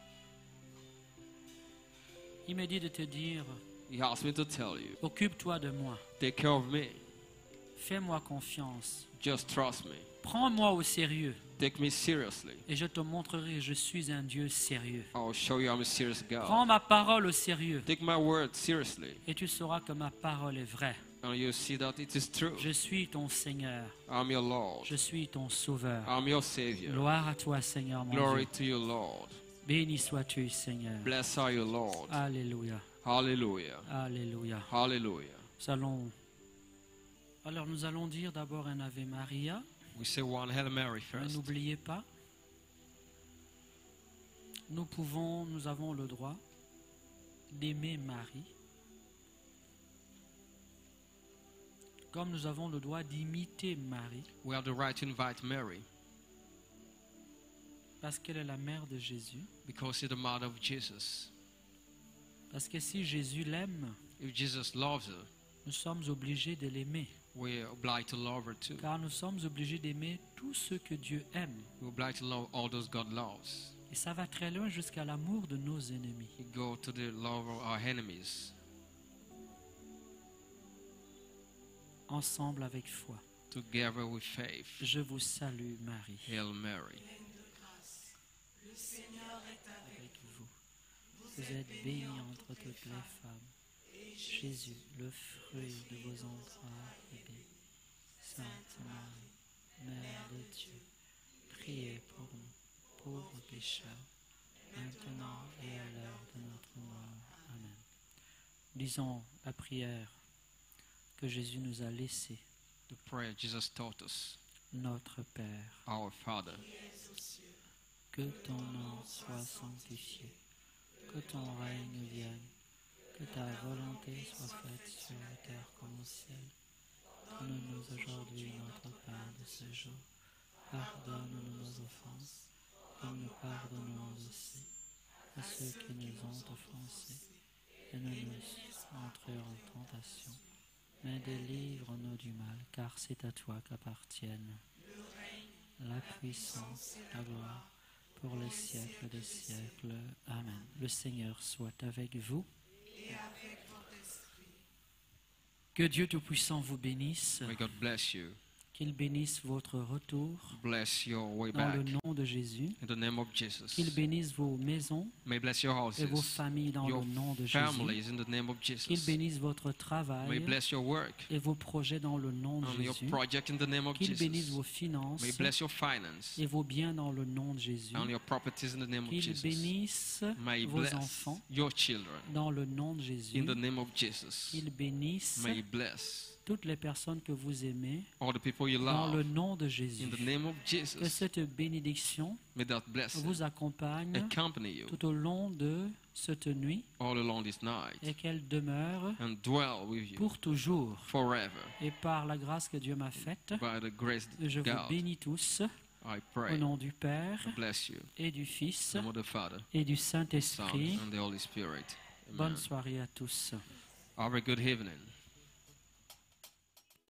Il me dit de te dire, He asked me to tell you, occupe-toi de moi. take care of me. Fais-moi confiance. Just trust me. Prends-moi au sérieux. Take me seriously. Et je te montrerai que je suis un Dieu sérieux. I'll show you I'm a serious Prends God. ma parole au sérieux. Take my word seriously, Et tu sauras que ma parole est vraie. and you see that it is true. Je suis ton Seigneur. I'm your Lord. Je suis ton Sauveur. I'm your Savior. Gloire à toi, Seigneur, mon Glory Dieu. to you, Lord. Béni sois-tu, Seigneur. Blessed are you, Lord. Alléluia. Hallelujah. Alléluia. Hallelujah. Alors nous allons dire d'abord un Ave Maria. We say one Hail Mary Mais first. n'oubliez pas, nous avons le droit d'aimer Marie, comme nous avons le droit d'imiter Marie, We have the right to invite Mary parce qu'elle est la mère de Jésus. because she's the mother of Jesus. Parce que si Jésus l'aime, If Jesus loves her, nous sommes obligés de l'aimer, we're obliged to love her too. car nous sommes obligés d'aimer tout ce que Dieu aime. We're obliged to love all those God loves. Et ça va très loin jusqu'à l'amour de nos ennemis. We go to the love of our enemies Ensemble avec foi. together with faith. Je vous salue, Marie. Hail Mary. Pleine de grâce, le Seigneur est avec Avec vous. Vous êtes bénie entre toutes les femmes. et Jésus, le fruit de vos entrailles, est béni. Sainte Marie, Mère de Dieu, priez pour nous, pauvres pécheurs, maintenant et à l'heure de notre mort. Amen. Lisons la prière que Jésus nous a laissée. The prayer Jesus taught us. Notre Père, Our Father, que ton nom soit sanctifié, que ton règne vienne, que ta volonté soit faite sur la terre comme au ciel. Donne-nous aujourd'hui notre pain de ce jour. Pardonne-nous nos offenses, comme nous pardonnons aussi à ceux qui nous ont offensés. Et ne nous laisse pas entrer en tentation, mais délivre-nous du mal, car c'est à toi qu'appartiennent la puissance, la gloire, pour les siècles des siècles. Amen. Le Seigneur soit avec vous. Que Dieu Tout-Puissant vous bénisse, may God bless you. qu'il bénisse votre retour Bless your way dans le back. nom de Jésus, In the name of Jesus. qu'il bénisse vos maisons May bless your et vos houses, familles dans your le nom de Jésus, families in the name of qu'il Jesus. bénisse votre May travail bless your work et vos projets dans le nom de and your Jésus, project in the name of qu'il bénisse Jesus. vos finances May bless your finance et vos biens dans le nom de Jésus, and your properties in the name of qu'il Jesus. bénisse May vos bless enfants your children dans le nom de Jésus, in the name of Jesus. qu'il bénisse May bless toutes les personnes que vous aimez all the people you dans le love nom de Jésus. in the name of Que Jesus. cette bénédiction May that blessing vous accompagne accompany you tout au long de cette nuit all along this night et qu'elle demeure and dwell with you pour toujours. forever. Et par la grâce que Dieu m'a faite, By the grace je of vous God, bénis tous I au pray. nom du Père I bless you. et du Fils In the name of the Father, et du Son, Saint-Esprit. and the Holy Spirit. Amen. Bonne soirée à tous. Have a good evening.